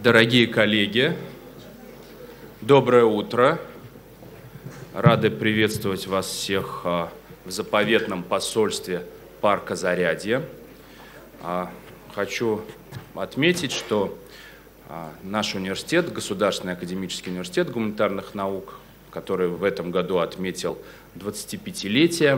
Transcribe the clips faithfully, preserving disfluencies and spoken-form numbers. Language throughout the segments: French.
Дорогие коллеги, доброе утро. Рады приветствовать вас всех в заповедном посольстве парка Зарядье. Хочу отметить, что наш университет, Государственный академический университет гуманитарных наук, который в этом году отметил двадцатипятилетие,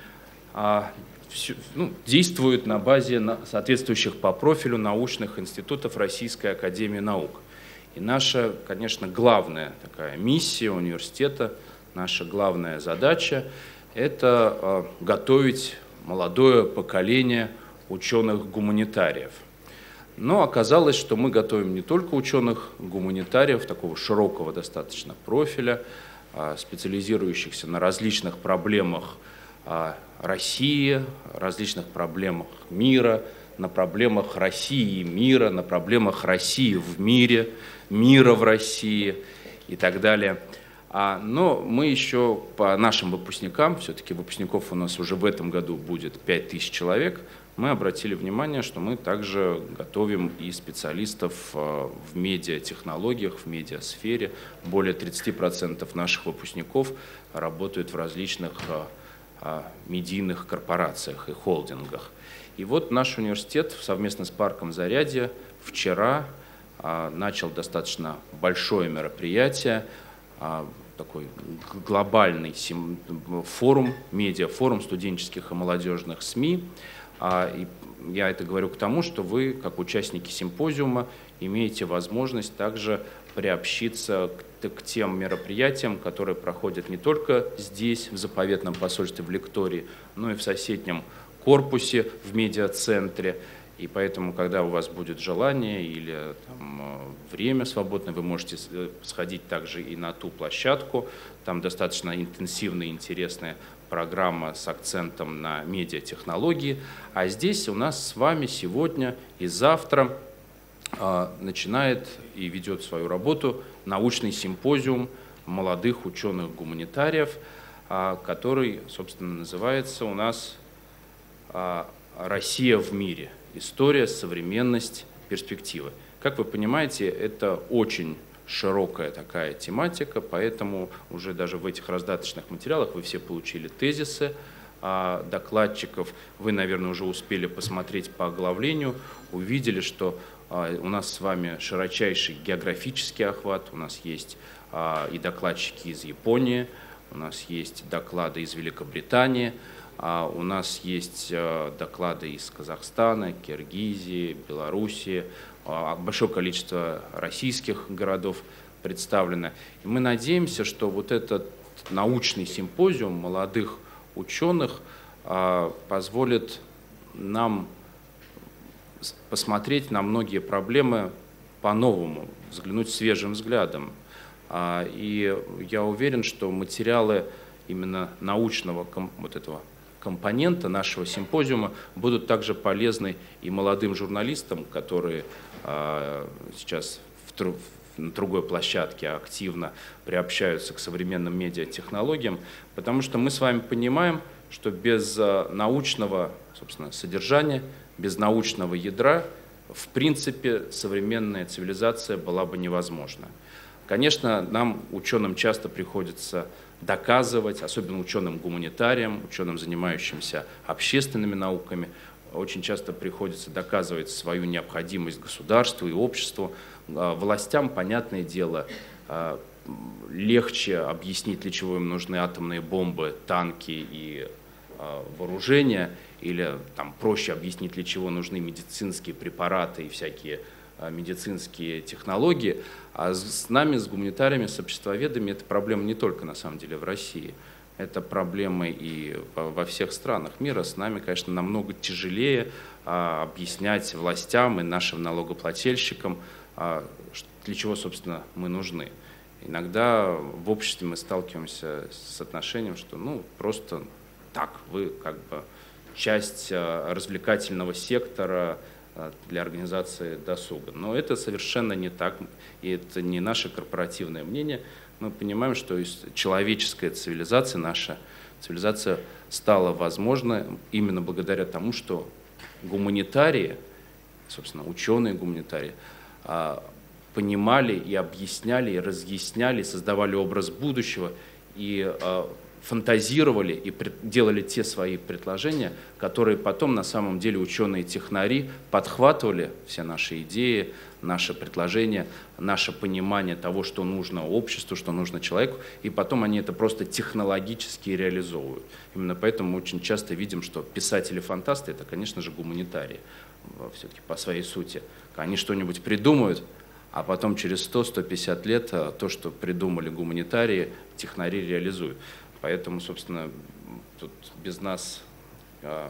ну, действует на базе соответствующих по профилю научных институтов Российской академии наук. И наша, конечно, главная такая миссия университета, наша главная задача – это готовить молодое поколение ученых-гуманитариев. Но оказалось, что мы готовим не только ученых-гуманитариев, такого широкого достаточно профиля, специализирующихся на различных проблемах России, различных проблемах мира, на проблемах России и мира, на проблемах России в мире, мира в России и так далее. Но мы еще по нашим выпускникам, все-таки выпускников у нас уже в этом году будет пять тысяч человек, мы обратили внимание, что мы также готовим и специалистов в медиатехнологиях, в медиасфере. Более тридцати процентов наших выпускников работают в различных медийных корпорациях и холдингах. И вот наш университет совместно с парком Зарядье вчера начал достаточно большое мероприятие, такой глобальный форум, медиафорум студенческих и молодежных СМИ. И я это говорю к тому, что вы, как участники симпозиума, имеете возможность также приобщиться к, к тем мероприятиям, которые проходят не только здесь, в заповедном посольстве в лектории, но и в соседнем корпусе, в медиацентре. И поэтому, когда у вас будет желание или там, время свободное, вы можете сходить также и на ту площадку. Там достаточно интенсивная и интересная программа с акцентом на медиатехнологии. А здесь у нас с вами сегодня и завтра э, начинает и ведет свою работу научный симпозиум молодых ученых-гуманитариев, э, который, собственно, называется у нас э, «Россия в мире. История, современность, перспективы». Как вы понимаете, это очень широкая такая тематика, поэтому уже даже в этих раздаточных материалах вы все получили тезисы а, докладчиков. Вы, наверное, уже успели посмотреть по оглавлению, увидели, что а, у нас с вами широчайший географический охват, у нас есть а, и докладчики из Японии, у нас есть доклады из Великобритании, а, у нас есть а, доклады из Казахстана, Киргизии, Белоруссии, большое количество российских городов представлено. И мы надеемся, что вот этот научный симпозиум молодых ученых позволит нам посмотреть на многие проблемы по-новому, взглянуть свежим взглядом. И я уверен, что материалы именно научного вот этого компонента нашего симпозиума будут также полезны и молодым журналистам, которые э, сейчас в, на другой площадке активно приобщаются к современным медиатехнологиям, потому что мы с вами понимаем, что без э, научного, собственно, содержания, без научного ядра, в принципе, современная цивилизация была бы невозможна. Конечно, нам, ученым, часто приходится доказывать, особенно ученым-гуманитариям, ученым, занимающимся общественными науками, очень часто приходится доказывать свою необходимость государству и обществу. Властям, понятное дело, легче объяснить, для чего им нужны атомные бомбы, танки и вооружения, или там, проще объяснить, для чего нужны медицинские препараты и всякие медицинские технологии, а с нами, с гуманитариями, с обществоведами, эта проблема не только, на самом деле, в России. Это проблемы и во всех странах мира. С нами, конечно, намного тяжелее а, объяснять властям и нашим налогоплательщикам, а, для чего, собственно, мы нужны. Иногда в обществе мы сталкиваемся с отношением, что ну, просто так, вы как бы часть а, развлекательного сектора для организации досуга. Но это совершенно не так, и это не наше корпоративное мнение. Мы понимаем, что человеческая цивилизация, наша цивилизация стала возможна именно благодаря тому, что гуманитарии, собственно, ученые-гуманитарии, понимали и объясняли, и разъясняли, создавали образ будущего и фантазировали и делали те свои предложения, которые потом на самом деле ученые-технари подхватывали все наши идеи, наши предложения, наше понимание того, что нужно обществу, что нужно человеку, и потом они это просто технологически реализовывают. Именно поэтому мы очень часто видим, что писатели-фантасты — это, конечно же, гуманитарии, все-таки по своей сути. Они что-нибудь придумают, а потом через сто — сто пятьдесят лет то, что придумали гуманитарии, технари реализуют. Поэтому, собственно, тут без нас а,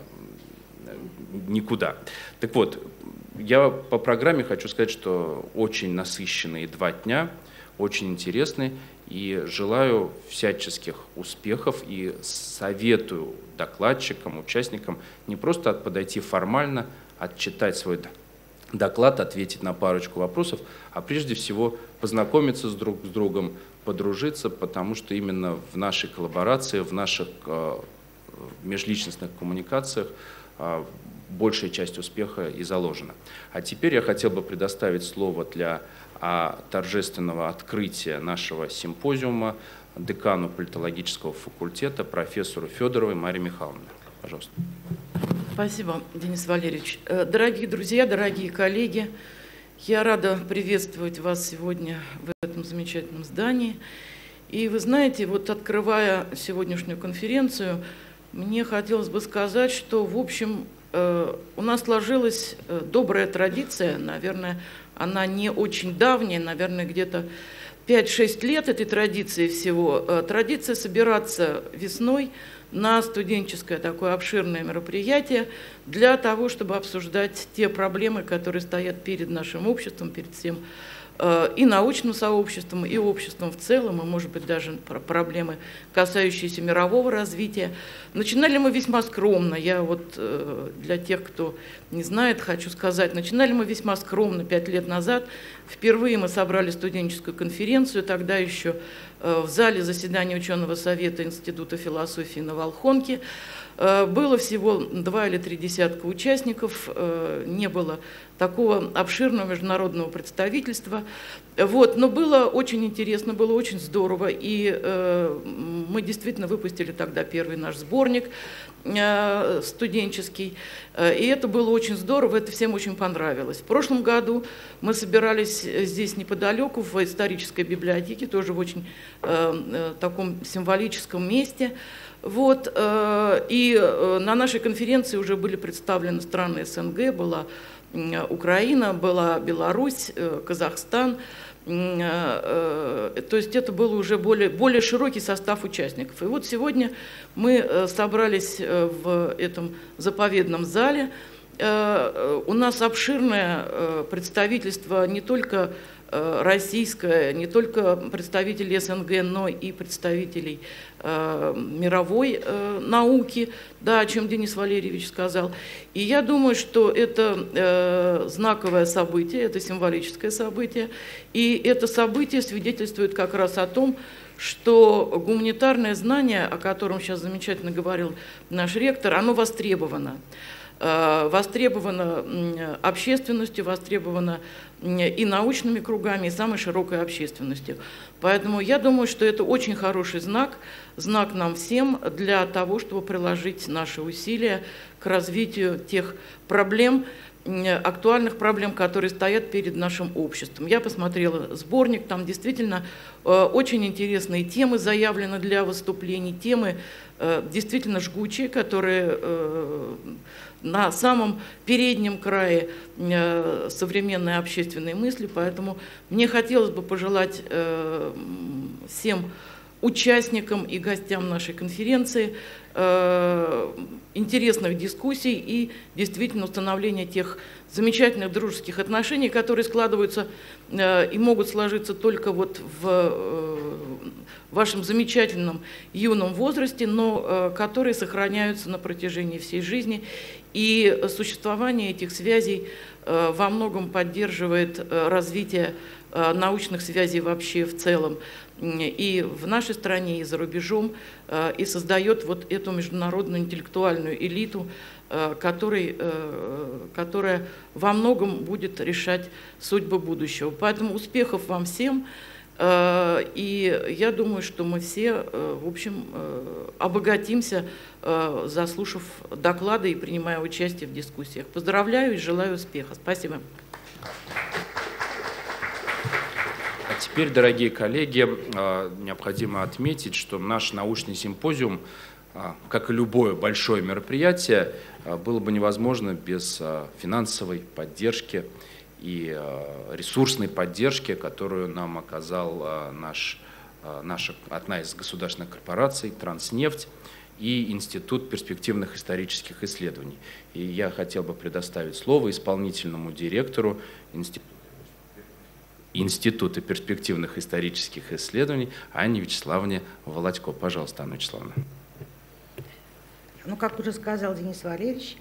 никуда. Так вот, я по программе хочу сказать, что очень насыщенные два дня, очень интересные, и желаю всяческих успехов, и советую докладчикам, участникам не просто подойти формально, отчитать свой доклад, ответить на парочку вопросов, а прежде всего познакомиться с друг с другом, подружиться, потому что именно в нашей коллаборации, в наших э, межличностных коммуникациях э, большая часть успеха и заложена. А теперь я хотел бы предоставить слово для э, торжественного открытия нашего симпозиума декану политологического факультета, профессору Федоровой Марии Михайловне. Пожалуйста. Спасибо, Денис Валерьевич. Дорогие друзья, дорогие коллеги, я рада приветствовать вас сегодня в этом замечательном здании. И вы знаете, вот открывая сегодняшнюю конференцию, мне хотелось бы сказать, что, в общем, у нас сложилась добрая традиция, наверное, она не очень давняя, наверное, где-то пять-шесть лет этой традиции всего. Традиция собираться весной на студенческое такое обширное мероприятие для того, чтобы обсуждать те проблемы, которые стоят перед нашим обществом, перед всем и научным сообществом, и обществом в целом, и, может быть, даже проблемы, касающиеся мирового развития. Начинали мы весьма скромно. Я вот для тех, кто не знает, хочу сказать, начинали мы весьма скромно пять лет назад. Впервые мы собрали студенческую конференцию, тогда еще в зале заседания ученого совета Института философии на Волхонке. Было всего два или три десятка участников, не было такого обширного международного представительства. Вот, но было очень интересно, было очень здорово, и э, мы действительно выпустили тогда первый наш сборник э, студенческий, э, и это было очень здорово, это всем очень понравилось. В прошлом году мы собирались здесь неподалеку, в исторической библиотеке, тоже в очень э, э, таком символическом месте. Вот, э, и э, на нашей конференции уже были представлены страны СНГ, была э, Украина, была Беларусь, э, Казахстан. Э, э, то есть это был уже более, более широкий состав участников. И вот сегодня мы э, собрались э, в этом заповедном зале. Э, у нас обширное э, представительство не только российская, не только представителей СНГ, но и представителей э, мировой э, науки, да, о чем Денис Валерьевич сказал. И я думаю, что это э, знаковое событие, это символическое событие, и это событие свидетельствует как раз о том, что гуманитарное знание, о котором сейчас замечательно говорил наш ректор, оно востребовано. Востребовано общественностью, востребовано и научными кругами, и самой широкой общественностью. Поэтому я думаю, что это очень хороший знак, знак нам всем для того, чтобы приложить наши усилия к развитию тех проблем, актуальных проблем, которые стоят перед нашим обществом. Я посмотрела сборник, там действительно очень интересные темы заявлены для выступлений, темы действительно жгучие, которые на самом переднем крае современной общественной мысли, поэтому мне хотелось бы пожелать всем участникам и гостям нашей конференции интересных дискуссий и действительно установления тех замечательных дружеских отношений, которые складываются и могут сложиться только вот в вашем замечательном юном возрасте, но которые сохраняются на протяжении всей жизни. И существование этих связей во многом поддерживает развитие научных связей вообще в целом и в нашей стране, и за рубежом, и создает вот эту международную интеллектуальную элиту, который, которая во многом будет решать судьбу будущего. Поэтому успехов вам всем. И я думаю, что мы все, в общем, обогатимся, заслушав доклады и принимая участие в дискуссиях. Поздравляю и желаю успеха. Спасибо. А теперь, дорогие коллеги, необходимо отметить, что наш научный симпозиум, как и любое большое мероприятие, было бы невозможно без финансовой поддержки и ресурсной поддержки, которую нам оказал наш, наша, одна из государственных корпораций «Транснефть» и Институт перспективных исторических исследований. И я хотел бы предоставить слово исполнительному директору Института Института перспективных исторических исследований Анне Вячеславовне Володько. Пожалуйста, Анна Вячеславовна. Ну, как уже сказал Денис Валерьевич,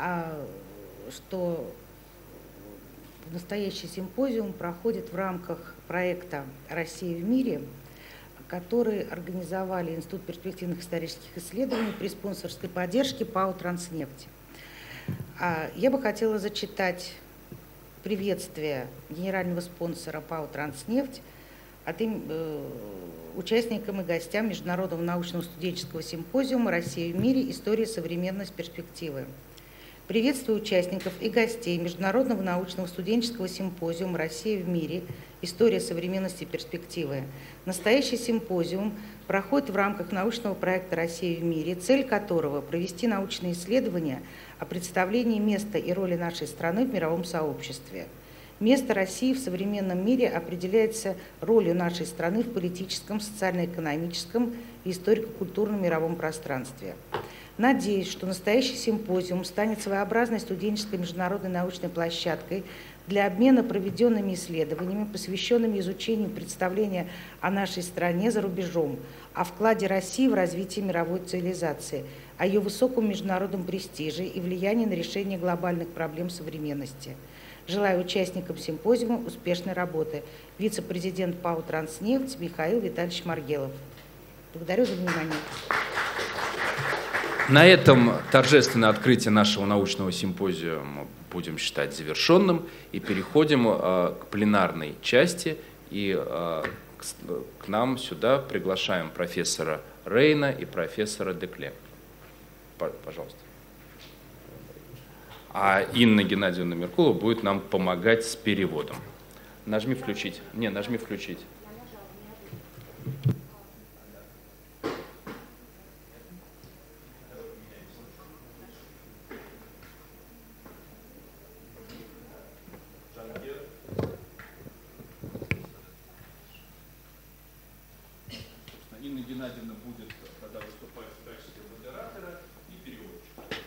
что настоящий симпозиум проходит в рамках проекта «Россия в мире», который организовали Институт перспективных исторических исследований при спонсорской поддержке ПАО «Транснефть». Я бы хотела зачитать приветствие генерального спонсора ПАО «Транснефть» от им, э, участникам и гостям Международного научного студенческого симпозиума «Россия в мире. История, современность, перспективы». Приветствую участников и гостей Международного научного студенческого симпозиума «Россия в мире. История, современности, перспективы». Настоящий симпозиум проходит в рамках научного проекта «Россия в мире», цель которого – провести научные исследования о представлении места и роли нашей страны в мировом сообществе. Место России в современном мире определяется ролью нашей страны в политическом, социально-экономическом и историко-культурном мировом пространстве. Надеюсь, что настоящий симпозиум станет своеобразной студенческой международной научной площадкой для обмена проведенными исследованиями, посвященными изучению представления о нашей стране за рубежом, о вкладе России в развитие мировой цивилизации, о ее высоком международном престиже и влиянии на решение глобальных проблем современности. Желаю участникам симпозиума успешной работы. Вице-президент ПАО «Транснефть» Михаил Витальевич Маргелов. Благодарю за внимание. На этом торжественное открытие нашего научного симпозиума будем считать завершенным и переходим э, к пленарной части. И э, к, к нам сюда приглашаем профессора Рейна и профессора Декле. Пожалуйста. А Инна Геннадьевна Меркулова будет нам помогать с переводом. Нажми включить. Не, нажми включить. Инна Геннадьевна будет тогда выступать в качестве модератора и переводчика.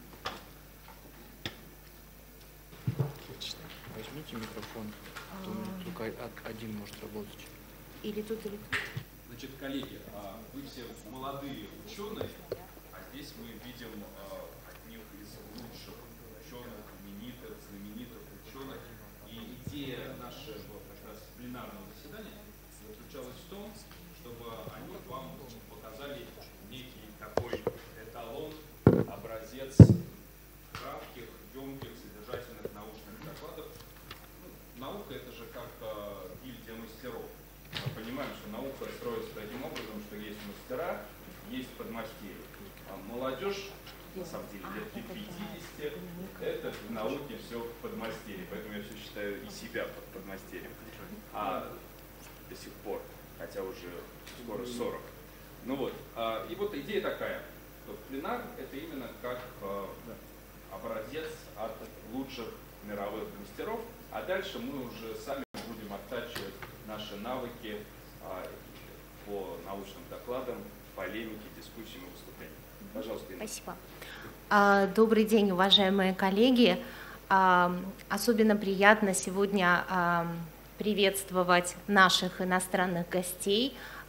Возьмите микрофон, а... то только один может работать. Или тут, или тут. Значит, коллеги, вы все молодые ученые, а здесь мы видим одних из лучших ученых, именитых, знаменитых ученых. И идея нашего как раз пленарного заседания заключалась в том, чтобы они вам показали некий такой эталон, образец кратких, емких, содержательных научных докладов. Ну, наука — это же как э, гильдия мастеров. Мы понимаем, что наука строится таким образом, что есть мастера, есть подмастерья. А молодежь, на самом деле, лет пятидесяти, это в науке все подмастерье. Поэтому я все считаю и себя под подмастерьем. А до сих пор. Хотя уже скоро сорок. Ну вот, и вот идея такая, что пленар — это именно как образец от лучших мировых мастеров, а дальше мы уже сами будем оттачивать наши навыки по научным докладам, полемике, дискуссиям и выступлениям. Пожалуйста, Инна. Спасибо. Добрый день, уважаемые коллеги. Особенно приятно сегодня приветствовать наших иностранных гостей,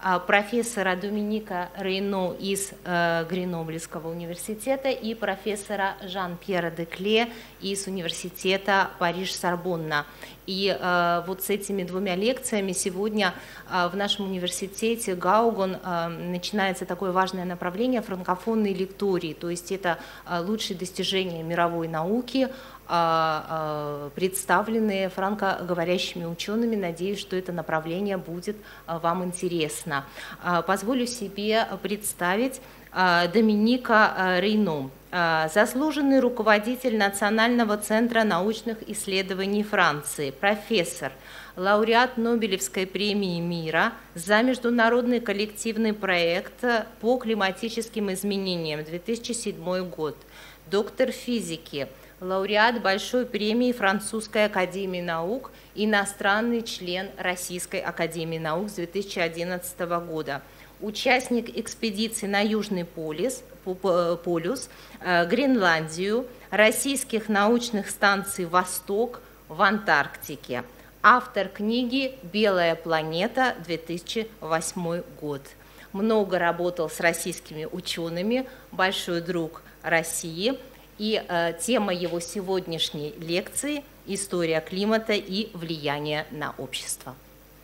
профессора Доминика Рейно из Гренобльского университета и профессора Жан-Пьера Декле из университета Париж-Сорбонна. И вот с этими двумя лекциями сегодня в нашем университете Гаугон начинается такое важное направление франкофонной лектории, то есть это лучшие достижения мировой науки, представленные франкоговорящими учеными. Надеюсь, что это направление будет вам интересно. Позволю себе представить Доминика Рейно, заслуженный руководитель Национального центра научных исследований Франции, профессор, лауреат Нобелевской премии мира за международный коллективный проект по климатическим изменениям две тысячи седьмой год, доктор физики, лауреат Большой премии Французской академии наук, иностранный член Российской академии наук с две тысячи одиннадцатого года, участник экспедиции на Южный полюс, полюс, Гренландию, российских научных станций «Восток» в Антарктике, автор книги «Белая планета», две тысячи восьмой год. Много работал с российскими учеными, большой друг России. И э, тема его сегодняшней лекции – «История климата и влияние на общество».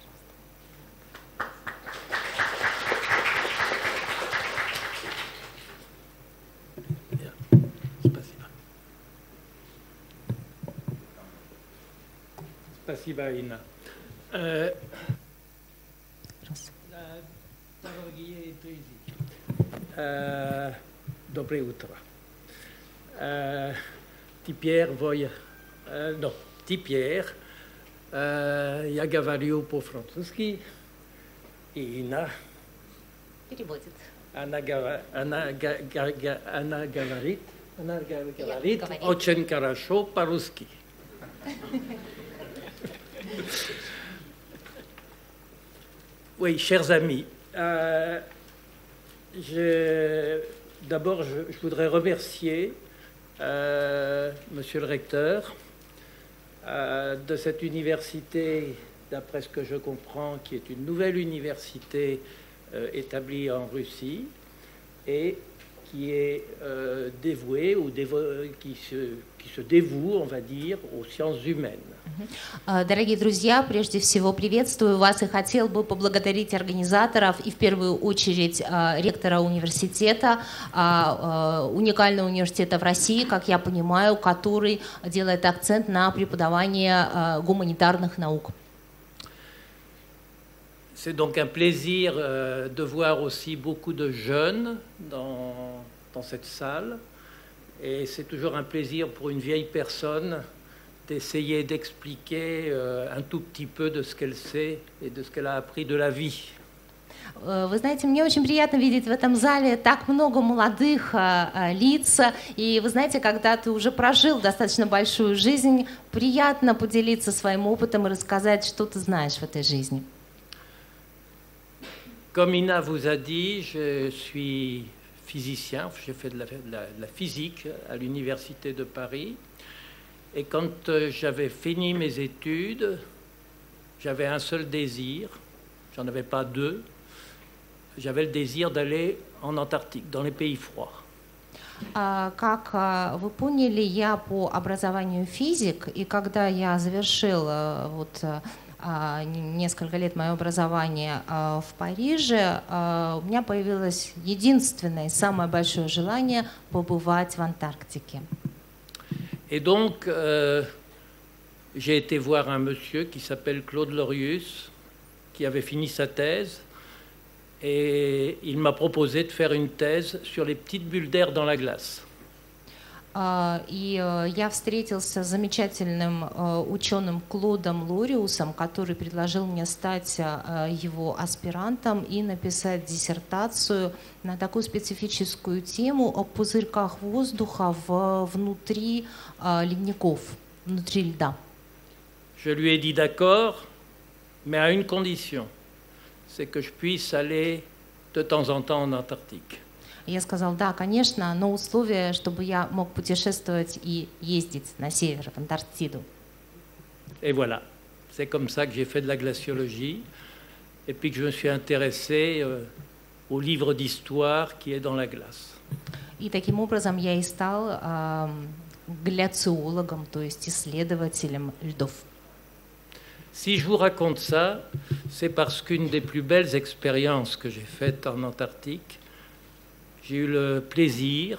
Спасибо, Инна. Э, дорогие друзья, э, доброе утро. Теперь вы, non, теперь я говорю по-французски, и Инна, переводит. Она, она, она говорит, она говорит очень хорошо по-русски. Oui, chers amis, euh, je, d'abord je, je voudrais remercier Euh, Monsieur le recteur, euh, de cette université, d'après ce que je comprends, qui est une nouvelle université euh, établie en Russie et qui est euh, dévouée ou dévo qui, se, qui se dévoue, on va dire, aux sciences humaines. Дорогие друзья, прежде всего приветствую вас и хотел бы поблагодарить организаторов и в первую очередь ректора университета, уникального университета в России, как я понимаю, который делает акцент на преподавание гуманитарных наук. C'est donc un plaisir de voir aussi beaucoup de jeunes dans, dans cette salle et c'est toujours un plaisir pour une vieille personne d'essayer d'expliquer euh, un tout petit peu de ce qu'elle sait et de ce qu'elle a appris de la vie. Вы знаете, мне очень приятно видеть в этом зале так много молодых э, лиц, и вы знаете, когда ты уже прожил достаточно большую жизнь, приятно поделиться своим опытом и рассказать, что ты знаешь в этой жизни. Comme Inna vous a dit, je suis physicien, j'ai fait de la, de la, de la physique à l'université de Paris. Et quand j'avais fini mes études, j'avais un seul désir, j'en avais pas deux, j'avais le désir d'aller en Antarctique, dans les pays froids. Как вы поняли, я по образованию физик, и когда я завершил вот несколько лет моего образования в Париже, у меня появилось единственное и самое большое желание побывать в Антарктике. Et donc, euh, j'ai été voir un monsieur qui s'appelle Claude Lorius, qui avait fini sa thèse, et il m'a proposé de faire une thèse sur les petites bulles d'air dans la glace. И я встретился с замечательным ученым Клодом Лориусом, который предложил мне стать его аспирантом и написать диссертацию на такую специфическую тему о пузырьках воздуха внутри ледников, внутри льда. Je lui ai dit d'accord, mais à une condition, c'est que je puisse aller de temps en temps en Antarctique. Я сказал, да, конечно, но условие, чтобы я мог путешествовать и ездить на север, в Антарктиду. Et voilà, c'est comme ça que j'ai fait de la glaciologie. et puis que je me suis intéressé euh, au livre d'histoire qui est dans la glace. И таким образом я и стал э, гляциологом, то есть исследователем льдов. Si je vous raconte ça, c'est parce qu'une des plus belles expériences que j'ai faites en Antarctique, j'ai eu le plaisir,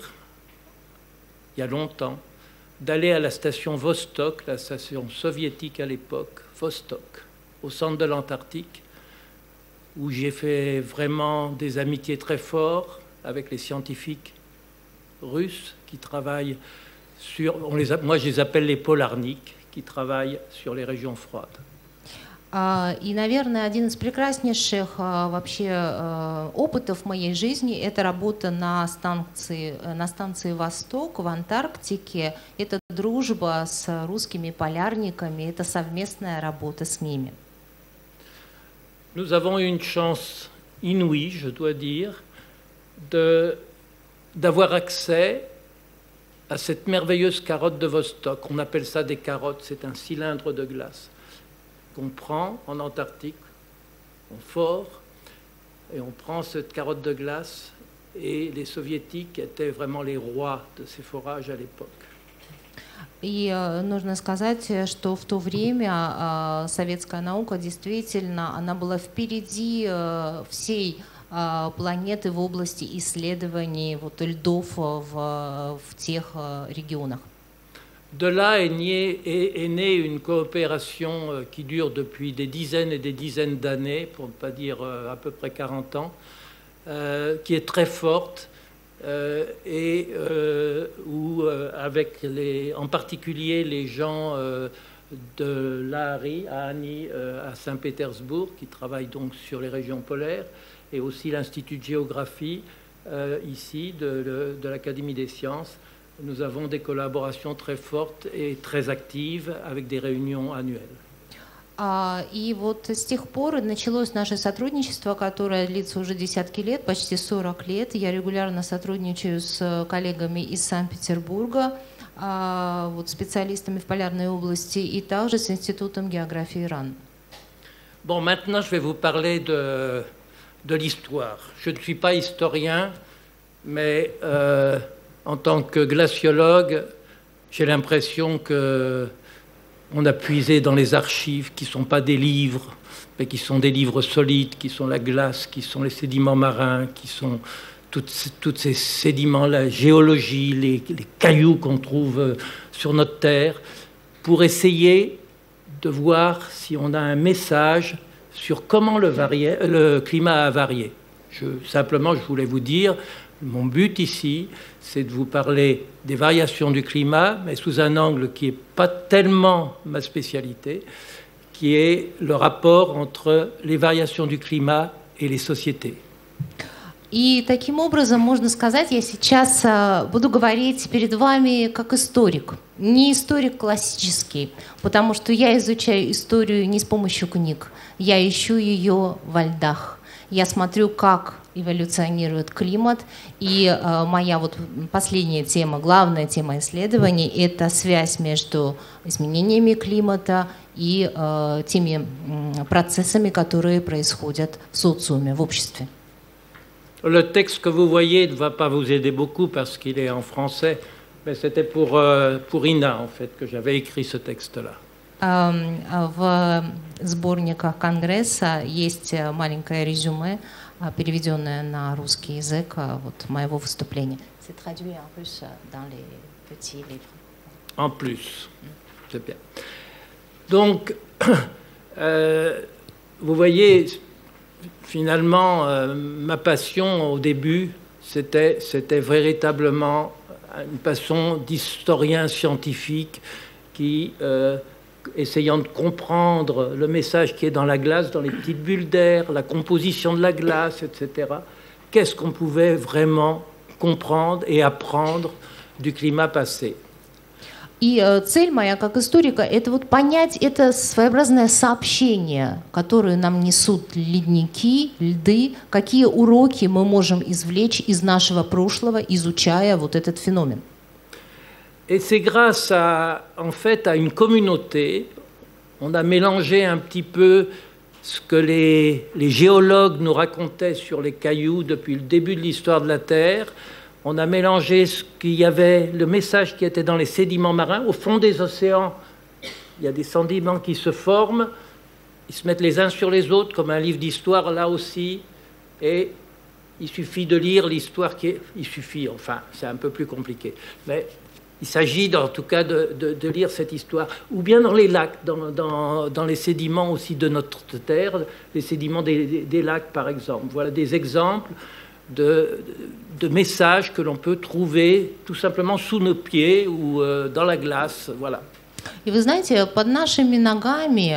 il y a longtemps, d'aller à la station Vostok, la station soviétique à l'époque, Vostok, au centre de l'Antarctique, où j'ai fait vraiment des amitiés très fortes avec les scientifiques russes qui travaillent sur, on les a, moi je les appelle les polarniks, qui travaillent sur les régions froides. И, наверное, один из прекраснейших вообще опытов моей жизни – это работа на станции, на станции «Восток» в Антарктике. Это дружба с русскими полярниками, это совместная работа с ними. Nous avons eu une chance inouïe, je dois dire, de, d'avoir accès à cette merveilleuse carotte de Vostok. On appelle ça des carottes, c'est un cylindre de glace qu'on prend en Antarctique, on fore, et on prend cette carotte de glace, et les soviétiques étaient vraiment les rois de ces forages à l'époque. И нужно сказать, что в то время советская наука действительно, она была впереди всей планеты в области исследований вот, льдов в, в тех регионах. De là est née, est, est née une coopération qui dure depuis des dizaines et des dizaines d'années, pour ne pas dire à peu près quarante ans, euh, qui est très forte euh, et euh, où, euh, avec les, en particulier les gens euh, de l'A H R I, à Ani, euh, à Saint-Pétersbourg, qui travaillent donc sur les régions polaires, et aussi l'Institut de géographie euh, ici de, de, de l'Académie des sciences. Nous avons des collaborations très fortes et très actives avec des réunions annuelles. И вот с тех пор началось наше сотрудничество, которое длится уже десятки лет, почти сорок лет. Я регулярно сотрудничаю с коллегами из Санкт-Петербурга, вот, специалистами в полярной области, и также с Институтом географии РАН. Bon, maintenant je vais vous parler de, de l'histoire. Je ne suis pas historien, mais euh, en tant que glaciologue, j'ai l'impression qu'on a puisé dans les archives qui ne sont pas des livres, mais qui sont des livres solides, qui sont la glace, qui sont les sédiments marins, qui sont tous ces sédiments, la géologie, les, les cailloux qu'on trouve sur notre Terre, pour essayer de voir si on a un message sur comment le, varié, le climat a varié. Je, simplement, je voulais vous dire, mon but ici, c'est de vous parler des variations du climat, mais sous un angle qui n'est pas tellement ma spécialité, qui est le rapport entre les variations du climat et les sociétés. И таким образом, можно сказать, я сейчас буду говорить перед вами как историк. Не историк классический, потому что я изучаю историю не с помощью книг. Я ищу ее во льдах. Я смотрю, как эволюционирует климат. И э, моя вот последняя тема, главная тема исследований – это связь между изменениями климата и э, теми э, процессами, которые происходят в социуме, в обществе. Le texte que vous voyez ne va pas vous aider beaucoup parce qu'il est en français, mais c'était pour, euh, pour Ina, en fait, que j'avais écrit ce texte-là. В сборниках Конгресса есть маленькое резюме, переведенное на русский язык, вот, моего выступления. C'est traduit en plus dans les petits livres. En plus, c'est bien. Donc, euh, vous voyez, finalement, euh, ma passion au début, c'était, c'était véritablement une passion d'historien scientifique qui, euh, essayant de comprendre le message qui est dans la glace, dans les petites bulles d'air, la composition de la glace, et cetera, qu'est-ce qu'on pouvait vraiment comprendre et apprendre du climat passé. И цель моя как историка – это вот понять это своеобразное сообщение, которое нам несут ледники, льды, какие уроки мы можем извлечь из нашего прошлого, изучая вот этот феномен. Et c'est grâce à, en fait, à une communauté, on a mélangé un petit peu ce que les, les géologues nous racontaient sur les cailloux depuis le début de l'histoire de la Terre. On a mélangé ce qu'il y avait, le message qui était dans les sédiments marins. Au fond des océans, il y a des sédiments qui se forment. Ils se mettent les uns sur les autres, comme un livre d'histoire, là aussi. Et il suffit de lire l'histoire qui est... Il suffit, enfin, c'est un peu plus compliqué. Mais il s'agit, en tout cas, de, de, de lire cette histoire. Ou bien dans les lacs, dans, dans, dans les sédiments aussi de notre Terre, les sédiments des, des, des lacs, par exemple. Voilà des exemples de, de messages que l'on peut trouver tout simplement sous nos pieds ou euh, dans la glace. Voilà. И вы знаете, под нашими ногами,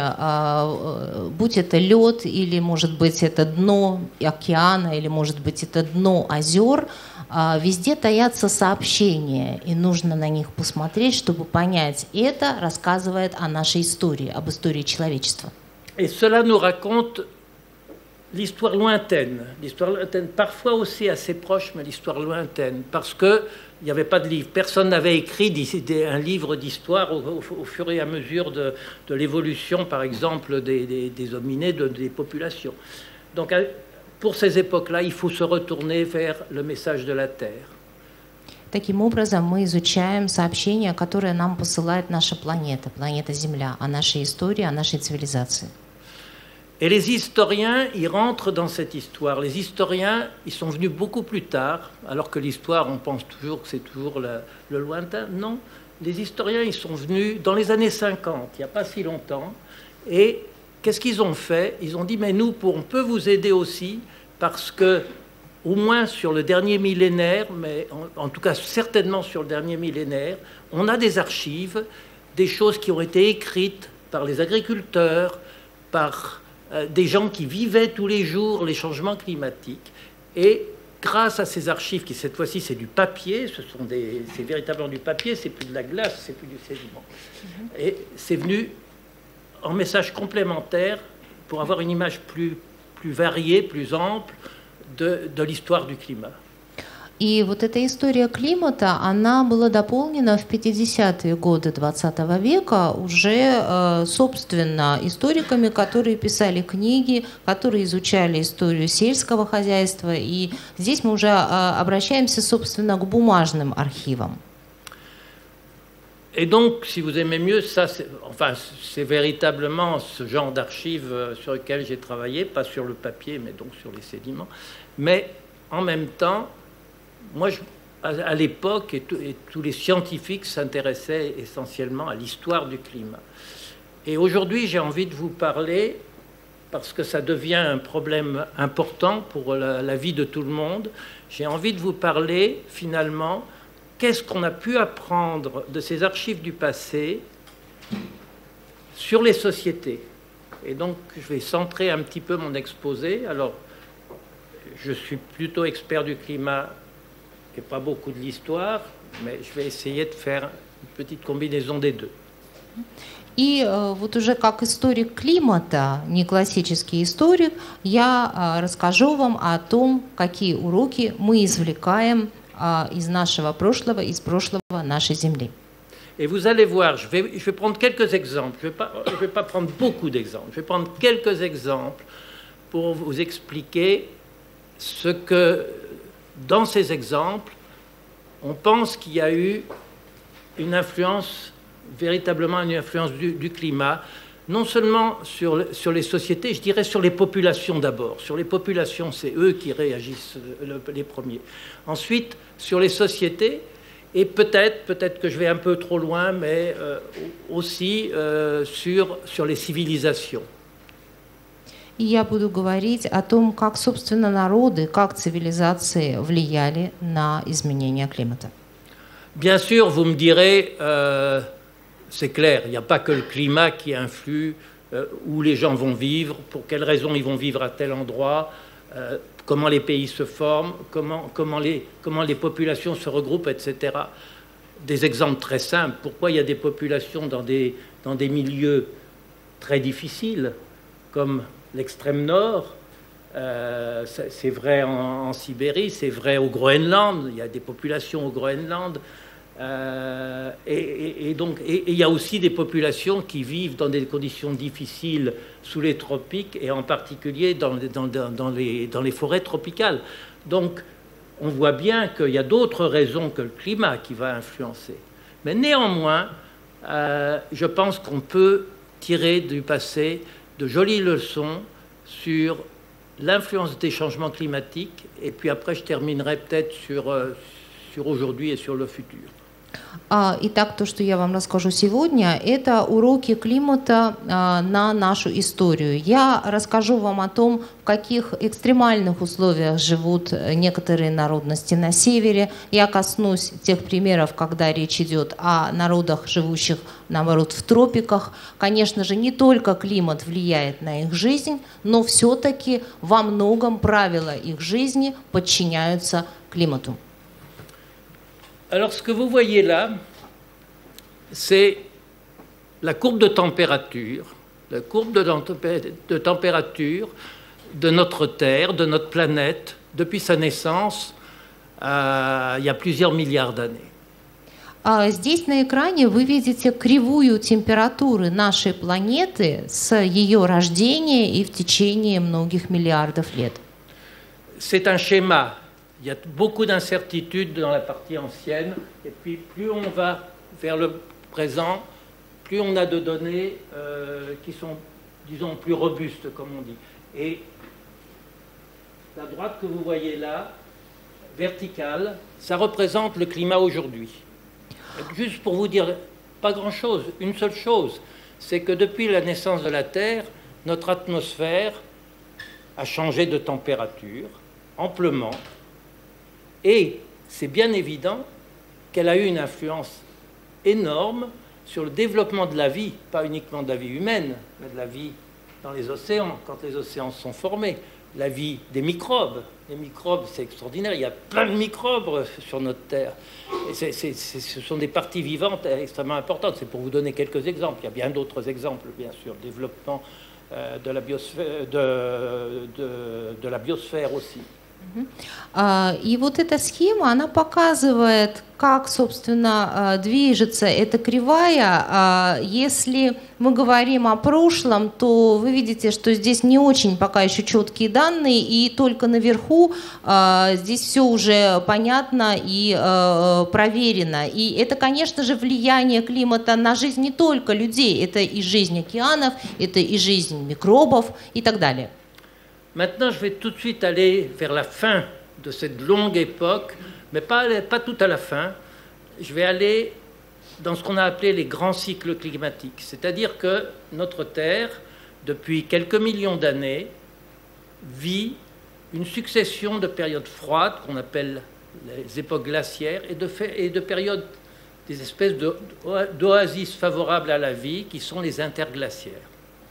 будь это лед, или, может быть, это дно океана, или, может быть, это дно озер, везде таятся сообщения, и нужно на них посмотреть, чтобы понять, это рассказывает о нашей истории, об истории человечества. Et cela nous raconte l'histoire lointaine, l'histoire lointaine, parfois aussi assez proche, mais l'histoire lointaine, parce que il n'y avait pas de livre. Personne n'avait écrit un livre d'histoire au, au, au fur et à mesure de, de l'évolution, par exemple, des, des, des hominés, de, des populations. Donc, pour ces époques-là, il faut se retourner vers le message de la Terre. Таким образом, мы изучаем сообщения, которые нам посылает наша планета, планета Земля, о нашей истории, о нашей цивилизации. Et les historiens, ils rentrent dans cette histoire. Les historiens, ils sont venus beaucoup plus tard, alors que l'histoire, on pense toujours que c'est toujours le, le lointain. Non, les historiens, ils sont venus dans les années cinquante, il n'y a pas si longtemps. Et qu'est-ce qu'ils ont fait? Ils ont dit, mais nous, on peut vous aider aussi, parce que, au moins sur le dernier millénaire, mais en, en tout cas certainement sur le dernier millénaire, on a des archives, des choses qui ont été écrites par les agriculteurs, par des gens qui vivaient tous les jours les changements climatiques. Et grâce à ces archives, qui cette fois-ci c'est du papier, ce sont des, c'est véritablement du papier, c'est plus de la glace, c'est plus du sédiment. Mm-hmm. Et c'est venu en message complémentaire pour avoir une image plus, plus variée, plus ample de, de l'histoire du climat. И вот эта история климата, она была дополнена в пятидесятые годы двадцатого века уже, собственно, историками, которые писали книги, которые изучали историю сельского хозяйства. И здесь мы уже обращаемся, собственно, к бумажным архивам. Et donc, si vous aimez mieux, ça, c'est, enfin, c'est véritablement ce genre d'archives sur lequel j'ai travaillé, pas sur le papier, mais donc sur les sédiments. Mais en même temps, moi, je, à, à l'époque, et, tout, et tous les scientifiques s'intéressaient essentiellement à l'histoire du climat. Et aujourd'hui, j'ai envie de vous parler, parce que ça devient un problème important pour la, la vie de tout le monde, j'ai envie de vous parler, finalement, qu'est-ce qu'on a pu apprendre de ces archives du passé sur les sociétés. Et donc, je vais centrer un petit peu mon exposé. Alors, je suis plutôt expert du climat et pas beaucoup de l'histoire, mais je vais essayer de faire une petite combinaison des deux. И э, вот уже как историк климата, не классический историк, я э, расскажу вам о том, какие уроки мы извлекаем э, из нашего прошлого, из прошлого нашей Земли. Et vous allez voir, je vais, je vais prendre quelques exemples. Je ne vais pas, je vais pas prendre beaucoup d'exemples. Je vais prendre quelques exemples pour vous expliquer ce que, dans ces exemples, on pense qu'il y a eu une influence, véritablement une influence du, du climat, non seulement sur, sur les sociétés, je dirais sur les populations d'abord. Sur les populations, c'est eux qui réagissent le, les premiers. Ensuite, sur les sociétés, et peut-être, peut-être que je vais un peu trop loin, mais euh, aussi euh, sur, sur les civilisations. И я буду говорить о том, как, собственно, народы, как цивилизации влияли на изменения климата. Bien sûr, vous me direz, euh, c'est clair, il n'y a pas que le climat qui influe euh, où les gens vont vivre, pour quelles raisons ils vont vivre à tel endroit, euh, comment les pays se forment, comment, comment, les, comment les populations se regroupent, et cetera. Des exemples très simples. Pourquoi il y a des populations dans des, dans des milieux très difficiles, comme l'extrême nord, euh, c'est vrai en, en Sibérie, c'est vrai au Groenland, il y a des populations au Groenland, Euh, et, et, et donc, et il y a aussi des populations qui vivent dans des conditions difficiles sous les tropiques et en particulier dans, dans, dans, les, dans les forêts tropicales. Donc, on voit bien qu'il y a d'autres raisons que le climat qui va influencer. Mais néanmoins, euh, je pense qu'on peut tirer du passé de jolies leçons sur l'influence des changements climatiques. Et puis après, je terminerai peut-être sur, euh, sur aujourd'hui et sur le futur. Итак, то, что я вам расскажу сегодня, это уроки климата на нашу историю. Я расскажу вам о том, в каких экстремальных условиях живут некоторые народности на севере. Я коснусь тех примеров, когда речь идет о народах, живущих, наоборот, в тропиках. Конечно же, не только климат влияет на их жизнь, но все-таки во многом правила их жизни подчиняются климату. Alors, ce que vous voyez là, c'est la courbe de température, la courbe de, de température de notre Terre, de notre planète, depuis sa naissance, euh, il y a plusieurs milliards d'années. Здесь на экране вы видите кривую температуры нашей планеты с ее рождения и в течение многих миллиардов лет. C'est un schéma. Il y a beaucoup d'incertitudes dans la partie ancienne, et puis plus on va vers le présent, plus on a de données euh, qui sont, disons, plus robustes, comme on dit. Et la droite que vous voyez là, verticale, ça représente le climat aujourd'hui. Juste pour vous dire, pas grand-chose, une seule chose, c'est que depuis la naissance de la Terre, notre atmosphère a changé de température, amplement. Et c'est bien évident qu'elle a eu une influence énorme sur le développement de la vie, pas uniquement de la vie humaine, mais de la vie dans les océans, quand les océans sont formés, la vie des microbes. Les microbes, c'est extraordinaire, il y a plein de microbes sur notre Terre. Et c'est, c'est, c'est, ce sont des parties vivantes extrêmement importantes. C'est pour vous donner quelques exemples. Il y a bien d'autres exemples, bien sûr. Développement euh, de, la biosphère, de, de, de la biosphère aussi. И вот эта схема, она показывает, как, собственно, движется эта кривая. Если мы говорим о прошлом, то вы видите, что здесь не очень пока еще четкие данные, и только наверху здесь все уже понятно и проверено. И это, конечно же, влияние климата на жизнь не только людей, это и жизнь океанов, это и жизнь микробов и так далее. Maintenant, je vais tout de suite aller vers la fin de cette longue époque, mais pas, pas tout à la fin. Je vais aller dans ce qu'on a appelé les grands cycles climatiques. C'est-à-dire que notre Terre, depuis quelques millions d'années, vit une succession de périodes froides, qu'on appelle les époques glaciaires, et de, et de périodes, des espèces de, d'oasis favorables à la vie, qui sont les interglaciaires.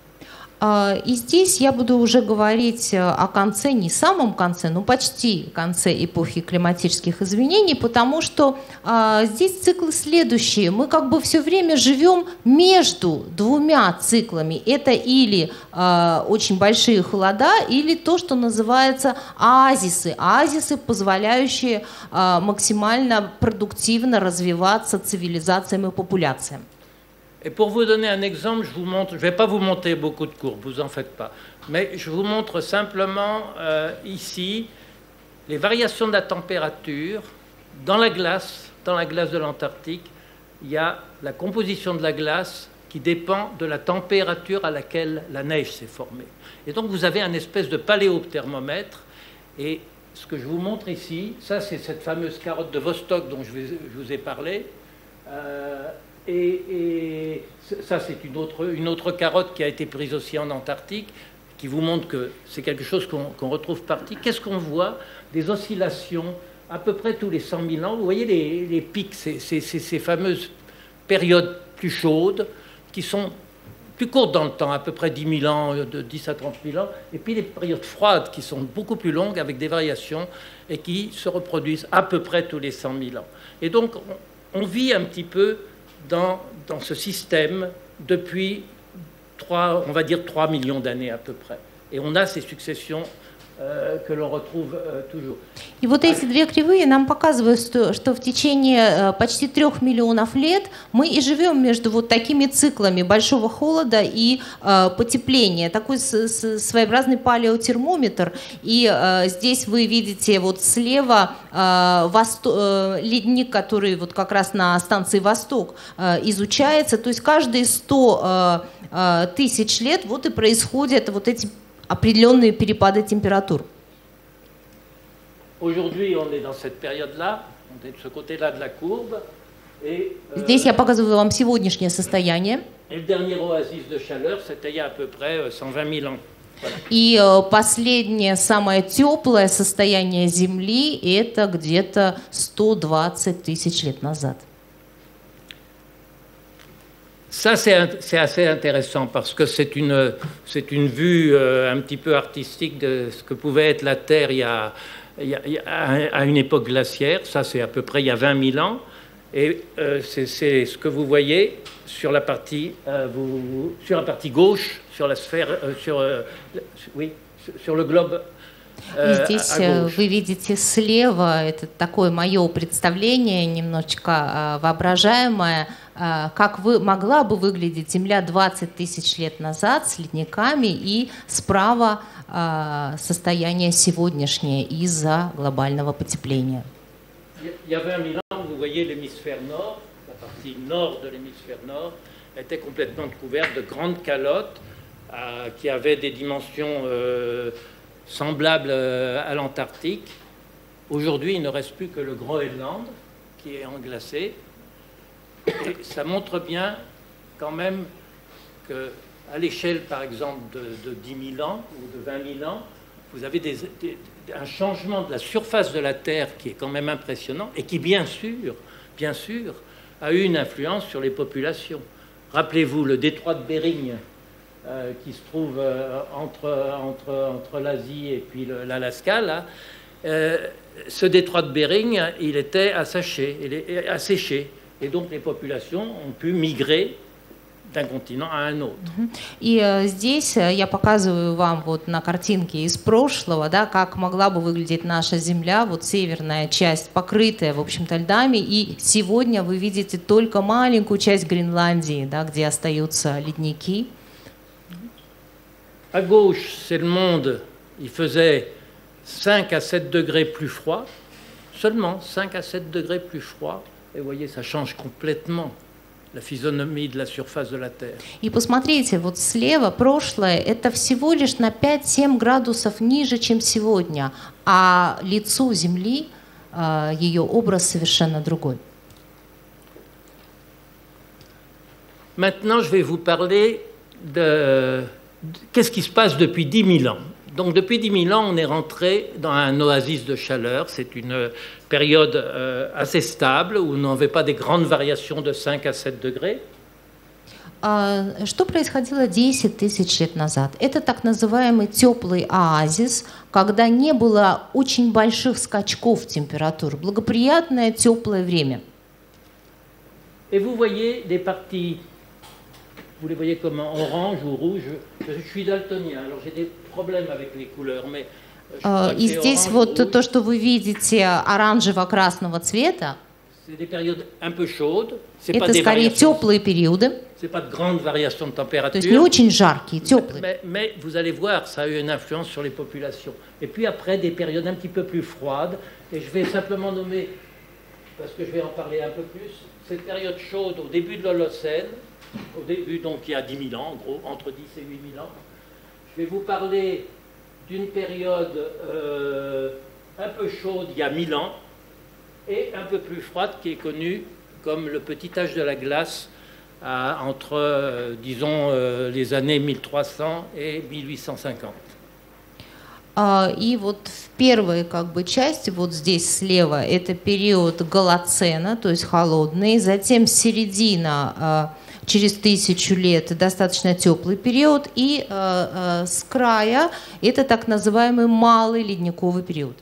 И здесь я буду уже говорить о конце, не самом конце, но почти конце эпохи климатических изменений, потому что а, здесь циклы следующие. Мы как бы все время живем между двумя циклами. Это или а, очень большие холода, или то, что называется оазисы. Оазисы, позволяющие а, максимально продуктивно развиваться цивилизациям и популяциям. Et pour vous donner un exemple, je vous montre, je ne vais pas vous montrer beaucoup de courbes, vous en faites pas, mais je vous montre simplement euh, ici les variations de la température dans la glace, dans la glace de l'Antarctique. Il y a la composition de la glace qui dépend de la température à laquelle la neige s'est formée. Et donc vous avez un espèce de paléothermomètre, et ce que je vous montre ici, ça c'est cette fameuse carotte de Vostok dont je, vais, je vous ai parlé. Euh, Et, et ça, c'est une autre, une autre carotte qui a été prise aussi en Antarctique, qui vous montre que c'est quelque chose qu'on qu'on retrouve partout. Qu'est-ce qu'on voit? Des oscillations à peu près tous les cent mille ans. Vous voyez les, les pics, ces, ces, ces fameuses périodes plus chaudes, qui sont plus courtes dans le temps, à peu près dix mille ans, de dix à trente mille ans, et puis les périodes froides qui sont beaucoup plus longues, avec des variations, et qui se reproduisent à peu près tous les cent mille ans. Et donc, on, on vit un petit peu Dans, dans ce système depuis, trois, on va dire, trois millions d'années à peu près. Et on a ces successions euh, que l'on retrouve euh, toujours. И вот эти две кривые нам показывают, что, что в течение почти трех миллионов лет мы и живем между вот такими циклами большого холода и э, потепления. Такой с, с, своеобразный палеотермометр. И э, здесь вы видите вот слева э, восто, э, ледник, который вот как раз на станции «Восток» э, изучается. То есть каждые сто э, тысяч лет вот и происходят вот эти определенные перепады температур. Aujourd'hui, on est dans cette période-là, on est de ce côté-là de la courbe. Et, euh, Здесь я показываю вам сегодняшнее состояние. et le dernier oasis de chaleur, c'était il y a à peu près cent vingt mille ans. Voilà. И последнее, самое теплое состояние Земли – это где-то сто двадцать тысяч лет назад. Ça, c'est assez intéressant parce que c'est une, c'est une vue euh, un petit peu artistique de ce que pouvait être la Terre il y a, il y a, il y a, à une époque glaciaire. Ça, c'est à peu près il y a vingt mille ans. Et euh, c'est ce que vous voyez sur la partie, euh, vous, sur la partie gauche, sur la sphère, euh, sur, euh, oui, sur le globe. И здесь вы видите слева, это такое мое представление, немножечко воображаемое, как вы, могла бы выглядеть Земля двадцать тысяч лет назад с ледниками, и справа состояние сегодняшнее из-за глобального потепления. Il y a vingt mille ans, vous voyez l'hémisphère nord, la partie nord de l'hémisphère nord était complètement couverte de grandes calottes euh, qui avaient des dimensions euh, semblables à l'Antarctique. Aujourd'hui, il ne reste plus que le Groenland qui est englacé. Et ça montre bien quand même qu'à l'échelle, par exemple, de, de dix mille ans ou de vingt mille ans, vous avez des, des, un changement de la surface de la Terre qui est quand même impressionnant et qui, bien sûr, bien sûr, a eu une influence sur les populations. Rappelez-vous le détroit de Bering, Euh, qui se trouve euh, entre, entre, entre l'Asie et puis l'Alaska, là, euh, ce détroit de Bering, il était asséché, il est asséché, et donc les populations ont pu migrer d'un continent à un autre. И э, здесь я показываю вам вот на картинке из прошлого, да, как могла бы выглядеть наша Земля, вот северная часть, покрытая, в общем-то, льдами, и сегодня вы видите только маленькую часть Гренландии, да, где остаются ледники. À gauche, c'est le monde, il faisait cinq à sept degrés plus froid, seulement cinq à sept degrés plus froid. Et vous voyez, ça change complètement la physionomie de la surface de la Terre. И посмотрите, вот слева прошлое, это всего лишь на пять-семь градусов ниже, чем сегодня, а лицо Земли, ее образ совершенно другой. Maintenant, je vais vous parler de... Qu'est-ce qui se passe depuis dix mille ans? Donc depuis dix mille ans, on est rentré dans un oasis de chaleur. C'est une période euh, assez stable où on n'avait pas des grandes variations de cinq à sept degrés. Что происходило десять тысяч лет назад? Это так называемый теплый оазис, когда не было очень больших скачков температур. Благоприятное теплое время. Et vous voyez des parties... Vous les voyez comme orange ou rouge. Je suis daltonien, alors j'ai des problèmes avec les couleurs, mais И здесь вот то, что вы видите оранжево-красного цвета, это скорее теплые периоды, то есть не очень жаркие, теплые. Mais vous allez voir, ça a eu une influence sur les populations. Et puis après, des périodes un petit peu plus froides, et je vais simplement nommer, parce que je vais en parler un peu plus, cette période chaude au début de l'Holocène, au début, donc il y a dix mille ans, en gros, entre dix et huit mille ans. Je vais vous parler d'une période euh, un peu chaude, il y a mille ans, et un peu plus froide, qui est connue comme le petit âge de la glace, à, entre, euh, disons, euh, les années mille trois cents et mille huit cent cinquante. И вот в первой как бы части, вот здесь слева, это период Голоцена, то есть холодный, затем середина, через тысячу лет, достаточно теплый период, и э, э, с края это так называемый малый ледниковый период.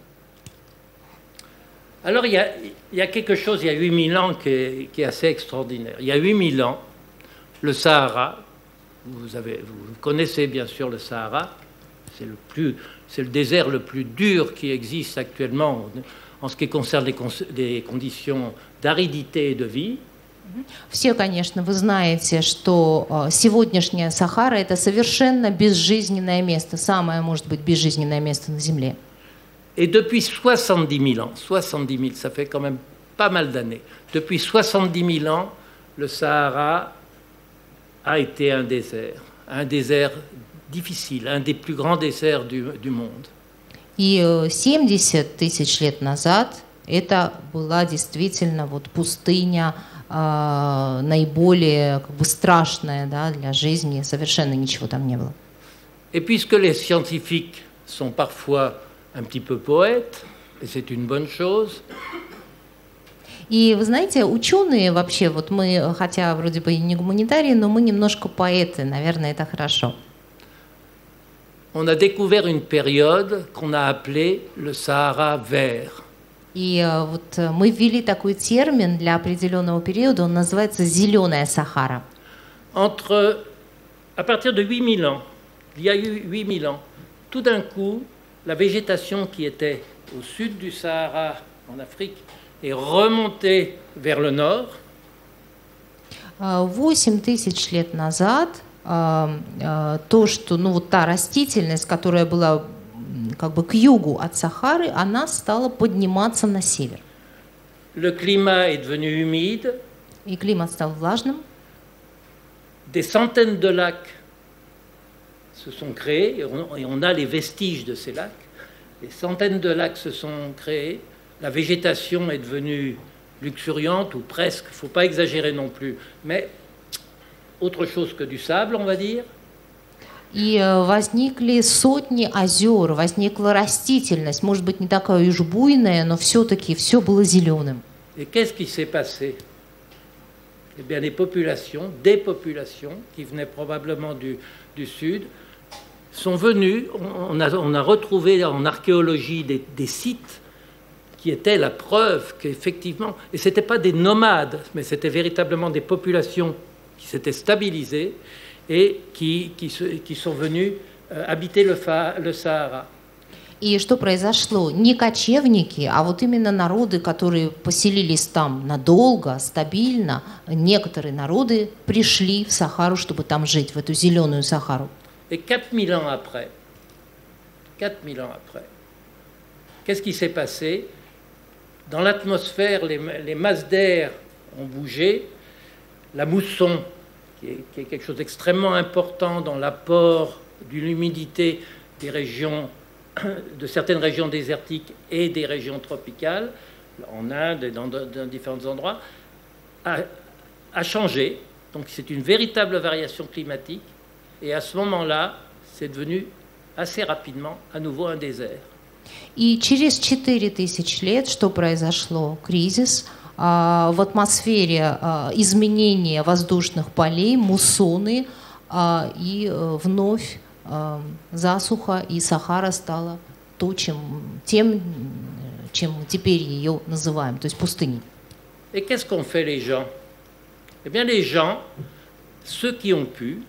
Alors il y, a, il y a quelque chose, il y a huit mille ans qui est, qui est assez extraordinaire. Il y a huit mille ans, le Sahara, vous, avez, vous connaissez bien sûr le Sahara, c'est le plus, c'est le désert le plus dur qui existe actuellement en ce qui concerne les, les conditions d'aridité et de vie. Все, конечно, вы знаете, что сегодняшняя Сахара – это совершенно безжизненное место, самое, может быть, безжизненное место на Земле. Et depuis soixante-dix mille ans, soixante-dix mille, ça fait quand même pas mal d'années, depuis soixante-dix mille ans, le Sahara a été un désert, un désert difficile, un des plus grands déserts du, du monde. И семьдесят тысяч лет назад это была действительно вот пустыня, э, наиболее как бы страшная, да, для жизни, совершенно ничего там не было. Et puisque les scientifiques sont parfois un petit peu poètes, et c'est une bonne chose. И вы знаете, ученые вообще, вот мы, хотя вроде бы и не гуманитарии, но мы немножко поэты, наверное, это хорошо. On a découvert une période qu'on a appelée le Sahara vert. И вот мы ввели такой термин для определенного периода, он называется «зеленая Сахара». Entre, à partir de huit mille ans, il y a eu huit mille ans, tout d'un coup, la végétation qui était au sud du Sahara, en Afrique, est remontée vers le nord. Восемь тысяч лет назад то, что, ну, вот та растительность, которая была как бы к югу от Сахары, она стала подниматься на север. Le climat est devenu humide. И климат стал влажным. Des centaines de lacs se sont créés, et on, et on a les vestiges de ces lacs. Des centaines de lacs se sont créés. La végétation est devenue luxuriante, ou presque, il ne faut pas exagérer non plus, mais autre chose que du sable, on va dire. И возникли сотни озер, возникла растительность, может быть, не такая уж буйная, но все-таки все было зеленым. Et qu'est-ce qui s'est passé? Eh bien, les populations, des populations qui venaient probablement du, du sud, sont venues. On a, on a retrouvé en archéologie des, des sites qui étaient la preuve qu'effectivement, et ce n'étaient pas des nomades, mais c'était véritablement des populations qui s'étaient stabilisées et qui, qui, se, qui sont venues euh, habiter le, fa, le Sahara. И что произошло? Не кочевники, а вот именно народы, которые поселились там надолго, стабильно. Некоторые народы пришли в Сахару, чтобы там жить, в эту зеленую Сахару. Et quatre mille ans après, quatre mille ans après, qu'est-ce qui s'est passé? Dans l'atmosphère, les, les masses d'air ont bougé. La mousson, qui est, qui est quelque chose d'extrêmement important dans l'apport de l'humidité des régions, de certaines régions désertiques et des régions tropicales, en Inde et dans, dans différents endroits, a, a changé. Donc c'est une véritable variation climatique. Et à ce moment-là, c'est devenu assez rapidement à nouveau un désert. И через четыре тысячи лет что произошло? Кризис. В атмосфере изменения воздушных полей, муссоны, и вновь засуха, и Сахара стала то, чем, тем, чем мы теперь ее называем, то есть пустыней. Et qu'est-ce qu'ont fait les gens? Eh bien, les gens, ceux qui ont pu,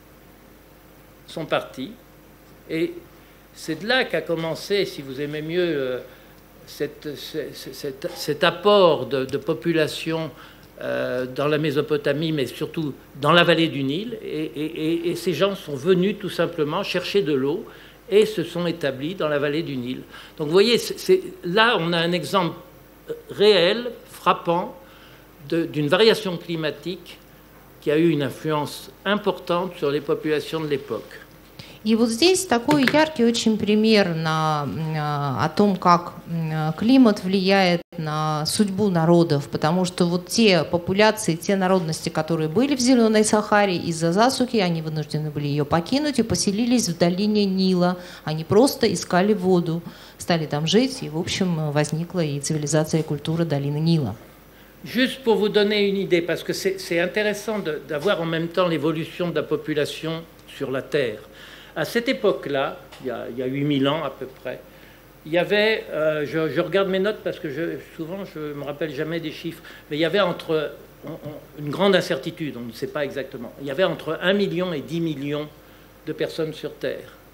sont partis. Et c'est de là qu'a commencé, si vous aimez mieux, euh, cette, cet, cet apport de, de population euh, dans la Mésopotamie, mais surtout dans la vallée du Nil. Et, et, et ces gens sont venus tout simplement chercher de l'eau et se sont établis dans la vallée du Nil. Donc vous voyez, c'est, là on a un exemple réel, frappant, d'une variation climatique qui a eu une influence importante sur les populations de l'époque. И вот здесь такой яркий очень пример на, о том, как климат влияет на судьбу народов, потому что вот те популяции, те народности, которые были в Зеленой Сахаре, из-за засухи они вынуждены были ее покинуть и поселились в долине Нила. Они просто искали воду, стали там жить, и, в общем, возникла и цивилизация, и культура долины Нила. Juste pour vous donner une idée, parce que c'est intéressant d'avoir en même temps l'évolution de la population sur la Terre. À cette époque-là, il, il y a huit mille ans à peu près, il y avait, euh, je, je regarde mes notes parce que je, souvent je ne me rappelle jamais des chiffres, mais il y avait entre, on, on, une grande incertitude, on ne sait pas exactement, il y avait entre un million et dix millions de personnes sur Terre.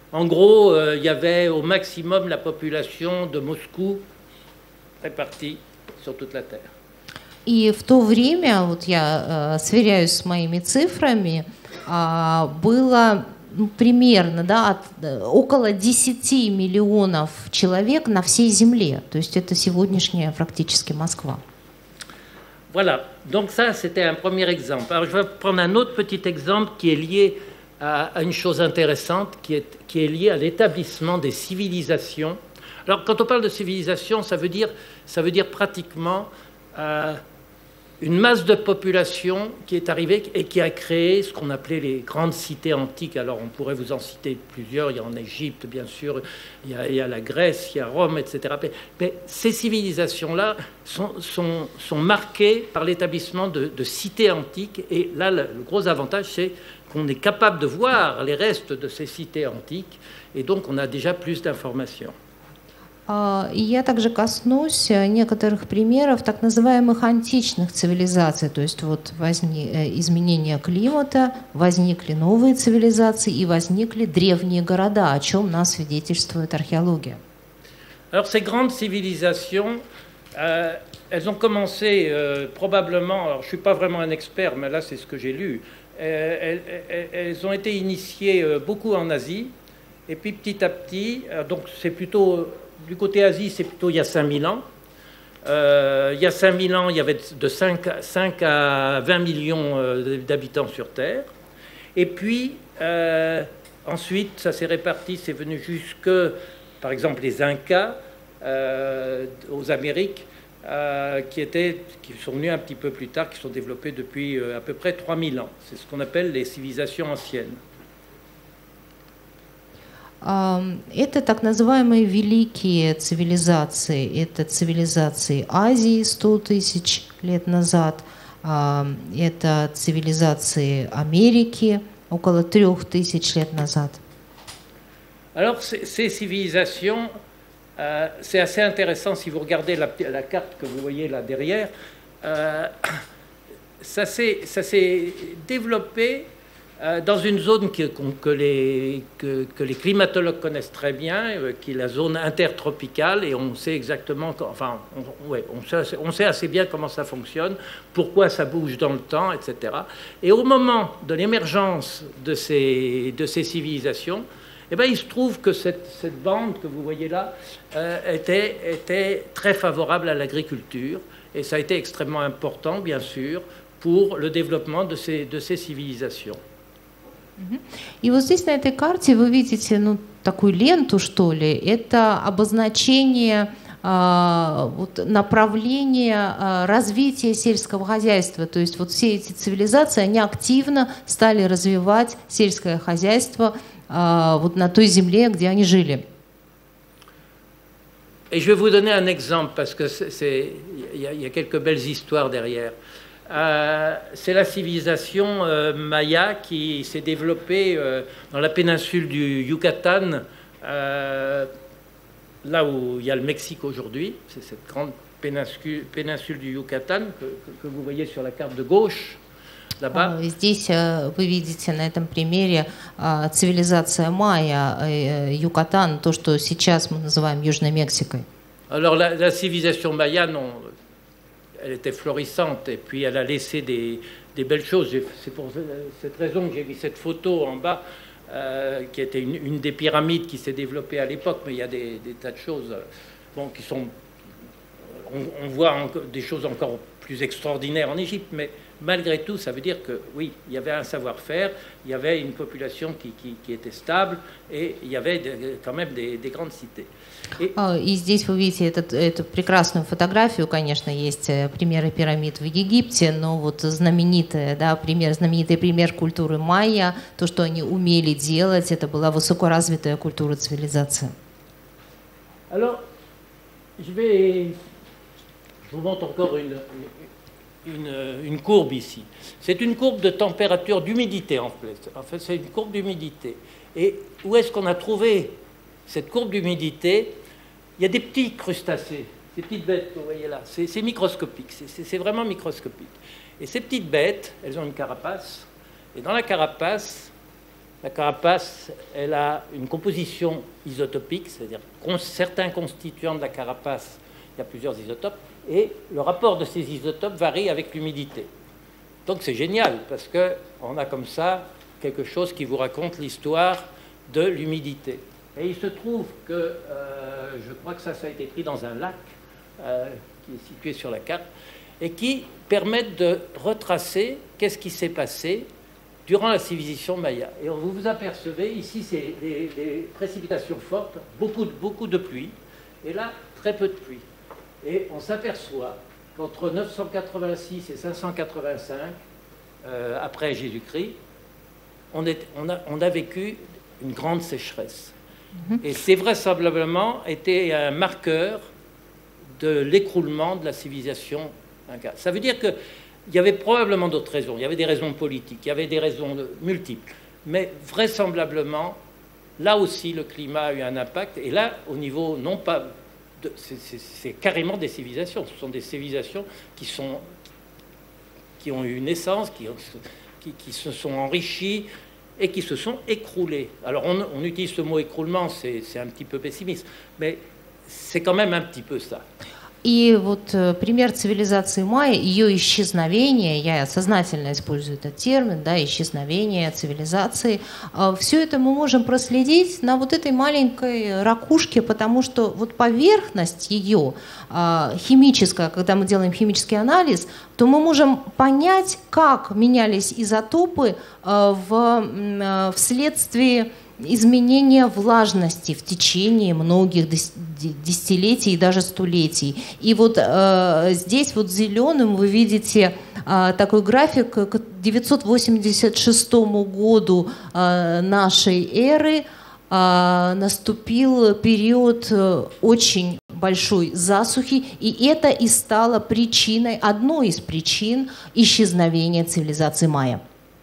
En gros, euh, il y avait au maximum la population de Moscou répartie sur toute la Terre. И в то время, вот я э, сверяюсь с моими цифрами, э, было ну, примерно да, от, около десяти миллионов человек на всей Земле. То есть это сегодняшняя практически Москва. Voilà, donc ça c'était un premier exemple. Alors je vais prendre un autre petit exemple qui est lié à, à une chose intéressante, qui est, qui est lié à l'établissement des civilisations. Alors quand on parle de civilisation, ça veut dire, ça veut dire pratiquement euh, une masse de population qui est arrivée et qui a créé ce qu'on appelait les grandes cités antiques. Alors on pourrait vous en citer plusieurs, il y a en Égypte bien sûr, il y a, il y a la Grèce, il y a Rome, et cetera. Mais, mais ces civilisations-là sont, sont, sont marquées par l'établissement de, de cités antiques. Et là, le, le gros avantage, c'est qu'on est capable de voir les restes de ces cités antiques. Et donc on a déjà plus d'informations. И я также коснусь некоторых примеров так называемых античных цивилизаций, то есть вот возник, изменение климата, возникли новые цивилизации и возникли древние города, о чем нас свидетельствует археология. Alors ces grandes civilisations, euh, elles ont commencé euh, probablement, alors je ne suis pas vraiment un expert, mais là c'est ce que j'ai lu, euh, elles, elles, elles ont été initiées euh, beaucoup en Asie, et puis petit à petit, euh, donc c'est plutôt... Du côté Asie, c'est plutôt il y a cinq mille ans. Euh, il y a cinq mille ans, il y avait de cinq à vingt millions d'habitants sur Terre. Et puis, euh, ensuite, ça s'est réparti, c'est venu jusque, par exemple, les Incas euh, aux Amériques, euh, qui, étaient, qui sont venus un petit peu plus tard, qui sont développés depuis euh, à peu près trois mille ans. C'est ce qu'on appelle les civilisations anciennes. Это так называемые великие цивилизации. Это цивилизации Азии сто тысяч лет назад, это цивилизации Америки около трех тысяч лет назад. Alors, ces, ces civilisations, euh, c'est assez intéressant si vous regardez la, la carte que vous voyez là derrière. Euh, ça s'est développé dans une zone que, que, les, que, que les climatologues connaissent très bien, qui est la zone intertropicale, et on sait exactement, enfin, on, ouais, on, sait, on sait assez bien comment ça fonctionne, pourquoi ça bouge dans le temps, et cetera. Et au moment de l'émergence de ces, de ces civilisations, eh bien, il se trouve que cette, cette bande que vous voyez là euh, était, était très favorable à l'agriculture, et ça a été extrêmement important, bien sûr, pour le développement de ces, de ces civilisations. И вот здесь на этой карте вы видите ну, такую ленту, что ли, это обозначение э, вот, направления э, развития сельского хозяйства. То есть вот все эти цивилизации, они активно стали развивать сельское хозяйство э, вот на той земле, где они жили. Et je vais vous donner un exemple, parce que c'est, il y, y a quelques belles histoires derrière. Euh, c'est la civilisation euh, maya qui s'est développée euh, dans la péninsule du Yucatan, euh, là où il y a le Mexique aujourd'hui. C'est cette grande péninsule, péninsule du Yucatan que, que, que vous voyez sur la carte de gauche. Là-bas. Здесь вы видите на этом примере цивилизация майя, Юкатан, то, что сейчас мы называем Южной Мексикой. Alors la, la civilisation maya, non, elle était florissante et puis elle a laissé des, des belles choses. C'est pour cette raison que j'ai mis cette photo en bas, euh, qui était une, une des pyramides qui s'est développée à l'époque, mais il y a des, des tas de choses bon, qui sont... On, on voit encore des choses encore plus extraordinaires en Égypte, mais malgré tout, ça veut dire que oui, il y avait un savoir-faire, il y avait une population qui, qui, qui était stable et il y avait de, quand même des, des grandes cités. Et, и здесь вы видите этот, эту прекрасную фотографию, конечно, есть примеры пирамид в Египте, но вот знаменитый, да, пример, знаменитый пример культуры майя, то, что они умели делать, это была высокоразвитая культура цивилизации. Alors, je vais, je vous montre encore une, une, une courbe ici. C'est une courbe de température, d'humidité en fait. En fait, c'est une courbe d'humidité. Et où est-ce qu'on a trouvé cette courbe d'humidité? Il y a des petits crustacés, ces petites bêtes que vous voyez là. C'est microscopique, c'est vraiment microscopique. Et ces petites bêtes, elles ont une carapace. Et dans la carapace, La carapace, elle a une composition isotopique, c'est-à-dire certains constituants de la carapace, il y a plusieurs isotopes, et le rapport de ces isotopes varie avec l'humidité. Donc c'est génial, parce qu'on a comme ça quelque chose qui vous raconte l'histoire de l'humidité. Et il se trouve que, euh, je crois que ça, ça a été pris dans un lac euh, qui est situé sur la carte, et qui permettent de retracer qu'est-ce qui s'est passé durant la civilisation maya. Et vous vous apercevez, ici, c'est des, des précipitations fortes, beaucoup, beaucoup de pluie, et là, très peu de pluie. Et on s'aperçoit qu'entre neuf cent quatre-vingt-six et cinq cent quatre-vingt-cinq, euh, après Jésus-Christ, on, on, a, on a vécu une grande sécheresse. Mm-hmm. Et c'est vraisemblablement été un marqueur de l'écroulement de la civilisation inca. Ça veut dire que il y avait probablement d'autres raisons. Il y avait des raisons politiques, il y avait des raisons multiples. Mais vraisemblablement, là aussi, le climat a eu un impact. Et là, au niveau, non pas... De, c'est carrément des civilisations. Ce sont des civilisations qui, sont, qui ont eu naissance, qui, qui, qui se sont enrichies et qui se sont écroulées. Alors, on, on utilise ce mot écroulement, c'est un petit peu pessimiste. Mais c'est quand même un petit peu ça. И вот пример цивилизации майя, ее исчезновение, я сознательно использую этот термин, да, исчезновение цивилизации, все это мы можем проследить на вот этой маленькой ракушке, потому что вот поверхность ее химическая, когда мы делаем химический анализ, то мы можем понять, как менялись изотопы в, вследствие изменения влажности в течение многих десятилетий и даже столетий. И вот э, здесь вот зеленым вы видите э, такой график к девятьсот восемьдесят шестому году э, нашей эры э, наступил период э, очень большой засухи, и это и стало причиной, одной из причин исчезновения цивилизации майя.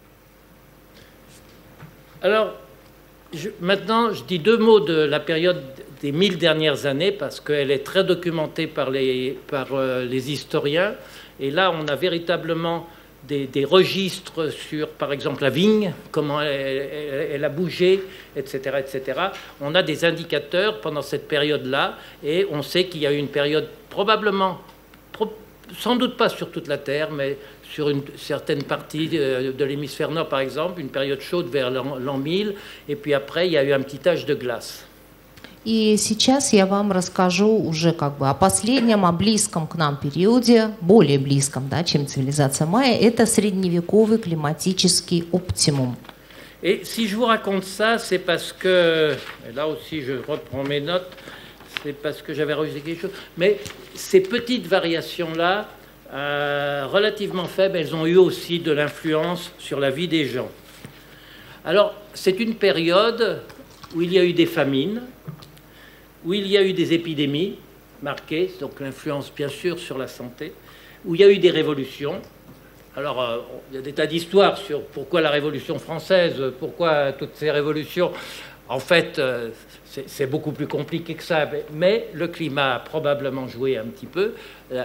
Alors, Je, maintenant, je dis deux mots de la période des mille dernières années parce qu'elle est très documentée par les, par, euh, les historiens. Et là, on a véritablement des, des registres sur, par exemple, la vigne, comment elle, elle, elle a bougé, et cetera, et cetera. On a des indicateurs pendant cette période-là et on sait qu'il y a eu une période probablement, pro, sans doute pas sur toute la Terre, mais sur une certaine partie de, de l'hémisphère nord, par exemple, une période chaude vers l'an mille, et puis après, il y a eu un petit âge de glace. И сейчас я вам расскажу уже как бы о последнем, о близком к нам периоде, более близком, да, чем цивилизация майя, это средневековый климатический оптимум. Et si je vous raconte ça, c'est parce que, et là aussi je reprends mes notes, c'est parce que j'avais enregistré quelque chose, mais ces petites variations-là, Euh, relativement faibles, elles ont eu aussi de l'influence sur la vie des gens. Alors, c'est une période où il y a eu des famines, où il y a eu des épidémies marquées, donc l'influence bien sûr sur la santé, où il y a eu des révolutions. Alors, euh, il y a des tas d'histoires sur pourquoi la Révolution française, pourquoi toutes ces révolutions. En fait, euh, c'est beaucoup plus compliqué que ça, mais le climat a probablement joué un petit peu.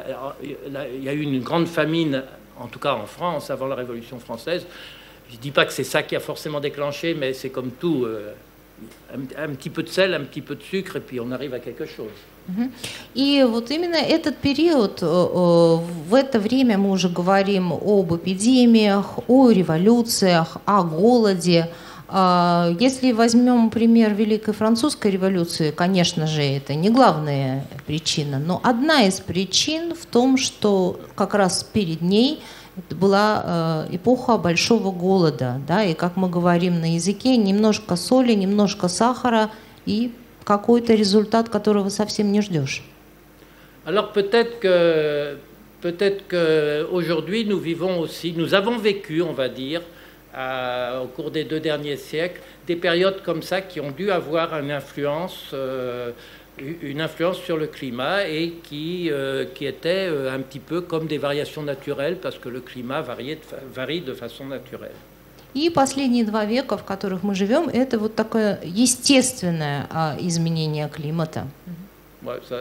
Il y a eu une grande famine, en tout cas en France, avant la Révolution française. Je ne dis pas que c'est ça qui a forcément déclenché, mais c'est comme tout, euh, un, un petit peu de sel, un petit peu de sucre, et puis on arrive à quelque chose. И вот именно этот период, в это время мы уже говорим об эпидемиях, о революциях, о голоде. Если возьмем пример Великой Французской революции, конечно же, это не главная причина, но одна из причин в том, что как раз перед ней была эпоха большого голода, да, и как мы говорим на языке, немножко соли, немножко сахара и какой-то результат, которого совсем не ждешь. Alors peut-être que peut-être que aujourd'hui nous vivons aussi, nous avons vécu, on va dire, À, au cours des deux derniers siècles, des périodes comme ça qui ont dû avoir une influence, euh, une influence sur le climat et qui, euh, qui étaient euh, un petit peu comme des variations naturelles parce que le climat variait, varie de façon naturelle. И последние два века, в которых мы живем, это вот такое естественное а, изменение климата. Ouais, ça,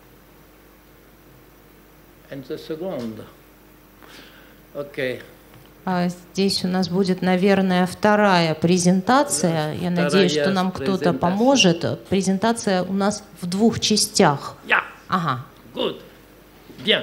and the second. Ok. Здесь у нас будет, наверное, вторая презентация. Я надеюсь, что нам кто-то поможет. Презентация у нас в двух частях. Yeah. Ага. Good. Bien.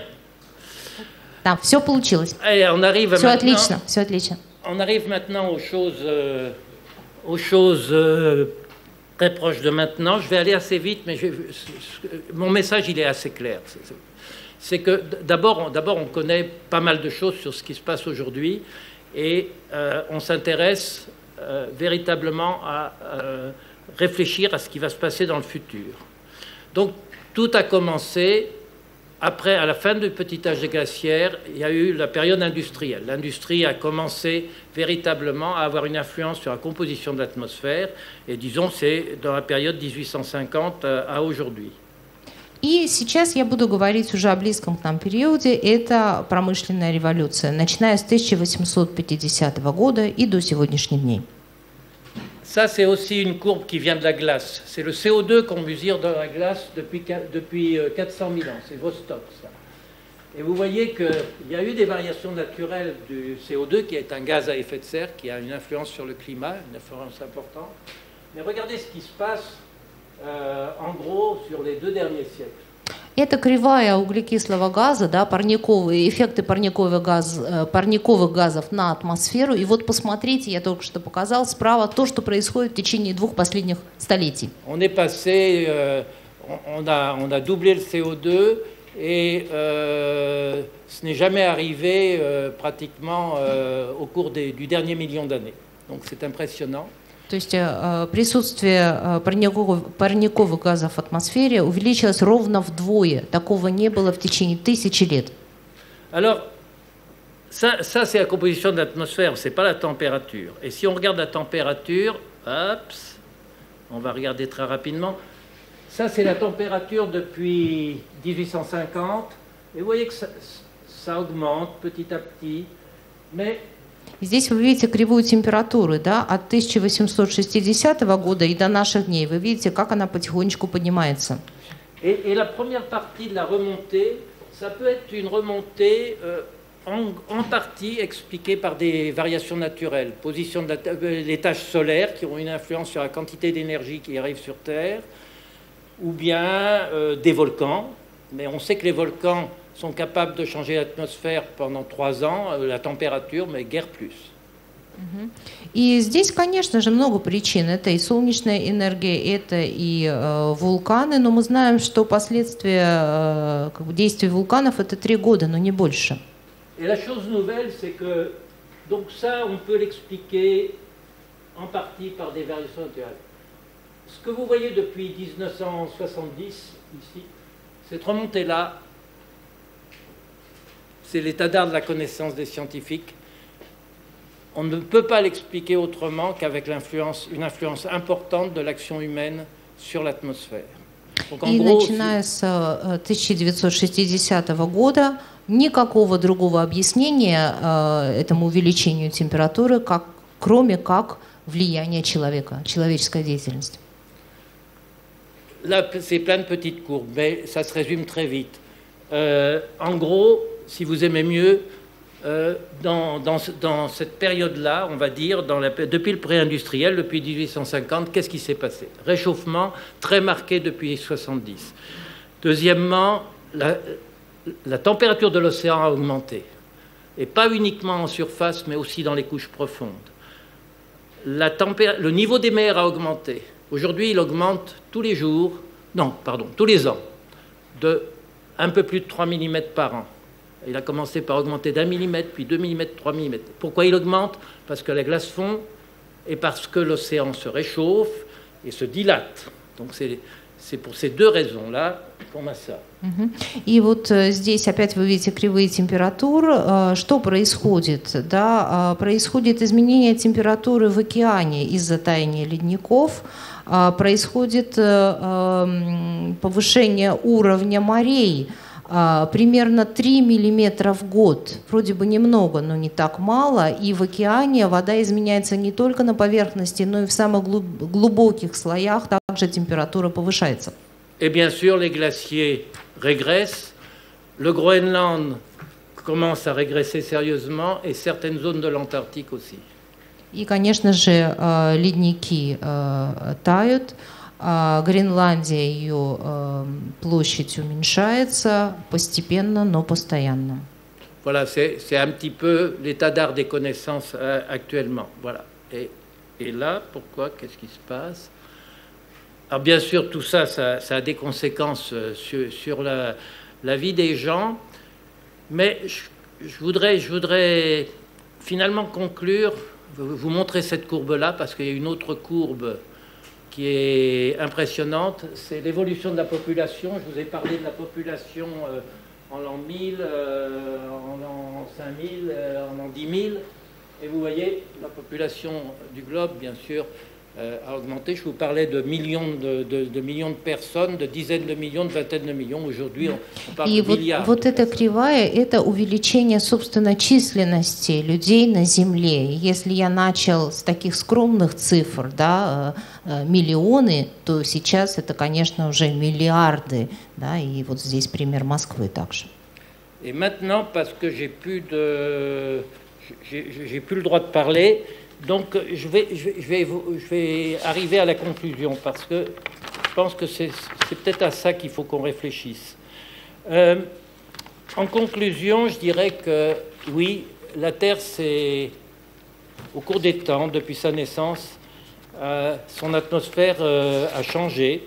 Да, все получилось. Allez, on arrive все maintenant, отлично, все отлично. On arrive maintenant aux choses, euh, aux choses euh, très proches de maintenant. Je vais aller assez vite, mais je, mon message, il est assez clair. C'est que d'abord, d'abord, on connaît pas mal de choses sur ce qui se passe aujourd'hui et euh, on s'intéresse euh, véritablement à euh, réfléchir à ce qui va se passer dans le futur. Donc, tout a commencé après, à la fin du petit âge des glaciaires, il y a eu la période industrielle. L'industrie a commencé véritablement à avoir une influence sur la composition de l'atmosphère et disons, c'est dans la période mille huit cent cinquante à aujourd'hui. И сейчас я буду говорить уже о близком к нам периоде. Это промышленная революция, начиная с тысяча восемьсот пятидесятого года и до сегодняшних дней. Ça, c'est aussi une courbe qui vient de la glace. C'est le C O deux qu'on mesure dans la glace depuis, depuis quatre cent mille ans. C'est Vostok, ça. Et vous voyez qu'il y a eu des variations naturelles du C O deux, qui est un gaz à effet de serre, qui a une influence sur le climat, une influence importante. Mais regardez ce qui se passe, euh, en gros, sur les deux derniers siècles. Это кривая углекислого газа, да, парниковые, эффекты парниковых, газ, парниковых газов на атмосферу. И вот посмотрите, я только что показал справа то, что происходит в течение двух последних столетий. On est passé, euh, on, a, on a doublé le C O deux et euh, ce n'est jamais arrivé euh, pratiquement euh, au cours des, du dernier million d'années. Donc c'est impressionnant. То есть присутствие парниковых, парниковых газов в атмосфере увеличилось ровно вдвое. Такого не было в течение тысячи лет. Alors, ça, ça c'est la composition de l'atmosphère, c'est pas la température. Et si on regarde la température, hop, on va regarder très rapidement. Ça, c'est la température depuis mille huit cent cinquante. Et vous voyez que ça, ça augmente petit à petit, mais здесь вы видите кривую температуры, да, от тысяча восемьсот шестидесятого года и до наших дней. Вы видите, как она потихонечку поднимается. Et, et la première partie de la remontée, ça peut être une remontée euh, en, en partie expliquée par des variations naturelles, position de la, euh, les taches solaires qui ont une influence sur la quantité d'énergie qui arrive sur Terre, ou bien euh, des volcans. Mais on sait que les volcans sont capables de changer l'atmosphère pendant trois ans, la température, mais guère plus. И здесь, конечно же, много причин. Это и солнечная энергия, это и э, вулканы, но мы знаем, что последствия э, как бы действий вулканов это три года, но не больше. Et la chose nouvelle, c'est que donc ça, on peut l'expliquer en partie par des variations naturelles. Ce que vous voyez depuis mille neuf cent soixante-dix ici, cette remontée-là, c'est l'état d'art de la connaissance des scientifiques. On ne peut pas l'expliquer autrement qu'avec l'influence, une influence importante de l'action humaine sur l'atmosphère. И начиная с тысяча девятьсот шестидесятого года никакого другого объяснения этому увеличению температуры, как, кроме как влияния человека, человеческой деятельности. Là, c'est plein de petites courbes, mais ça se résume très vite. Euh, en gros, si vous aimez mieux, euh, dans, dans, dans cette période-là, on va dire, dans la, depuis le pré-industriel, depuis mille huit cent cinquante, qu'est-ce qui s'est passé? Réchauffement très marqué depuis soixante-dix. Deuxièmement, la, la température de l'océan a augmenté. Et pas uniquement en surface, mais aussi dans les couches profondes. La tempé- le niveau des mers a augmenté. Aujourd'hui, il augmente tous les jours, non, pardon, tous les ans, de un peu plus de trois millimètres par an. Il a commencé par augmenter d'un millimètre, puis deux millimètres, trois millimètres. Pourquoi il augmente? Parce que la glace fond et parce que l'océan se réchauffe et se dilate. Donc c'est, c'est pour ces deux raisons-là qu'on a ça. И вот здесь опять вы видите кривые температур. Что происходит? Да, происходит изменение температуры в океане из-за таяния ледников. Происходит повышение уровня морей. Примерно три миллиметра в год. Вроде бы немного, но не так мало. И в океане вода изменяется не только на поверхности, но и в самых глубоких слоях также температура повышается. Et bien sûr, les glaciers régressent. Le Groenland commencent à régresser sérieusement, et certaines zones de l'Antarctique aussi. И, конечно же, ледники тают, Гренландия, ее площадь уменьшается постепенно, но постоянно. Voilà, c'est un petit peu l'état d'art des connaissances euh, actuellement. Voilà. Et, et là, pourquoi? Qu'est-ce qui se passe? Alors bien sûr, tout ça, ça, ça a des conséquences sur, sur la, la vie des gens, mais je, je, voudrais, je voudrais finalement conclure, vous montrer cette courbe-là, parce qu'il y a une autre courbe qui est impressionnante, c'est l'évolution de la population. Je vous ai parlé de la population euh, en l'an mille, euh, en l'an cinq mille, euh, en l'an dix mille, et vous voyez, la population du globe, bien sûr, euh, a augmenté. Je vous parlais de millions de, de, de millions de personnes, de dizaines de millions, de vingtaines de millions. Aujourd'hui, on, on parle И de вот, milliards. вот эта кривая – это увеличение, собственно, численности людей на Земле. Если я начал с таких скромных цифр, да, миллионы, то сейчас это, конечно, уже миллиарды, да, и вот здесь пример Москвы также. Et maintenant, parce que j'ai plus de, j'ai, j'ai plus le droit de parler, donc je vais, je vais, je vais, je vais arriver à la conclusion, parce que je pense que c'est, c'est peut-être à ça qu'il faut qu'on réfléchisse. Euh, en conclusion, je dirais que oui, la Terre, c'est, au cours des temps, depuis sa naissance, euh, son atmosphère euh, a changé.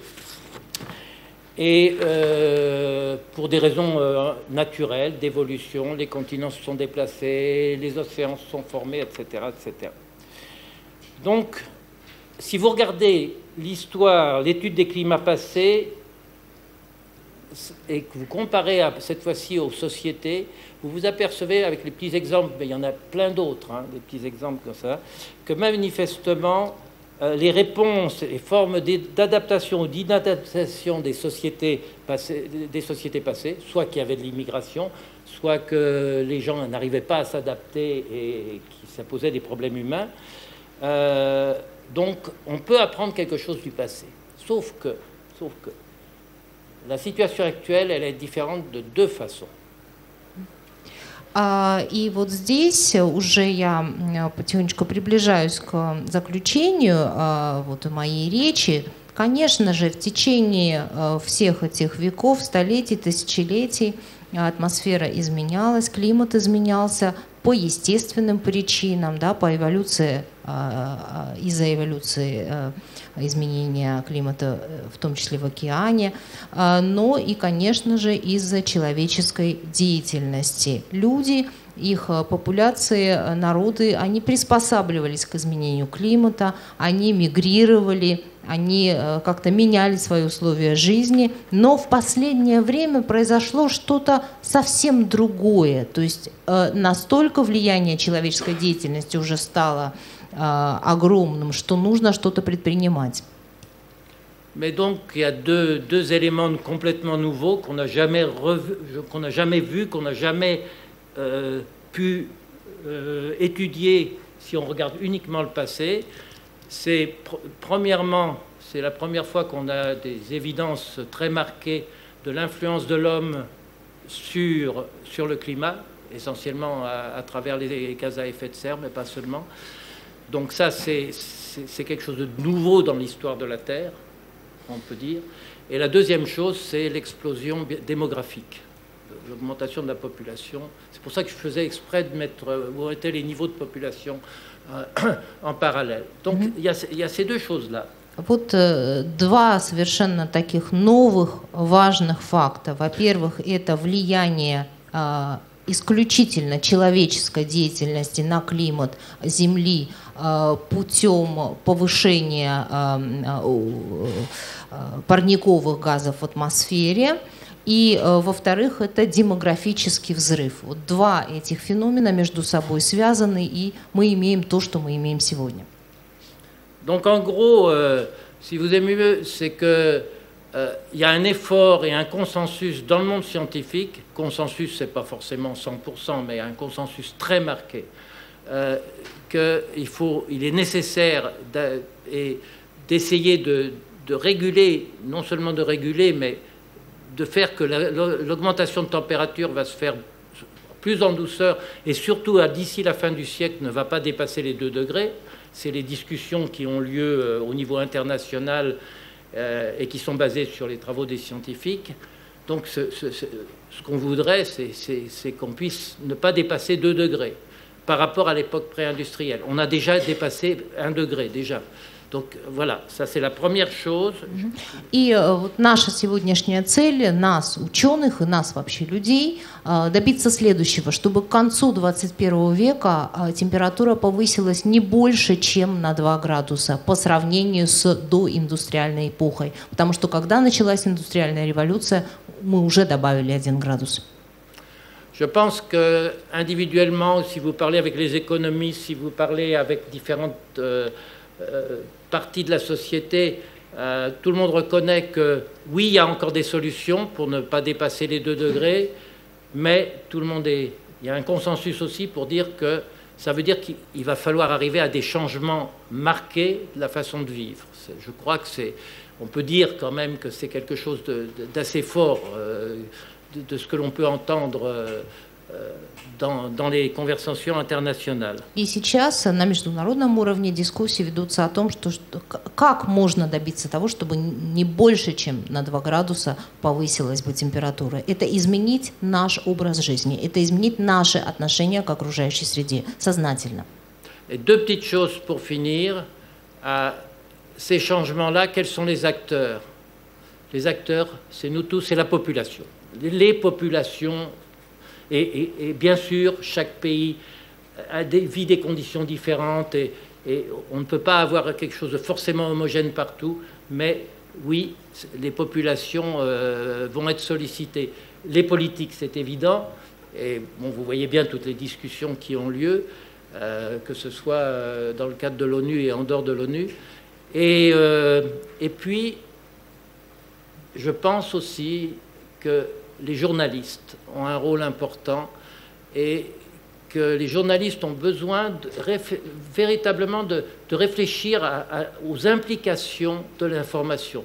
Et euh, pour des raisons euh, naturelles, d'évolution, les continents se sont déplacés, les océans se sont formés, et cetera, et cetera. Donc, si vous regardez l'histoire, l'étude des climats passés, et que vous comparez à, cette fois-ci aux sociétés, vous vous apercevez, avec les petits exemples, mais il y en a plein d'autres, hein, des petits exemples comme ça, que manifestement, euh, les réponses, les formes d'adaptation ou d'inadaptation des sociétés passées, des sociétés passées, soit qu'il y avait de l'immigration, soit que les gens n'arrivaient pas à s'adapter et que ça posait des problèmes humains. Euh, donc, on peut apprendre quelque chose du passé. Sauf que, sauf que, la situation actuelle, elle est différente de deux façons. И вот здесь уже я потихонечку приближаюсь к заключению вот моей речи. Конечно же, в течение всех этих веков, столетий, тысячелетий атмосфера изменялась, климат изменялся по естественным причинам, да, по эволюции, из-за эволюции изменения климата, в том числе в океане, но и, конечно же, из-за человеческой деятельности. Люди, их популяции, народы, они приспосабливались к изменению климата, они мигрировали, они как-то меняли свои условия жизни, но в последнее время произошло что-то совсем другое. То есть настолько влияние человеческой деятельности уже стало огромным, что нужно что-то предпринимать. Mais donc, il y a deux, deux éléments complètement nouveaux qu'on n'a jamais revu, qu'on n'a jamais vu, qu'on n'a jamais euh, pu euh, étudier si on regarde uniquement le passé. C'est pr premièrement, c'est la première fois qu'on a des évidences très marquées de l'influence de l'homme sur, sur le climat, essentiellement à, à travers les gaz à effet de serre, mais pas seulement. Donc ça, c'est quelque chose de nouveau dans l'histoire de la Terre, on peut dire. Et la deuxième chose, c'est l'explosion démographique, l'augmentation de la population. C'est pour ça que je faisais exprès de mettre où étaient les niveaux de population euh, en parallèle. Donc mm-hmm. il y a, il y a ces deux choses-là. Вот два совершенно таких новых важных факта. Во-первых, это влияние исключительно человеческой деятельности на климат Земли путем повышения парниковых газов в атмосфере. И, во-вторых, это демографический взрыв. Вот два этих феномена между собой связаны, и мы имеем то, что мы имеем сегодня. Donc, en gros, euh, si vous aimez, c'est que euh, y a un effort et un consensus dans le monde scientifique. Consensus, c'est pas forcément cent pour cent, mais un consensus très marqué. Euh, qu'il faut, il est nécessaire d'essayer de, de réguler, non seulement de réguler, mais de faire que l'augmentation de température va se faire plus en douceur, et surtout d'ici la fin du siècle ne va pas dépasser les deux degrés. C'est les discussions qui ont lieu euh, au niveau international euh, et qui sont basées sur les travaux des scientifiques. Donc ce, ce, ce, ce qu'on voudrait, c'est qu'on puisse ne pas dépasser deux degrés par rapport à l'époque pré-industrielle. On a déjà dépassé un degré, déjà. Donc voilà, ça c'est la première chose. И вот наша сегодняшняя цель, нас, ученых, и нас вообще людей, добиться следующего, чтобы к концу двадцать первого века температура повысилась не больше, чем на два градуса по сравнению с доиндустриальной эпохой. Потому что когда началась индустриальная революция, мы уже добавили один градус. Je pense que individuellement, si vous parlez avec les économistes, si vous parlez avec différentes euh, euh, parties de la société, euh, tout le monde reconnaît que oui, il y a encore des solutions pour ne pas dépasser les deux degrés, mais tout le monde est, il y a un consensus aussi pour dire que ça veut dire qu'il va falloir arriver à des changements marqués de la façon de vivre. Je crois que c'est, on peut dire quand même que c'est quelque chose d'assez fort. Euh, De, de ce que l'on peut entendre euh, dans, dans les conversations internationales. И сейчас на международном уровне дискуссии ведутся о том, что, что как можно добиться того, чтобы не больше, чем на два градуса повысилась бы температура. Это изменить наш образ жизни, это изменить наши отношения к окружающей среде сознательно. Et deux petites choses pour finir. À ces changements-là, quels sont les acteurs? Les acteurs, c'est nous tous, c'est la population. Les populations, et, et, et bien sûr, chaque pays a des, vit des conditions différentes et, et on ne peut pas avoir quelque chose de forcément homogène partout, mais oui, les populations euh, vont être sollicitées. Les politiques, c'est évident, et bon, vous voyez bien toutes les discussions qui ont lieu, euh, que ce soit dans le cadre de l'ONU et en dehors de l'ONU. Et, euh, et puis, je pense aussi que les journalistes ont un rôle important et que les journalistes ont besoin de véritablement de, de réfléchir à, à, aux implications de l'information.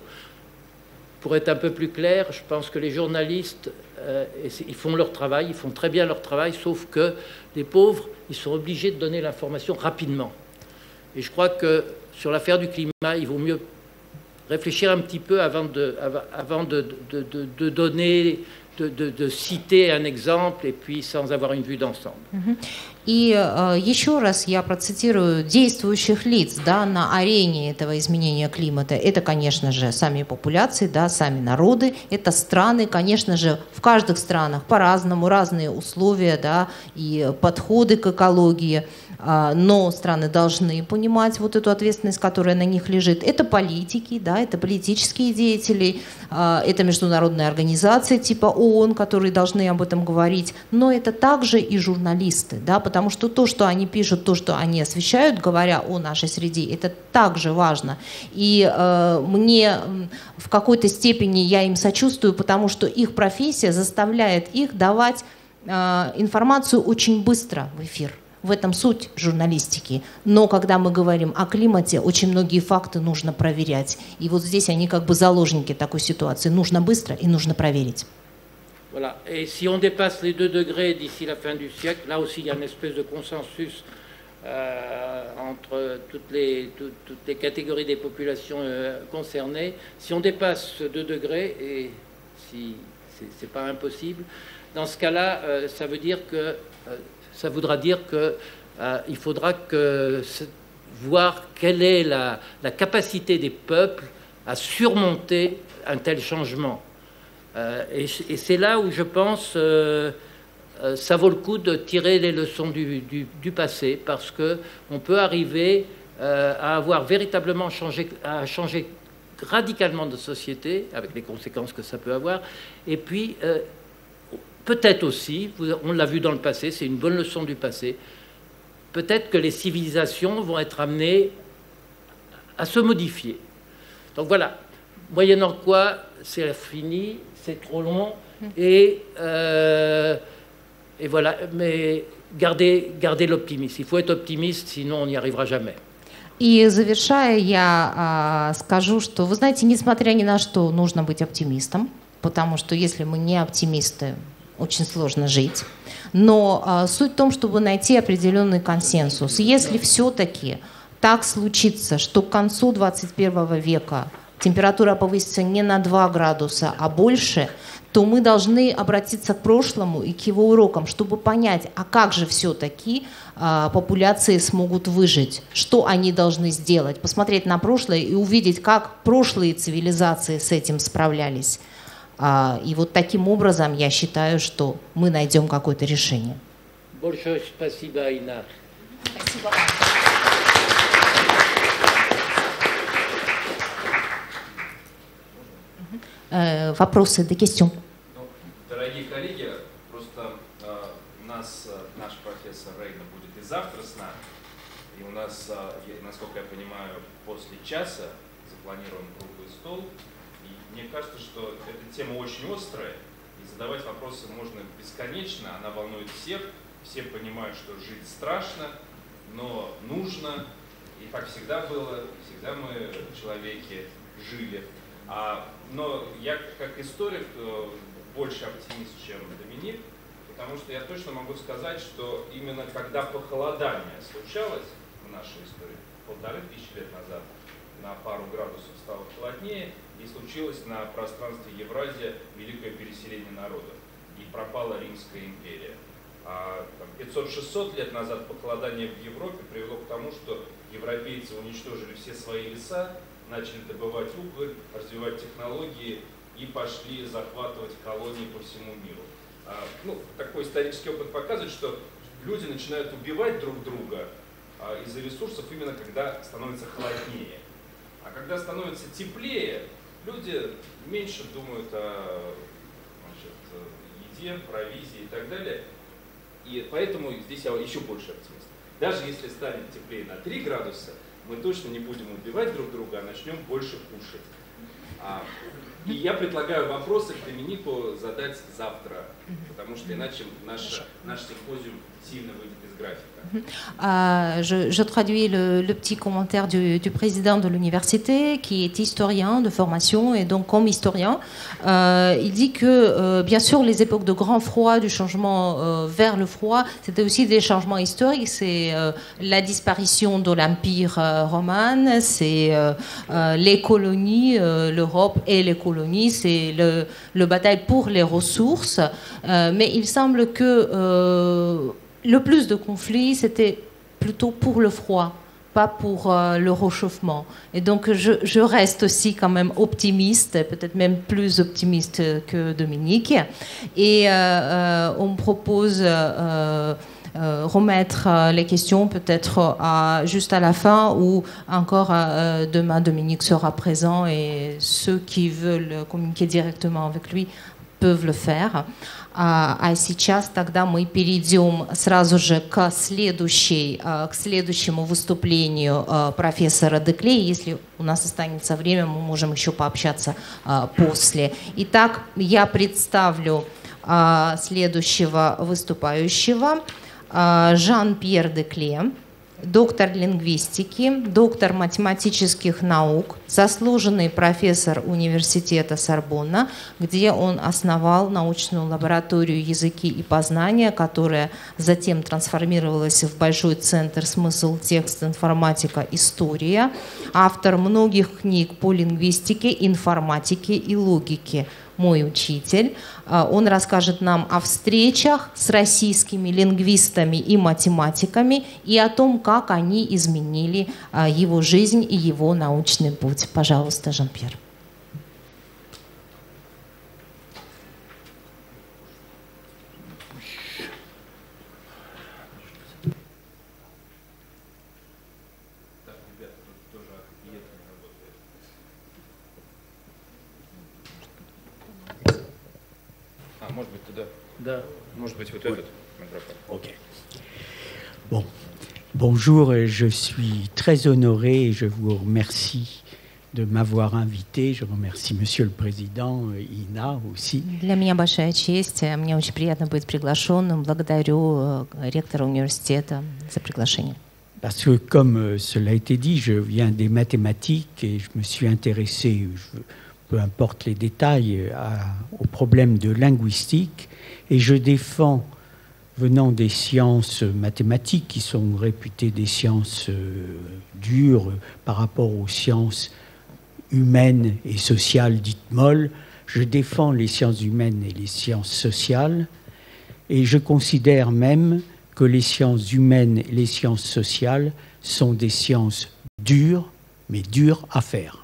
Pour être un peu plus clair, je pense que les journalistes, euh, ils font leur travail, ils font très bien leur travail, sauf que les pauvres, ils sont obligés de donner l'information rapidement. Et je crois que sur l'affaire du climat, il vaut mieux réfléchir un petit peu avant de, avant de, de, de, de donner, de, de, de citer un exemple et puis sans avoir une vue d'ensemble. И э, еще раз я процитирую действующих лиц, да, на арене этого изменения климата. Это, конечно же, сами популяции, да, сами народы, это страны, конечно же, в каждых странах по-разному, разные условия, да, и подходы к экологии. Но страны должны понимать вот эту ответственность, которая на них лежит. Это политики, да, это политические деятели, это международные организации типа ООН, которые должны об этом говорить, но это также и журналисты, да, потому что то, что они пишут, то, что они освещают, говоря о нашей среде, это также важно. И э, мне в какой-то степени я им сочувствую, потому что их профессия заставляет их давать э, информацию очень быстро в эфир. В этом суть журналистики. Но когда мы говорим о климате, очень многие факты нужно проверять. И вот здесь они как бы заложники такой ситуации. Нужно быстро и нужно проверить. Voilà. Et si on dépasse les deux degrés d'ici la fin du siècle, là aussi il y a une espèce de consensus euh, entre toutes les, tout, toutes les catégories des populations euh, concernées. Si on dépasse deux degrés, et si c'est pas impossible, dans ce cas-là, euh, ça veut dire que euh, ça voudra dire qu'il euh, faudra que, voir quelle est la, la capacité des peuples à surmonter un tel changement. Euh, et et c'est là où je pense euh, euh, ça vaut le coup de tirer les leçons du, du, du passé, parce qu'on peut arriver euh, à avoir véritablement changé, à changer radicalement de société, avec les conséquences que ça peut avoir, et puis... Euh, peut-être aussi, on l'a vu dans le passé, c'est une bonne leçon du passé, peut-être que les civilisations vont être amenées à se modifier. Donc voilà, moyennant quoi, c'est fini, c'est trop long, et, euh, et voilà, mais gardez, gardez l'optimisme. Il faut être optimiste, sinon on n'y arrivera jamais. И завершая, я а, скажу, что, вы знаете, несмотря ни на что, нужно быть оптимистом, потому что если мы не оптимисты, очень сложно жить. Но э, суть в том, чтобы найти определенный консенсус. Если все-таки так случится, что к концу двадцать первого века температура повысится не на два градуса, а больше, то мы должны обратиться к прошлому и к его урокам, чтобы понять, а как же все-таки э, популяции смогут выжить, что они должны сделать, посмотреть на прошлое и увидеть, как прошлые цивилизации с этим справлялись. Э, и вот таким образом я считаю, что мы найдем какое-то решение. Большое спасибо, Инна. Спасибо. Вопросы, des questions. Дорогие коллеги, просто э, у нас э, наш профессор Рейна будет и завтра с нами, и у нас, э, насколько я понимаю, после часа запланирован круглый стол, и мне кажется, что эта тема очень острая, и задавать вопросы можно бесконечно, она волнует всех, все понимают, что жить страшно, но нужно, и так всегда было, всегда мы, человеки, жили. А, но я как историк больше оптимист, чем Доминик, потому что я точно могу сказать, что именно когда похолодание случалось в нашей истории, полторы тысячи лет назад, на пару градусов стало холоднее, и случилось на пространстве Евразии великое переселение народов, и пропала Римская империя. А пятьсот-шестьсот лет назад похолодание в Европе привело к тому, что европейцы уничтожили все свои леса, начали добывать уголь, развивать технологии и пошли захватывать колонии по всему миру. А, ну, такой исторический опыт показывает, что люди начинают убивать друг друга а, из-за ресурсов именно когда становится холоднее. А когда становится теплее, люди меньше думают о, значит, еде, провизии и так далее. И поэтому здесь я еще больше оптимист. Даже если станет теплее на три градуса, мы точно не будем убивать друг друга, а начнем больше кушать. А, и я предлагаю вопросы к Доминику задать завтра, потому что иначе наш, наш симпозиум сильно выйдет из графика. Euh, je, je traduis le, le petit commentaire du, du président de l'université qui est historien de formation et donc comme historien, euh, il dit que euh, bien sûr les époques de grand froid, du changement euh, vers le froid, c'était aussi des changements historiques, c'est euh, la disparition de l'empire euh, romain, c'est euh, euh, les colonies, euh, l'Europe et les colonies, c'est le, le bataille pour les ressources, euh, mais il semble que euh, le plus de conflits, c'était plutôt pour le froid, pas pour euh, le réchauffement. Et donc, je, je reste aussi quand même optimiste, peut-être même plus optimiste que Dominique. Et euh, euh, on me propose euh, euh, remettre les questions peut-être à, juste à la fin ou encore euh, demain, Dominique sera présent et ceux qui veulent communiquer directement avec lui peuvent le faire. А, а сейчас тогда мы перейдем сразу же к, следующей, к следующему выступлению профессора Декле. Если у нас останется время, мы можем еще пообщаться после. Итак, я представлю следующего выступающего. Жан-Пьер Декле, доктор лингвистики, доктор математических наук, заслуженный профессор университета Сорбонна, где он основал научную лабораторию языки и познания, которая затем трансформировалась в большой центр «Смысл, текст, информатика, история», автор многих книг по лингвистике, информатике и логике. Мой учитель. Он расскажет нам о встречах с российскими лингвистами и математиками и о том, как они изменили его жизнь и его научный путь. Пожалуйста, Жан-Пьер. Может быть, туда? Да. Может быть, вот этот микрофон. Ok. Bon. Bonjour, je suis très honoré et je vous remercie de m'avoir invité. Je remercie Monsieur le Président, Ina aussi. Для меня большая честь. Мне очень приятно быть приглашенным. Благодарю ректора университета за приглашение. Parce que, comme cela a été dit, je viens des mathématiques et je me suis intéressé peu importe les détails, à, au problème de linguistique. Et je défends, venant des sciences mathématiques, qui sont réputées des sciences euh, dures par rapport aux sciences humaines et sociales dites molles, je défends les sciences humaines et les sciences sociales, et je considère même que les sciences humaines et les sciences sociales sont des sciences dures, mais dures à faire.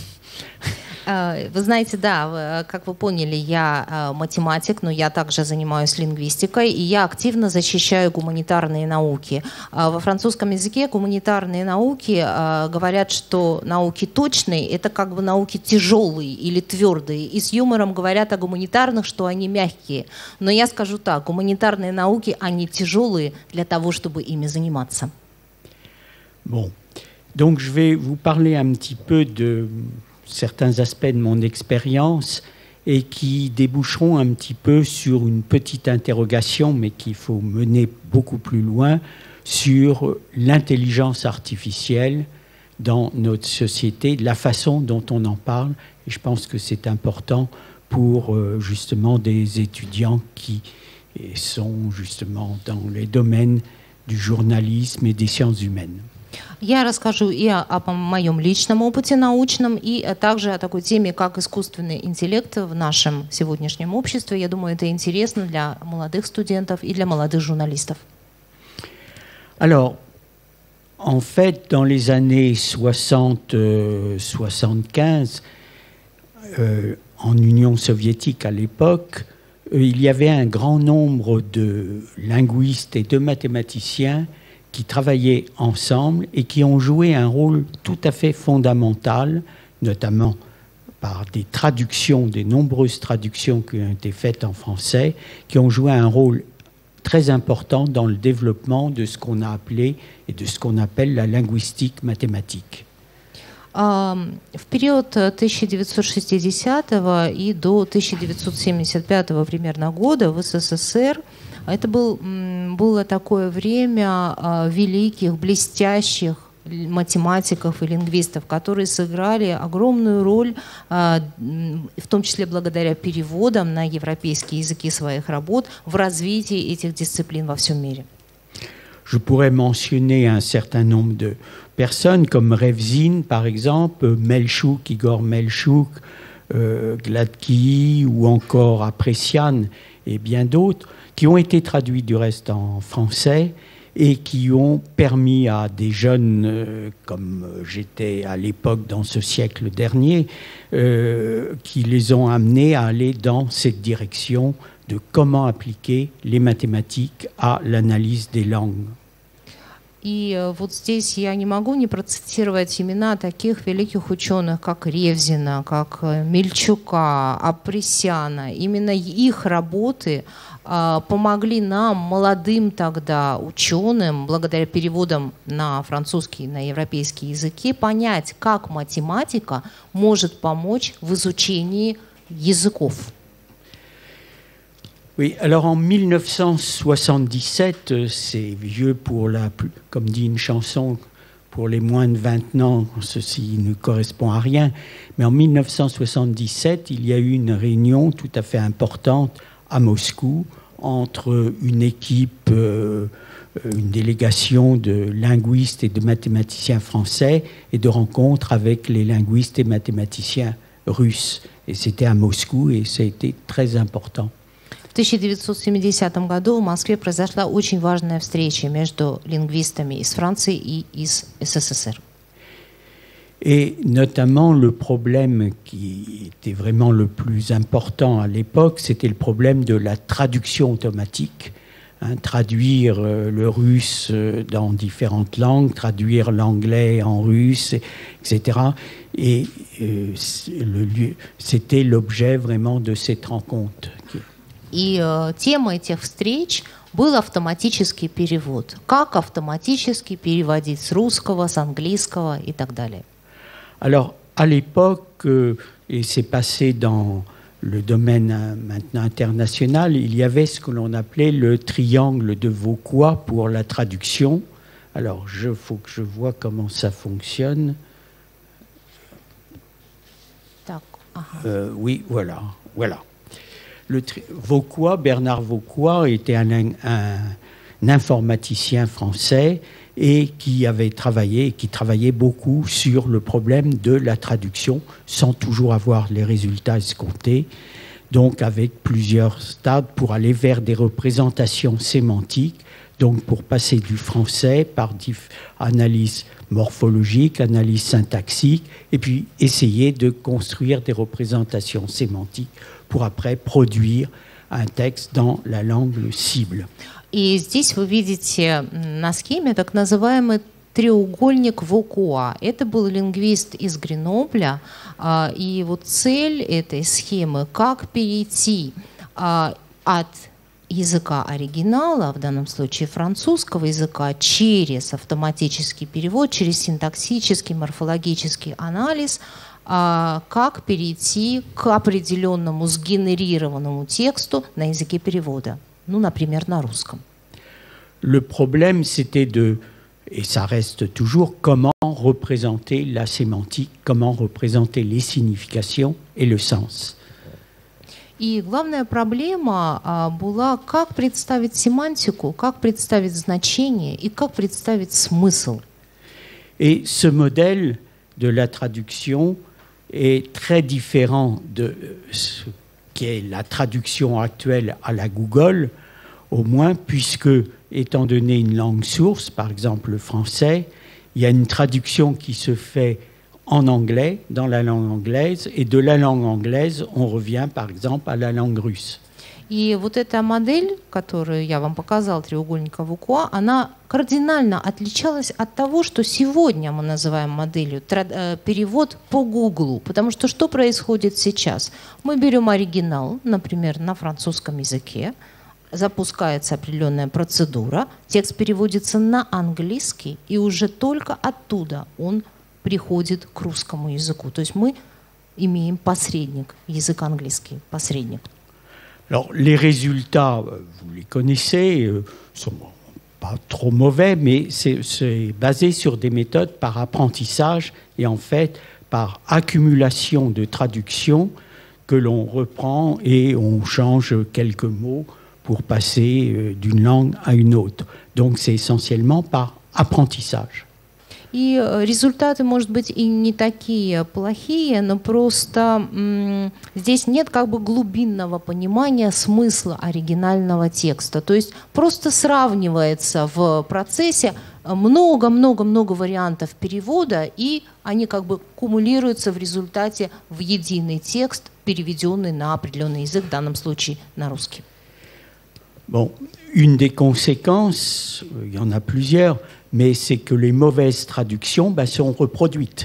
Вы знаете, да, как вы поняли, я математик, но я также занимаюсь лингвистикой, и я активно защищаю гуманитарные науки. Во французском языке гуманитарные науки говорят, что науки точные — это как бы науки тяжелые или твердые, и с юмором говорят о гуманитарных, что они мягкие. Но я скажу так, гуманитарные науки, они тяжелые для того, чтобы ими заниматься. Bon, donc je vais vous parler un petit peu de certains aspects de mon expérience et qui déboucheront un petit peu sur une petite interrogation, mais qu'il faut mener beaucoup plus loin, sur l'intelligence artificielle dans notre société, la façon dont on en parle. Et je pense que c'est important pour justement des étudiants qui sont justement dans les domaines du journalisme et des sciences humaines. Я расскажу и о, о моем личном опыте научном, и также о такой теме, как искусственный интеллект в нашем сегодняшнем обществе. Я думаю, это интересно для молодых студентов и для молодых журналистов. Alors, en fait, dans les années soixante soixante-quinze, euh, en Union soviétique à l'époque, euh, il y avait un grand nombre de linguistes et de mathématiciens qui travaillaient ensemble et qui ont joué un rôle tout à fait fondamental, notamment par des traductions, des nombreuses traductions qui ont été faites en français, qui ont joué un rôle très important dans le développement de ce qu'on a appelé et de ce qu'on appelle la linguistique mathématique. В период тысяча девятьсот шестидесятого и до тысяча девятьсот семьдесят пятого примерно года в СССР это был, было такое время великих, блестящих математиков и лингвистов, которые сыграли огромную роль, в том числе благодаря переводам на европейские языки своих работ, в развитии этих дисциплин во всем мире. Je pourrais mentionner un certain nombre de personnes comme Revzin, par exemple, Melchouk, Igor Melchouk, euh, Gladki ou encore Apressian et bien d'autres, qui ont été traduits du reste en français et qui ont permis à des jeunes, euh, comme j'étais à l'époque dans ce siècle dernier, euh, qui les ont amenés à aller dans cette direction de comment appliquer les mathématiques à l'analyse des langues. И вот здесь я не могу не процитировать имена таких великих ученых, как Ревзина, как Мельчука, Апресяна. Именно их работы а, помогли нам, молодым тогда ученым, благодаря переводам на французский, на европейский языки, понять, как математика может помочь в изучении языков. Oui, alors en mille neuf cent soixante-dix-sept, c'est vieux pour la, comme dit une chanson, pour les moins de vingt ans, ceci ne correspond à rien, mais en mille neuf cent soixante-dix-sept, il y a eu une réunion tout à fait importante à Moscou entre une équipe, euh, une délégation de linguistes et de mathématiciens français et de rencontres avec les linguistes et mathématiciens russes. Et c'était à Moscou et ça a été très important. В тысяча девятьсот семидесятом году в Москве произошла очень важная встреча между лингвистами из Франции и из СССР. Et notamment le problème qui était vraiment le plus important à l'époque, c'était le problème de la traduction automatique. Hein, traduire euh, le russe euh, dans différentes langues, traduire l'anglais en russe, et cetera. Et euh, le, c'était l'objet vraiment de cette rencontre. И э, тема этих встреч был автоматический перевод. Как автоматически переводить с русского, с английского и так далее. Alors, à l'époque, euh, et c'est passé dans le domaine euh, maintenant international, il y avait ce que l'on appelait le triangle de Vauquois pour la traduction. Alors, il faut que je vois comment ça fonctionne. Так, Euh, oui, voilà, voilà. Le Vauquois, Bernard Vauquois était un, un, un informaticien français et qui avait travaillé, qui travaillait beaucoup sur le problème de la traduction, sans toujours avoir les résultats escomptés. Donc avec plusieurs stades pour aller vers des représentations sémantiques, donc pour passer du français par analyse morphologique, analyse syntaxique, et puis essayer de construire des représentations sémantiques pour après produire un texte dans la langue cible. И здесь вы видите на схеме так называемый треугольник Вукуа. Это был лингвист из Гренобля, и вот цель этой схемы, как перейти от языка оригинала, в данном случае французского языка, через автоматический перевод, через синтаксический, морфологический анализ, как перейти к определенному сгенерированному тексту на языке перевода, ну, например, на русском. Le problème, c'était de, et ça reste toujours, comment représenter la sémantique, comment représenter les significations et le sens. И главная проблема а, была, как представить семантику, как представить значение и как представить смысл. Et ce modèle de la traduction est très différent de ce qu'est la traduction actuelle à la Google, au moins puisque, étant donné une langue source, par exemple le français, il y a une traduction qui se fait en anglais, dans la langue anglaise, et de la langue anglaise, on revient par exemple à la langue russe. И вот эта модель, которую я вам показал, треугольника Вукуа, она кардинально отличалась от того, что сегодня мы называем моделью перевод по Гуглу. Потому что что происходит сейчас? Мы берем оригинал, например, на французском языке, запускается определенная процедура, текст переводится на английский, и уже только оттуда он приходит к русскому языку. То есть мы имеем посредник, язык английский, посредник. Alors, les résultats, vous les connaissez, euh, sont pas trop mauvais, mais c'est, c'est basé sur des méthodes par apprentissage et en fait par accumulation de traductions que l'on reprend et on change quelques mots pour passer euh, d'une langue à une autre. Donc, c'est essentiellement par apprentissage. И результаты, может быть, и не такие плохие, но просто м, здесь нет как бы глубинного понимания смысла оригинального текста. То есть просто сравнивается в процессе много-много-много вариантов перевода, и они как бы кумулируются в результате в единый текст, переведенный на определенный язык, в данном случае на русский. Bon, une des conséquences, il y en a plusieurs, mais c'est que les mauvaises traductions bah, sont reproduites.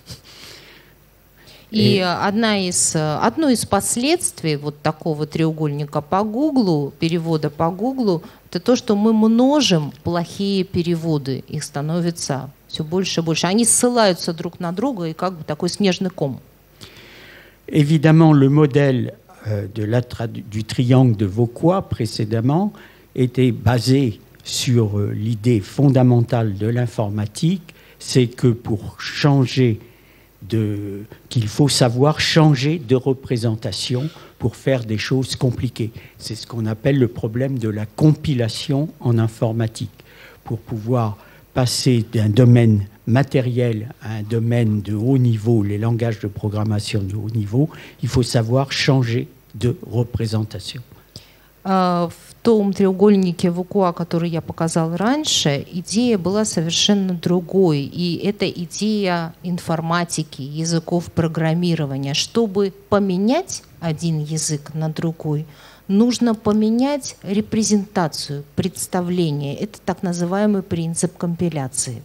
И одна из, одно из последствий вот такого треугольника по Гуглу, перевода по Гуглу, это то, что мы множим плохие переводы. Их становится все больше и больше. Они ссылаются друг на друга, и как бы такой снежный ком. Évidemment, le modèle euh, de la tradu- du triangle de Vauquois précédemment était basé sur euh, l'idée fondamentale de l'informatique, c'est que pour changer de, qu'il faut savoir changer de représentation pour faire des choses compliquées. C'est ce qu'on appelle le problème de la compilation en informatique. Pour pouvoir passer d'un domaine matériel à un domaine de haut niveau, les langages de programmation de haut niveau, il faut savoir changer de représentation. В том треугольнике Вукуа, который я показал раньше, идея была совершенно другой. И это идея информатики, языков программирования. Чтобы поменять один язык на другой, нужно поменять репрезентацию, представление. Это так называемый принцип компиляции.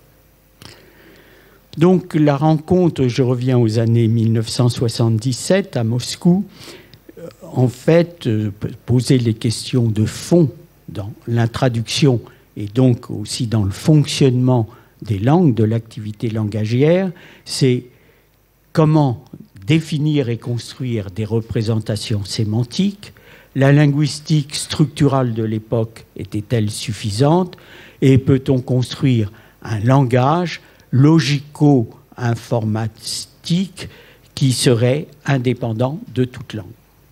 Donc la rencontre, je reviens aux années mille neuf cent soixante-dix-sept à Moscou, en fait, euh, poser les questions de fond dans l'introduction et donc aussi dans le fonctionnement des langues, de l'activité langagière, c'est comment définir et construire des représentations sémantiques. La linguistique structurale de l'époque était-elle suffisante? Et peut-on construire un langage logico-informatique qui serait indépendant de toute langue.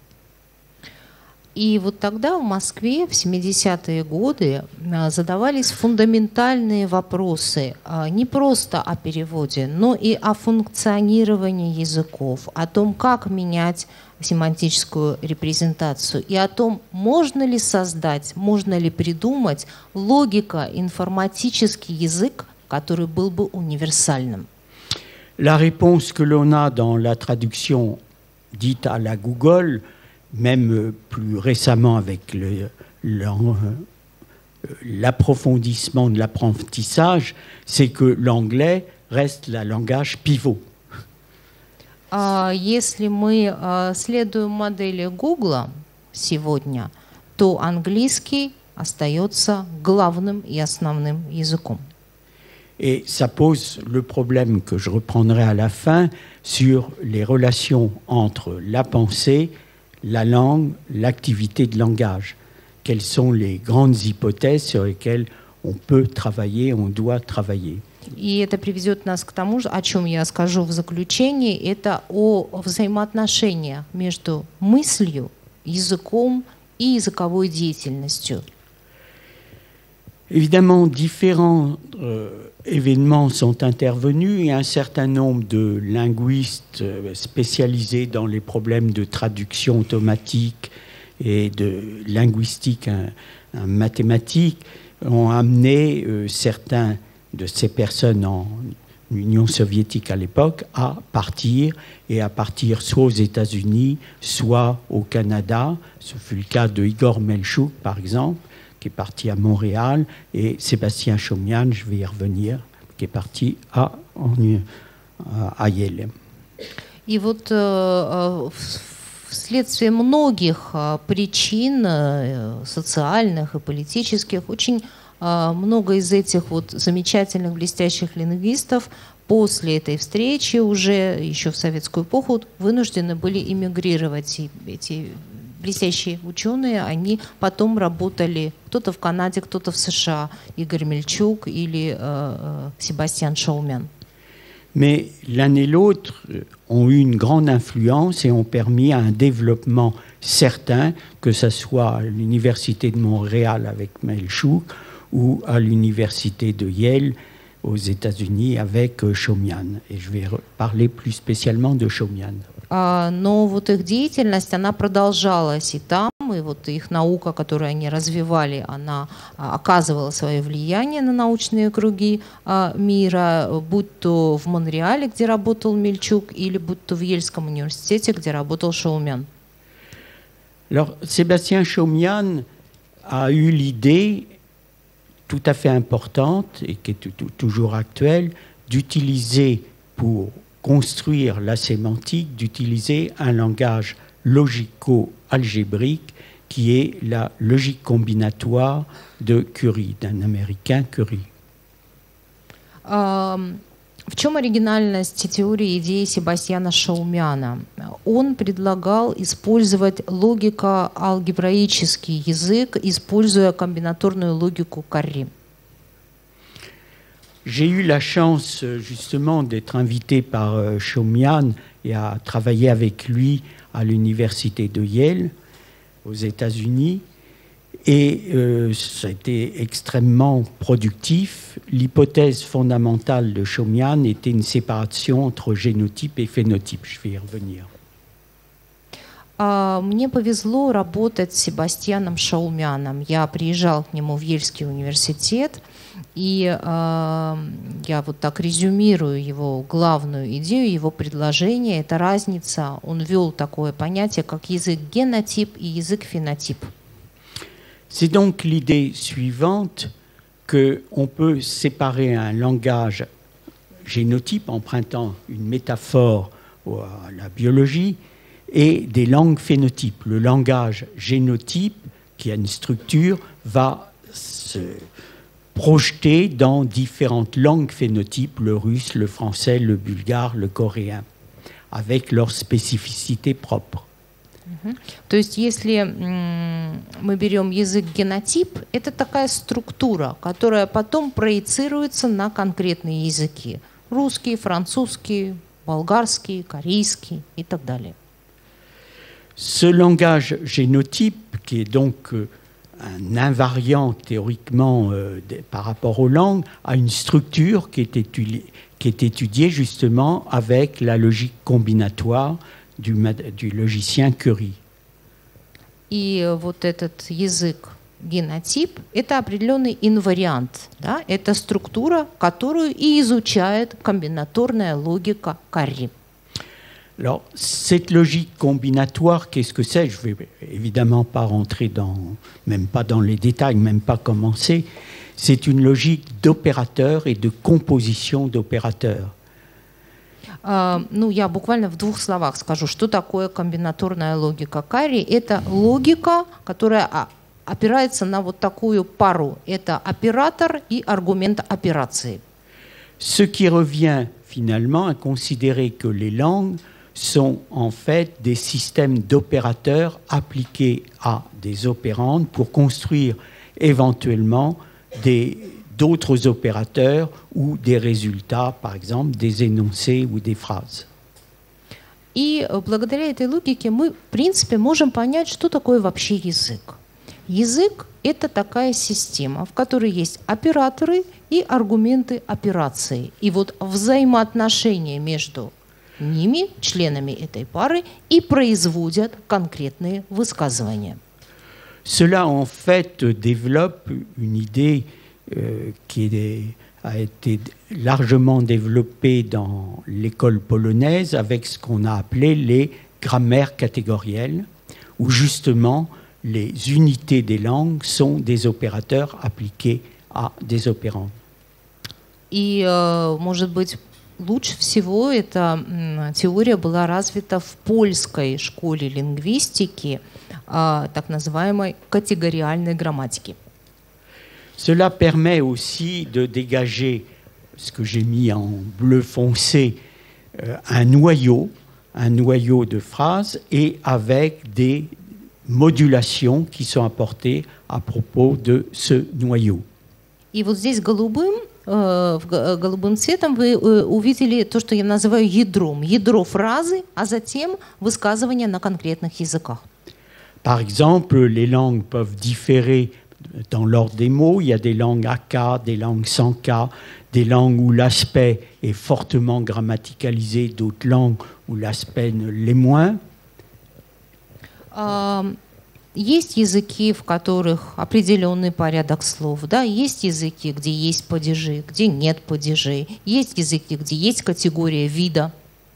И вот тогда в Москве в семидесятые годы задавались фундаментальные вопросы не просто о переводе, но и о функционировании языков, о том, как менять семантическую репрезентацию и о том, можно ли создать, можно ли придумать логико-информатический язык, который был бы универсальным. La réponse que l'on a dans la traduction dite à la Google, même plus récemment avec le, le, l'approfondissement de l'apprentissage, c'est que l'anglais reste le langage pivot. Если мы следуем модели Google сегодня, то английский остается главным и основным языком. Et ça pose le problème que je reprendrai à la fin sur les relations entre la pensée, la langue, l'activité de langage. Quelles sont les grandes hypothèses sur lesquelles on peut travailler, on doit travailler. И это приведет нас к тому, о чем я скажу в заключении, это о взаимоотношениях между мыслью, языком и языковой деятельностью. Évidemment, différents euh, événements sont intervenus et un certain nombre de linguistes euh, spécialisés dans les problèmes de traduction automatique et de linguistique hein, hein, mathématique ont amené euh, certains de ces personnes en Union soviétique à l'époque à partir et à partir soit aux États-Unis, soit au Canada. Ce fut le cas de Igor Melchouk, par exemple, qui est parti à Montréal, et Sébastien Chaumian, je vais y revenir, qui est parti à, à Yale. И вот э, вследствие многих э, причин э, социальных и политических, очень э, много из этих вот замечательных, блестящих лингвистов после этой встречи уже еще в советскую эпоху вынуждены были эмигрировать. И эти блестящие ученые, они потом работали кто-то в Канаде, кто-то в США, Игорь Мельчук или э, Сébastien Chaumian. Mais l'un et l'autre ont eu une grande influence et ont permis un développement certain, que ce soit à l'Université de Montréal avec Melchouk ou à l'Université de Yale aux États-Unis avec Chaumian. Et je vais parler plus spécialement de Chaumian. Но вот их деятельность, она продолжалась и там, и вот их наука, которую они развивали, она оказывала свое влияние на научные круги мира, будь то в Монреале, где работал Мельчук, или будь то в Ельском университете, где работал Шаумян. Alors, Sébastien Chaumian a eu l'idée tout à fait importante et qui est toujours actuelle d'utiliser pour construire la sémantique, d'utiliser un langage logico-algébrique qui est la logique combinatoire de Curie, d'un Américain Curie. В чем оригинальность теории идеи Себастьяна Шаумяна? Он предлагал использовать логико-алгебраический язык, используя комбинаторную логику Карри. J'ai eu la chance justement d'être invité par Chaumian et à travailler avec lui à l'université de Yale aux États-Unis et euh, ça a été extrêmement productif. L'hypothèse fondamentale de Chaumian était une séparation entre génotype et phénotype. Je vais y revenir. Мне повезло работать с Себастьяном Шаумяном. Я приезжал к нему в Ельский университет, и э, я вот так резюмирую его главную идею, его предложение. Это разница, он ввел такое понятие, как язык-генотип и язык-фенотип. C'est donc l'idée suivante qu'on peut séparer un langage génotype, empruntant une métaphore à la biologie, et des langues phénotypes. Le langage génotype, qui a une structure, va se projeter dans différentes langues phénotypes, le russe, le français, le bulgare, le coréen, avec leurs spécificités propres. Uh-huh. То есть, если мы берем язык-генотип, это такая структура, которая потом проецируется на конкретные языки. Русский, французский, болгарский, корейский и так далее. Ce langage génotype, qui est donc un invariant théoriquement euh, de, par rapport aux langues, a une structure qui est, étudiée, qui est étudiée justement avec la logique combinatoire du, du logicien Curie. И вот этот язык генотип – это определенный инвариант, да? Это структура, которую и изучает комбинаторная логика Карри. Alors, cette logique combinatoire, qu'est-ce que c'est? Je ne vais évidemment pas rentrer dans, même pas dans les détails, même pas commencer. C'est une logique d'opérateurs et de composition d'opérateurs. Uh, ну, я буквально в двух словах скажу, что такое комбинаторная логика Карри. Это логика, которая опирается на вот такую пару. Это оператор и аргумент операции. Ce qui revient finalement à considérer que les langues sont en fait des systèmes d'opérateurs appliqués à des opérandes pour construire éventuellement des, d'autres opérateurs ou des résultats, par exemple des énoncés ou des phrases. И благодаря этой логике мы, в принципе, можем понять, что такое вообще язык. Язык – это такая система, в которой есть операторы и аргументы операции. И вот взаимоотношения между ними, членами этой пары, и производят конкретные высказывания. Cela, en fait, développe une idée euh, qui est, a été largement développée dans l'école polonaise avec ce qu'on a appelé les grammaires catégorielles, où justement les unités des langues sont des opérateurs appliqués à des opérandes. И, может быть, лучше всего эта теория была развита в польской школе лингвистики, так называемой категориальной грамматики. Cela permet aussi de dégager, ce que j'ai mis en bleu foncé, un noyau, un noyau de phrases et avec des modulations qui sont apportées à propos de ce noyau. И вот здесь голубым, э, голубым цветом вы э, увидели то, что я называю ядром. Ядро фразы, а затем высказывания на конкретных языках. Par exemple, les langues peuvent différer dans l'ordre des mots. Il y a des langues à K, des langues sans K, des langues où l'aspect est fortement grammaticalisé, d'autres langues où l'aspect ne l'est moins. Uh, есть языки, в которых определенный порядок слов, да, есть языки, где есть падежи, где нет падежей, есть языки, где есть категория вида.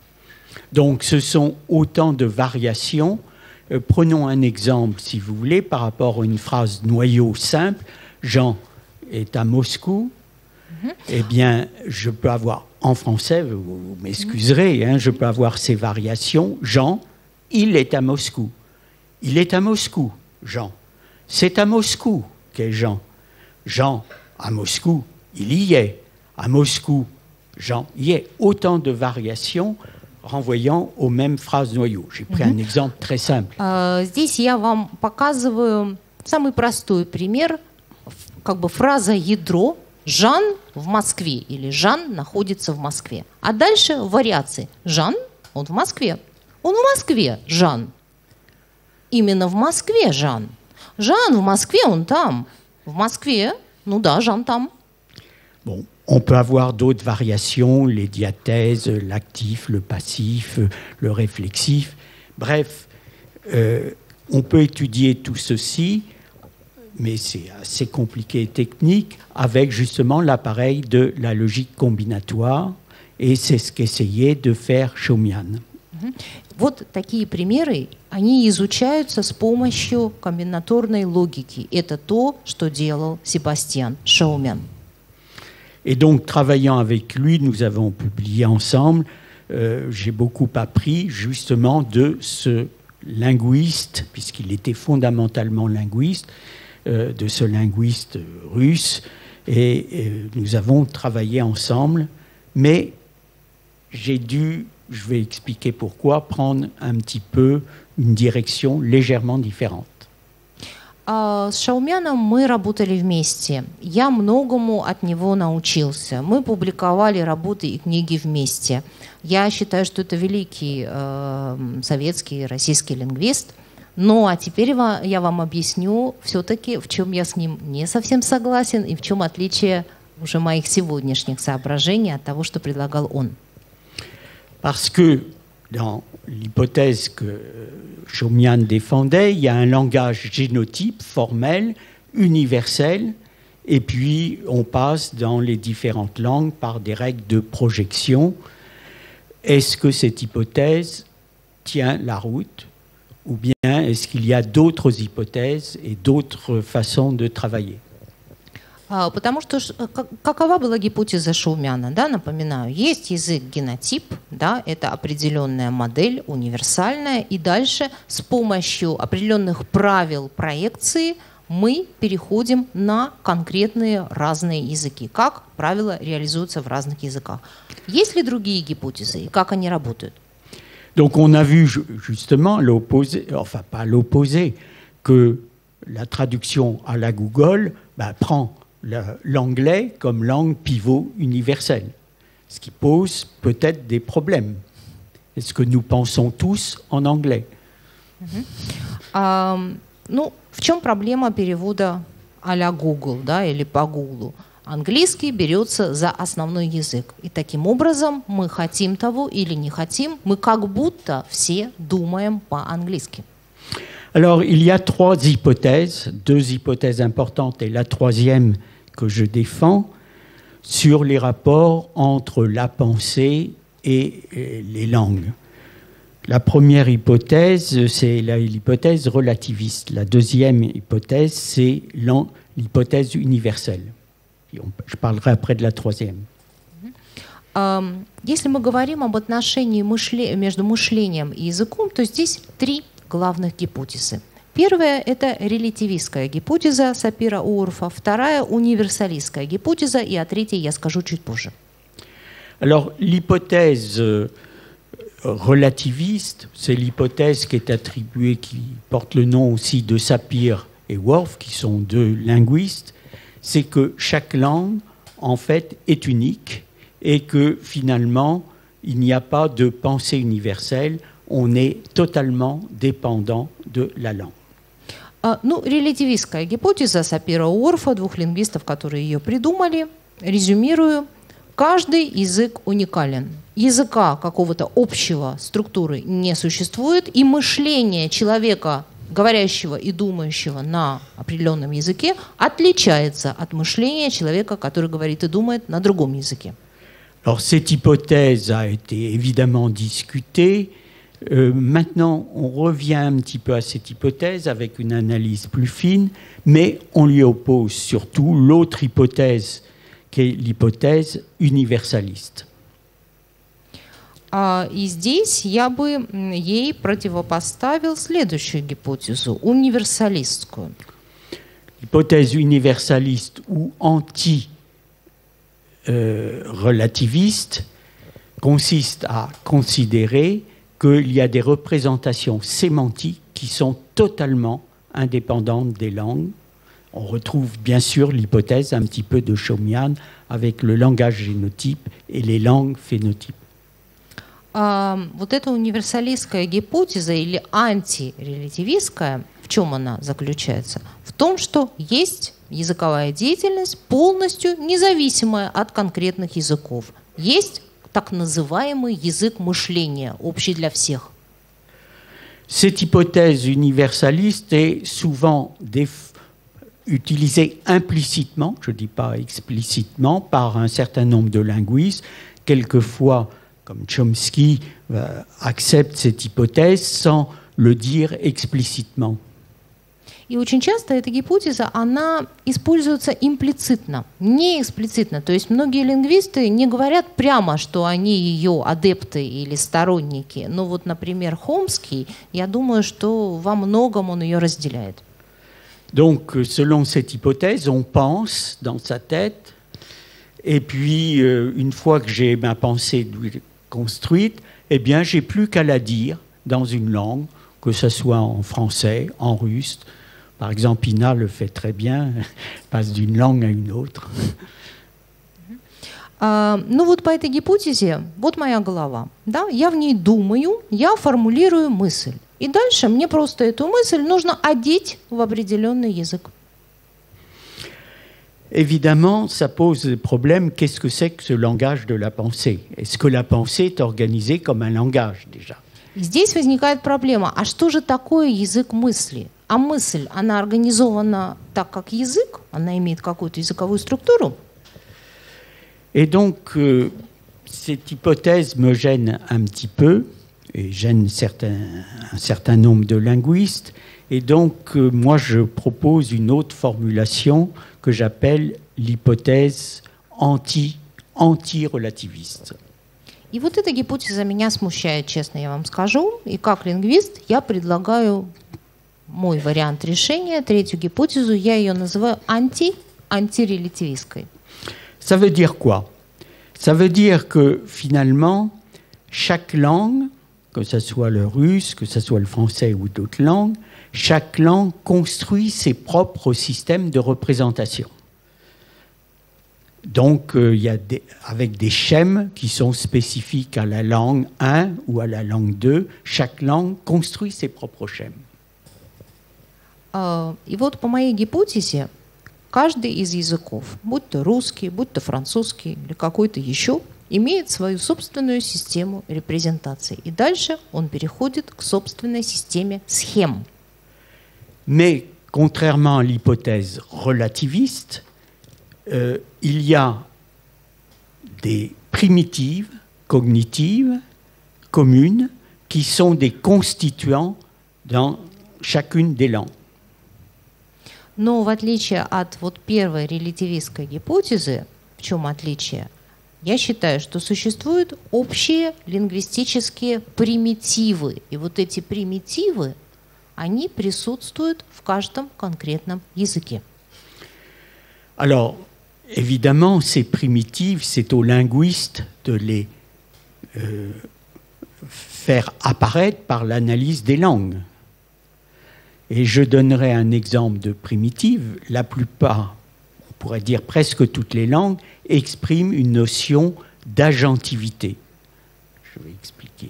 Donc, ce sont autant de variations. Euh, prenons un exemple, si vous voulez, par rapport à une phrase noyau simple. Jean est à Moscou. Mm-hmm. Eh bien, je peux avoir, en français, vous, vous m'excuserez, hein, je peux avoir ces variations. Jean, il est à Moscou. Il est à Moscou, Jean. C'est à Moscou qu'est Jean. Jean, à Moscou, il y est. À Moscou, Jean y est. Autant de variations renvoyant aux mêmes phrases noyaux. J'ai pris mm-hmm. un exemple très simple. Uh, здесь я вам показываю самый простой пример, как бы фраза ядро «Жан в Москве» или «Жан находится в Москве». А дальше вариации. Жан, он в Москве. Он в Москве, Жан. Именно в Москве Жан. Жан в Москве, он там. В Москве, ну да, Жан там. Bon, on peut avoir d'autres variations, les diathèses, l'actif, le passif, le réflexif. Bref, euh, on peut étudier tout ceci, mais c'est assez compliqué et technique, avec justement l'appareil de la logique combinatoire, et c'est ce qu'essayait de faire Shaumian. Вот такие примеры, они изучаются с помощью комбинаторной логики. Это то, что делал Себастьян Шаумян. Et donc, travaillant avec lui, nous avons publié ensemble. Euh, j'ai beaucoup appris justement de ce linguiste, puisqu'il était fondamentalement linguiste, euh, de ce linguiste russe. Et euh, nous avons travaillé ensemble. Mais j'ai dû, je vais expliquer pourquoi, prendre un petit peu une direction légèrement différente. А, с Шаумяном мы работали вместе. Я многому от него научился. Мы публиковали работы и книги вместе. Я считаю, что это великий э, советский, российский лингвист. Ну, а теперь я вам объясню все-таки, в чем я с ним не совсем согласен и в чем отличие уже моих сегодняшних соображений от того, что предлагал он. Parce que dans l'hypothèse que Shaumian défendait, il y a un langage génotype formel, universel, et puis on passe dans les différentes langues par des règles de projection. Est-ce que cette hypothèse tient la route, ou bien est-ce qu'il y a d'autres hypothèses et d'autres façons de travailler? Потому что какова была гипотеза Шаумяна? Да, напоминаю, есть язык генотип, да, это определенная модель, универсальная, и дальше с помощью определенных правил проекции мы переходим на конкретные разные языки. Как правила реализуются в разных языках. Есть ли другие гипотезы и как они работают? Donc on a vu justement l'opposé, enfin pas l'opposé, que la traduction à la Google ben, prend l'anglais comme langue pivot universelle, ce qui pose peut-être des problèmes. Est-ce que nous pensons tous en anglais? Uh-huh. uh, ну, в чем проблема перевода а-ля Google, да, или по Google? Английский берется за основной язык. И таким образом мы хотим того или не хотим, мы как будто все думаем по-английски. Alors, il y a trois hypothèses, deux hypothèses importantes et la troisième que je défends sur les rapports entre la pensée et les langues. La première hypothèse, c'est l'hypothèse relativiste. La deuxième hypothèse, c'est l'hypothèse universelle. Je parlerai après de la troisième. Если мы говорим об отношении между мышлением и языком, то здесь три главных гипотезы. Первая – это релятивистская гипотеза Сапира-Уорфа, вторая – универсалистская гипотеза, и о третьей я скажу чуть позже. Alors, l'hypothèse relativiste, c'est l'hypothèse qui est attribuée, qui porte le nom aussi de Sapir et Whorf, qui sont deux linguistes, c'est que chaque langue, en fait, est unique et que finalement, il n'y a pas de pensée universelle. On est totalement dépendant de la langue. А, ну, релятивистская гипотеза Сапира-Уорфа, двух лингвистов, которые ее придумали, резюмирую, каждый язык уникален. Языка какого-то общего структуры не существует, и мышление человека, говорящего и думающего на определенном языке, отличается от мышления человека, который говорит и думает на другом языке. Alors, cette hypothèse a été évidemment discutée. Euh, maintenant, on revient un petit peu à cette hypothèse avec une analyse plus fine, mais on lui oppose surtout l'autre hypothèse, qui est l'hypothèse universaliste. А, и здесь я бы ей противопоставил следующую гипотезу, универсалистскую. L'hypothèse universaliste ou anti-relativiste euh, consiste à considérer qu'il y a des représentations sémantiques qui sont totalement indépendantes des langues. On retrouve bien sûr l'hypothèse un petit peu de Shaumian avec le langage génotype et les langues phénotypes. А, вот эта универсалистская гипотеза или антирелятивистская, в чем она заключается? В том, что есть языковая деятельность полностью независимая от конкретных языков. Есть так называемый язык мышления, общий для всех. Cette hypothèse universaliste est souvent utilisée implicitement, je ne dis pas explicitement, par un certain nombre de linguistes. Quelquefois, comme Chomsky, euh, accepte cette hypothèse sans le dire explicitement. И очень часто эта гипотеза, она используется имплицитно, не эксплицитно. То есть многие лингвисты не говорят прямо, что они ее адепты или сторонники. Но вот, например, Хомский, я думаю, что во многом он ее разделяет. Donc, selon cette hypothèse, on pense dans sa tête, et puis, euh, une fois que j'ai ma pensée construite, eh bien, j'ai plus qu'à la dire dans une langue, que ce soit en français, en russe, Par exemple, Ina le fait très bien, passe d'une langue à une autre. Uh, ну вот по этой гипотезе, вот моя голова, да, я в ней думаю, я формулирую мысль. И дальше мне просто эту мысль нужно одеть в определенный язык. Évidemment, ça pose le problème, qu'est-ce que c'est que ce langage de la pensée? Est-ce que la pensée est organisée comme un langage déjà? Здесь возникает проблема, а что же такое язык мысли? А мысль, она организована так, как язык? Она имеет какую-то языковую структуру? Et donc, euh, cette hypothèse me gêne un petit peu, et gêne certains, un certain nombre de linguistes. Et donc, euh, moi, je propose une autre formulation que j'appelle l'hypothèse anti, anti-relativiste. И вот эта гипотеза меня смущает, честно я вам скажу. И как лингвист я предлагаю мой вариант решения, третью гипотезу, я ее называю анти, антирелятивистской. Ça veut dire quoi? Ça veut dire que finalement, chaque langue, que ce soit le russe, que ce soit le français ou d'autres langues, chaque langue construit ses propres systèmes de représentation. Donc, euh, il y a des, avec des schèmes qui sont spécifiques à la langue un ou à la langue deux, chaque langue construit ses propres schèmes. Uh, и вот по моей гипотезе, каждый из языков, будь то русский, будь то французский или какой-то еще, имеет свою собственную систему репрезентации. И дальше он переходит к собственной системе схем. Mais, contrairement à l'hypothèse relativiste, euh, il y a des primitives cognitives communes qui sont des constituants dans chacune des langues. Но в отличие от вот первой релятивистской гипотезы, в чем отличие? Я считаю, что существуют общие лингвистические примитивы. И вот эти примитивы, они присутствуют в каждом конкретном языке. Alors, évidemment, ces primitives, c'est aux linguistes de les euh, faire apparaître par l'analyse des langues. Et je donnerai un exemple de primitive. La plupart, on pourrait dire presque toutes les langues, expriment une notion d'agentivité. Je vais expliquer.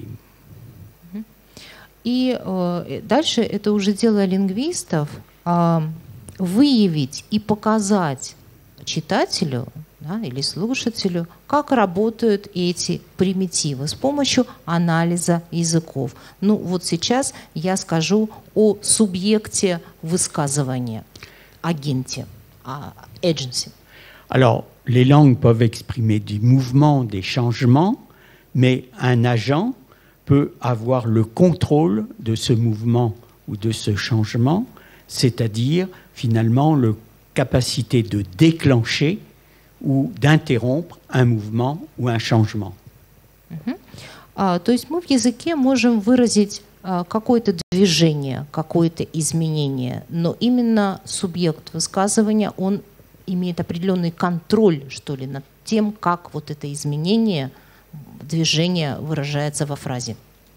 И э, дальше это уже дело лингвистов э, выявить и показать читателю, да, или слушателю, как работают эти примитивы с помощью анализа языков. Ну вот сейчас я скажу о субъекте высказывания, агенте, agency. Alors, les langues peuvent exprimer des mouvements, des changements, mais un agent peut avoir le contrôle de ce mouvement ou de ce changement, c'est-à-dire finalement la capacité de déclencher ou d'interrompre un mouvement ou un changement. Uh-huh. а, то есть мы в языке можем выразить а, какое-то движение, какое-то изменение, но именно субъект высказывания, он имеет определенный контроль, что ли, над тем, как вот это изменение, движение выражается во фразе.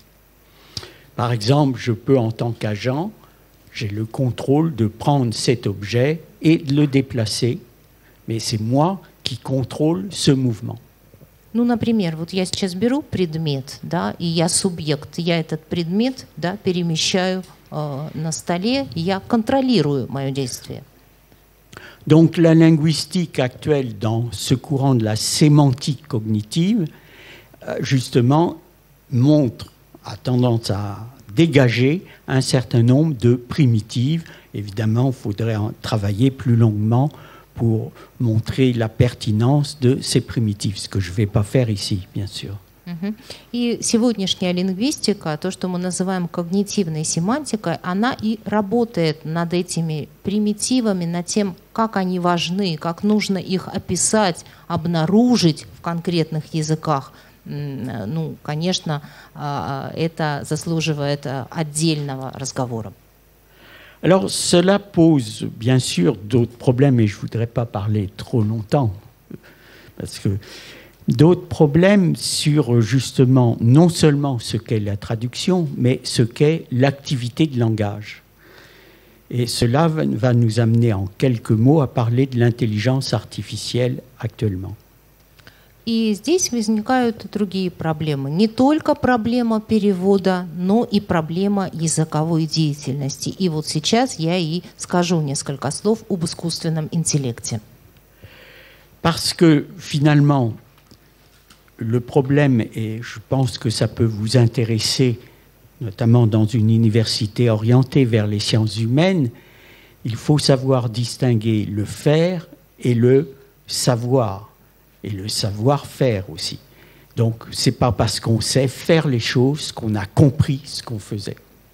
Par exemple, je peux en tant qu'agent, j'ai le contrôle de prendre cet objet et de le déplacer, mais c'est moi qui contrôle ce mouvement. Ну, например, вот я сейчас беру предмет, да, и я субъект, я этот предмет, да, перемещаю э, на столе, и я контролирую мое действие. Donc la linguistique actuelle dans ce courant de la sémantique cognitive, justement, montre, a tendance à dégager un certain nombre de primitives. Évidemment, il faudrait en travailler plus longuement pour montrer la pertinence de ces primitives, ce que je ne vais pas faire ici, bien sûr. Uh-huh. И сегодняшняя лингвистика, то, что мы называем когнитивной семантикой, она и работает над этими примитивами, над тем, как они важны, как нужно их описать, обнаружить в конкретных языках. Ну, конечно, это заслуживает отдельного разговора. Alors, cela pose bien sûr d'autres problèmes, et je ne voudrais pas parler trop longtemps, parce que d'autres problèmes sur justement non seulement ce qu'est la traduction, mais ce qu'est l'activité de langage. Et cela va, va nous amener en quelques mots à parler de l'intelligence artificielle actuellement. И здесь возникают другие проблемы. Не только проблема перевода, но и проблема языковой деятельности. И вот сейчас я и скажу несколько слов об искусственном интеллекте. Parce que finalement, le problème, et je pense que ça peut vous intéresser, notamment dans une université orientée vers les sciences humaines, il faut savoir distinguer le faire et le savoir. Et le savoir-faire aussi. Donc, ce n'est pas parce qu'on sait faire les choses qu'on a compris ce qu'on faisait.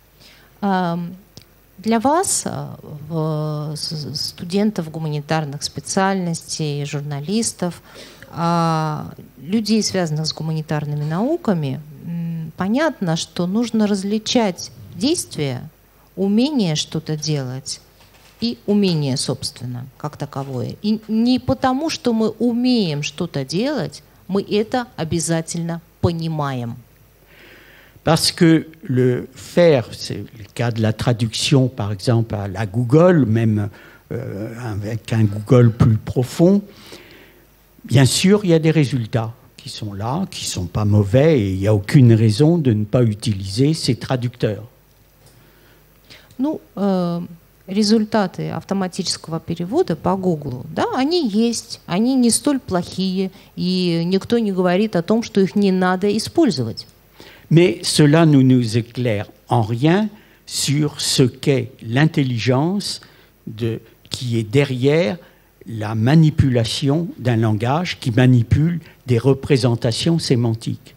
Для вас, студентов гуманитарных специальностей, журналистов, людей, связанных с гуманитарными науками, понятно, что нужно различать действия, умение что-то делать и умение, собственно, как таковое. И не потому, что мы умеем что-то делать, мы это обязательно понимаем. Parce que le faire, c'est le cas de la traduction, par exemple, à la Google, même euh, avec un Google plus profond, bien sûr, il y a des résultats qui sont là, qui ne sont pas mauvais, et il n'y a aucune raison de ne pas utiliser ces traducteurs. Ну, euh... результаты автоматического перевода по Google, да, они есть, они не столь плохие, и никто не говорит о том, что их не надо использовать. Mais cela ne nous éclaire en rien sur ce qu'est l'intelligence de, qui est derrière la manipulation d'un langage qui manipule des représentations sémantiques.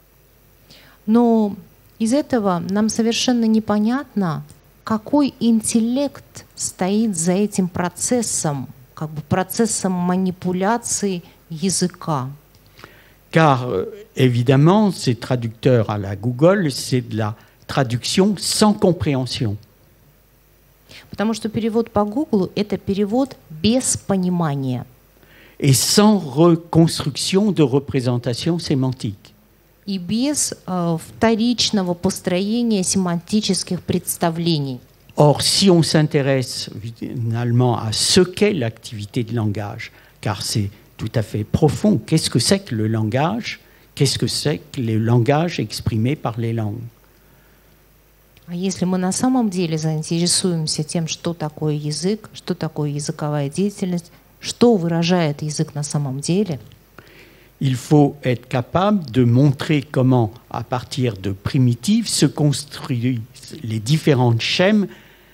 Но из этого нам совершенно непонятно, какой интеллект стоит за этим процессом, как бы процессом манипуляции языка. Car, évidemment, ces traducteurs à la Google, c'est de la traduction sans compréhension. Потому что перевод по Google – это перевод без понимания. Et sans reconstruction de représentation sémantique. И без э, вторичного построения семантических представлений. Or, si on s'intéresse finalement à ce qu'est l'activité de langage, car c'est tout à fait profond, qu'est-ce que c'est que le langage? Qu'est-ce que c'est que le langage exprimé par les langues? А если мы на самом деле заинтересуемся тем, что такое язык, что такое языковая деятельность, что выражает язык на самом деле, il faut être capable de montrer comment, à partir de primitives, se construisent les différents schèmes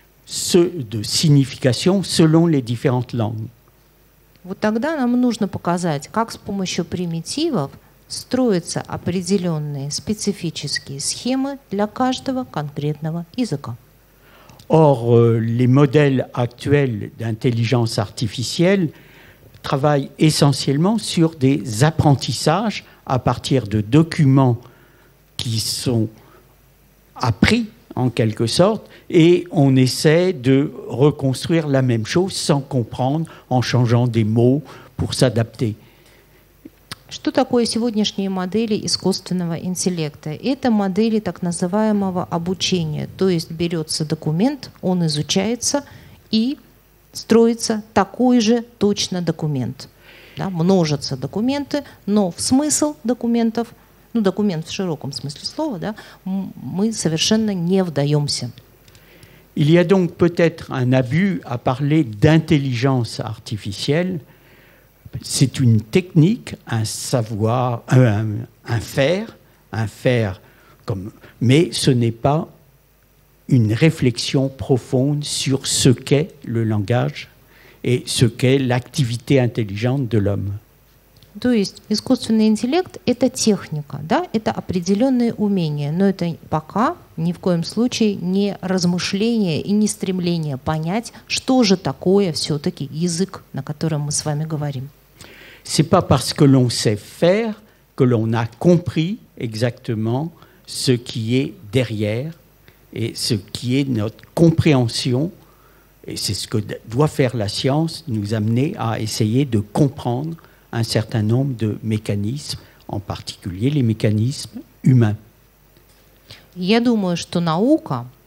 de signification selon les différentes langues. Вот тогда нам нужно показать, как с помощью примитивов строятся определенные специфические схемы для каждого конкретного языка. Or, euh, les modèles actuels d'intelligence artificielle travaillent essentiellement sur des apprentissages à partir de documents qui sont appris en quelque sorte, et on essaie de reconstruire la même chose sans comprendre, en changeant des mots pour s'adapter. Что такое сегодняшние модели искусственного интеллекта? Это модели так называемого обучения. То есть берется документ, он изучается и строится такой же точно документ. Да, множатся документы, но в смысл документов, ну документ в широком смысле слова, да, мы совершенно не вдаемся. Il y a donc peut-être un abus à parler d'intelligence artificielle. C'est une technique, un savoir, un, un faire, un faire comme, mais ce n'est pas une réflexion profonde sur ce qu'est le langage et ce qu'est l'activité intelligente de l'homme. То есть искусственный интеллект – это техника, да, это определенные умения, но это пока ни в коем случае не размышление и не стремление понять, что же такое все-таки язык, на котором мы с вами говорим. C'est pas parce que l'on sait faire que l'on a compris exactement ce qui est derrière et ce qui est notre compréhension. Et c'est ce que doit faire la science, nous amener à essayer de comprendre un certain nombre de mécanismes, en particulier les mécanismes humains. Я думаю, что наука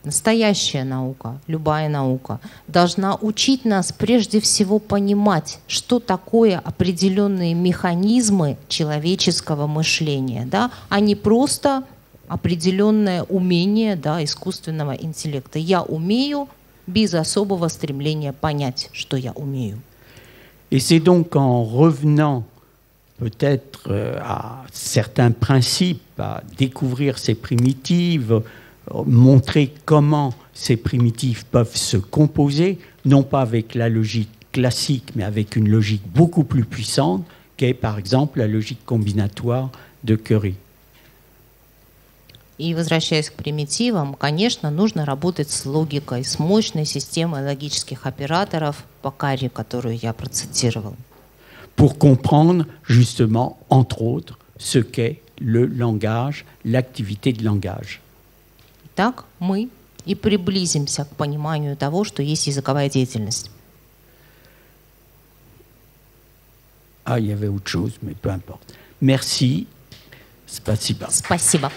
настоящая наука, любая наука, должна учить нас прежде всего понимать, что такое определенные механизмы человеческого мышления, да, а не просто определенное умение, да, искусственного интеллекта. Я умею без особого стремления понять, что я умею. Et c'est donc en revenant peut-être à certains principes, à découvrir ces primitives, montrer comment ces primitives peuvent se composer, non pas avec la logique classique, mais avec une logique beaucoup plus puissante, qu'est par exemple la logique combinatoire de Curie. И возвращаясь к примитивам, конечно, нужно работать с логикой, с мощной системой логических операторов по Карри, которую я процитировал. Pour comprendre justement, entre autres, ce qu'est le langage, l'activité de langage. Так мы и приблизимся к пониманию того, что есть языковая деятельность. Ah, il y avait autre chose, mais peu importe. Merci. Спасибо. Спасибо.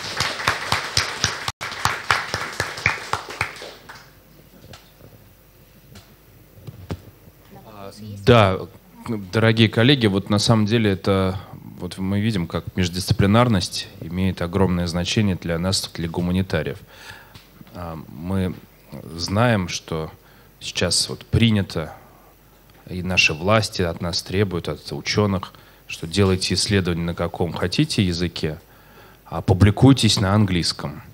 Да, дорогие коллеги, вот на самом деле это, вот мы видим, как междисциплинарность имеет огромное значение для нас, для гуманитариев. Мы знаем, что сейчас вот принято, и наши власти от нас требуют, от ученых, что делайте исследования на каком хотите языке, а публикуйтесь на английском.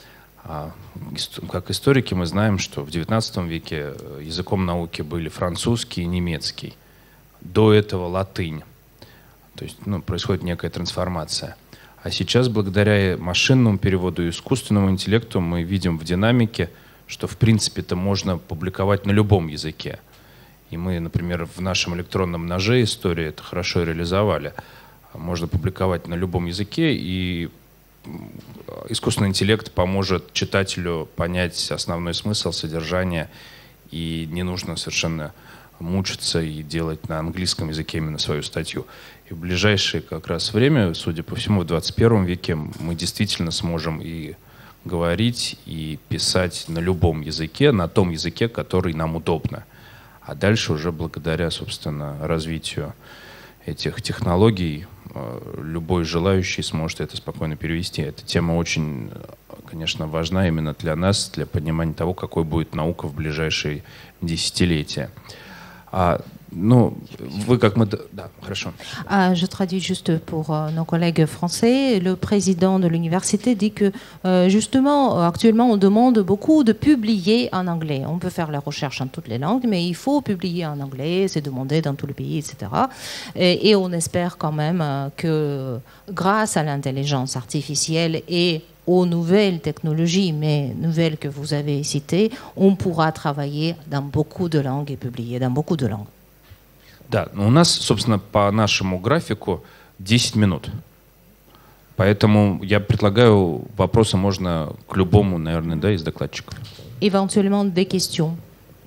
Как историки мы знаем, что в девятнадцатом веке языком науки были французский и немецкий. До этого латынь. То есть ну, происходит некая трансформация. А сейчас, благодаря машинному переводу и искусственному интеллекту, мы видим в динамике, что в принципе это можно публиковать на любом языке. И мы, например, в нашем электронном ноже истории это хорошо реализовали. Можно публиковать на любом языке, и искусственный интеллект поможет читателю понять основной смысл, содержание, и не нужно совершенно мучиться и делать на английском языке именно свою статью. И в ближайшее как раз время, судя по всему, в двадцать первом веке мы действительно сможем и говорить, и писать на любом языке, на том языке, который нам удобно. А дальше уже благодаря, собственно, развитию этих технологий любой желающий сможет это спокойно перевести. Эта тема очень, конечно, важна именно для нас, для понимания того, какой будет наука в ближайшие десятилетия. А, ну, вы как мы... Да, хорошо. Uh, je traduis juste pour uh, nos collègues français. Le président de l'université dit que, uh, justement, actuellement, on demande beaucoup de publier en anglais. On peut faire la recherche en toutes les langues, mais il faut publier en anglais, c'est demandé dans tous les pays, et cetera. Et, et on espère quand même uh, que, grâce à l'intelligence artificielle et aux nouvelles technologies, mais nouvelles que vous avez citées, on pourra travailler dans beaucoup de langues et publier dans beaucoup de langues. Да, у нас, собственно, по нашему графику десять минут. Поэтому я предлагаю, вопросы можно к любому, наверное, да, из докладчиков. Éventuellement des questions.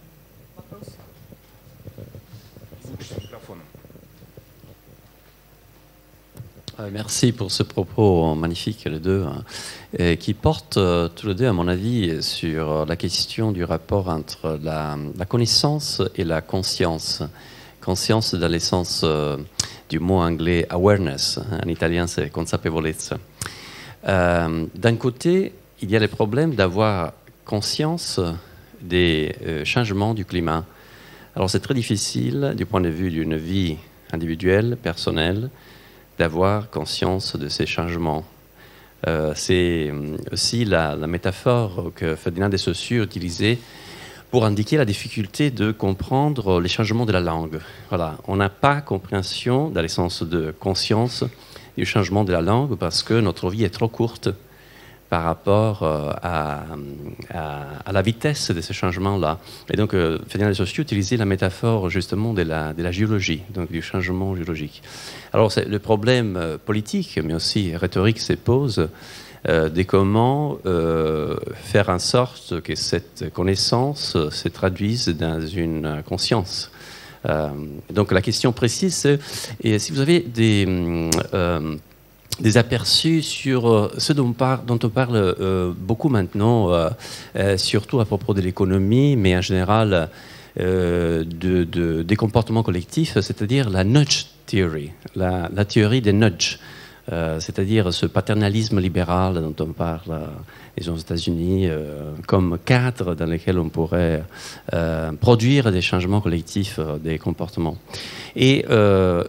Merci pour ce propos magnifique, les deux, hein, qui portent euh, tous les deux, à mon avis, sur la question du rapport entre la, la connaissance et la conscience. Conscience dans le sens euh, du mot anglais awareness, hein, en italien c'est consapevolezza. Euh, D'un côté, il y a le problème d'avoir conscience des euh, changements du climat. Alors c'est très difficile du point de vue d'une vie individuelle, personnelle, d'avoir conscience de ces changements. Euh, c'est aussi la, la métaphore que Ferdinand de Saussure utilisait pour indiquer la difficulté de comprendre les changements de la langue. Voilà, on n'a pas compréhension, dans le sens de conscience, du changement de la langue parce que notre vie est trop courte par rapport euh, à, à, à la vitesse de ces changements-là. Et donc, euh, Ferdinand de Saussure utilisait la métaphore justement de la, de la géologie, donc du changement géologique. Alors, le problème euh, politique, mais aussi rhétorique, se pose euh, de comment euh, faire en sorte que cette connaissance se traduise dans une conscience. Euh, donc, la question précise, c'est et si vous avez des... Euh, des aperçus sur ce dont on parle, dont on parle euh, beaucoup maintenant, euh, euh, surtout à propos de l'économie, mais en général euh, de, de, des comportements collectifs, c'est-à-dire la nudge theory, la, la théorie des nudges, euh, c'est-à-dire ce paternalisme libéral dont on parle euh, aux États-Unis euh, comme cadre dans lequel on pourrait euh, produire des changements collectifs euh, des comportements. Et euh,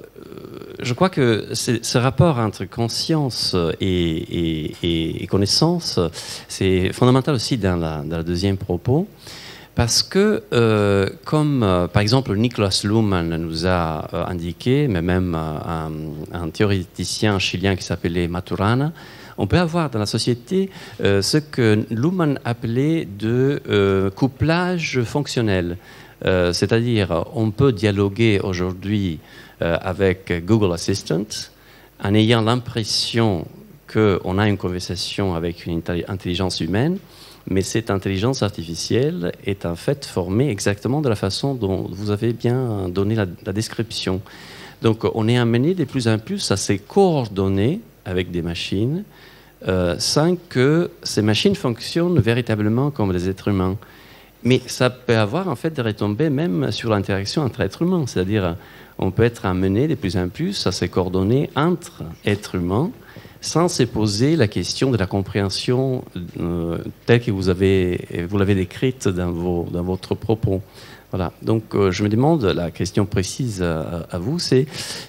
je crois que ce rapport entre conscience et, et, et, et connaissance, c'est fondamental aussi dans la, dans le deuxième propos, parce que, euh, comme euh, par exemple Niklas Luhmann nous a euh, indiqué, mais même euh, un, un théoricien chilien qui s'appelait Maturana, on peut avoir dans la société euh, ce que Luhmann appelait de euh, couplage fonctionnel. Euh, c'est-à-dire, on peut dialoguer aujourd'hui euh, avec Google Assistant en ayant l'impression qu'on a une conversation avec une intelligence humaine, mais cette intelligence artificielle est en fait formée exactement de la façon dont vous avez bien donné la, la description. Donc, on est amené de plus en plus à se coordonner avec des machines euh, sans que ces machines fonctionnent véritablement comme des êtres humains. Mais ça peut avoir en fait des retombées même sur l'interaction entre êtres humains. C'est-à-dire, on peut être amené de plus en plus à se coordonner entre êtres humains sans se poser la question de la compréhension euh, telle que vous avez, vous l'avez décrite dans, vos, dans votre propos. Voilà. Donc, euh, je me demande, la question précise à, à vous, c'est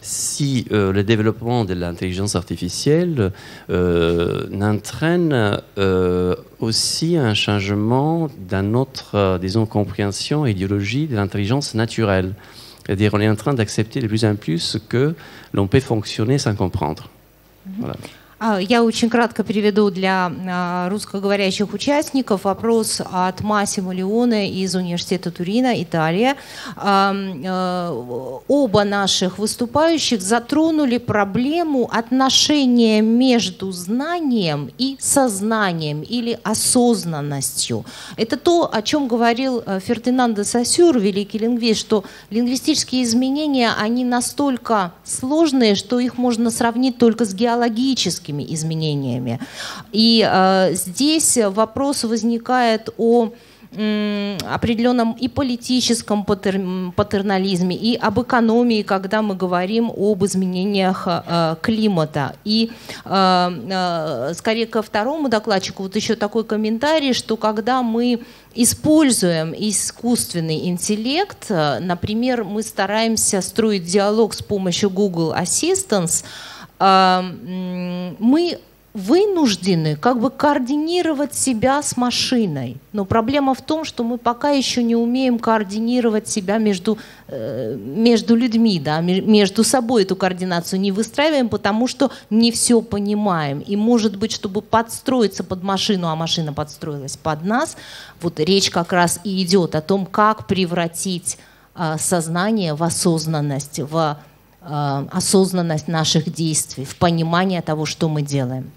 si euh, le développement de l'intelligence artificielle euh, n'entraîne euh, aussi un changement dans notre, euh, disons, compréhension et idéologie de l'intelligence naturelle. C'est-à-dire, on est en train d'accepter de plus en plus que l'on peut fonctionner sans comprendre. Voilà. Я очень кратко переведу для русскоговорящих участников вопрос от Массимо Леоне из Университета Турина, Италия. Оба наших выступающих затронули проблему отношения между знанием и сознанием или осознанностью. Это то, о чем говорил Фердинанд де Сосюр, великий лингвист, что лингвистические изменения, они настолько сложные, что их можно сравнить только с геологическими изменениями. И э, здесь вопрос возникает о м, определенном и политическом патер, патернализме, и об экономии, когда мы говорим об изменениях э, климата. И э, э, скорее ко второму докладчику вот еще такой комментарий, что когда мы используем искусственный интеллект, например, мы стараемся строить диалог с помощью Google Assistant, мы вынуждены как бы координировать себя с машиной. Но проблема в том, что мы пока еще не умеем координировать себя между, между людьми, да, между собой эту координацию не выстраиваем, потому что не все понимаем. И может быть, чтобы подстроиться под машину, а машина подстроилась под нас, вот речь как раз и идет о том, как превратить сознание в осознанность, в осознанность наших действий, в понимание того, что мы делаем.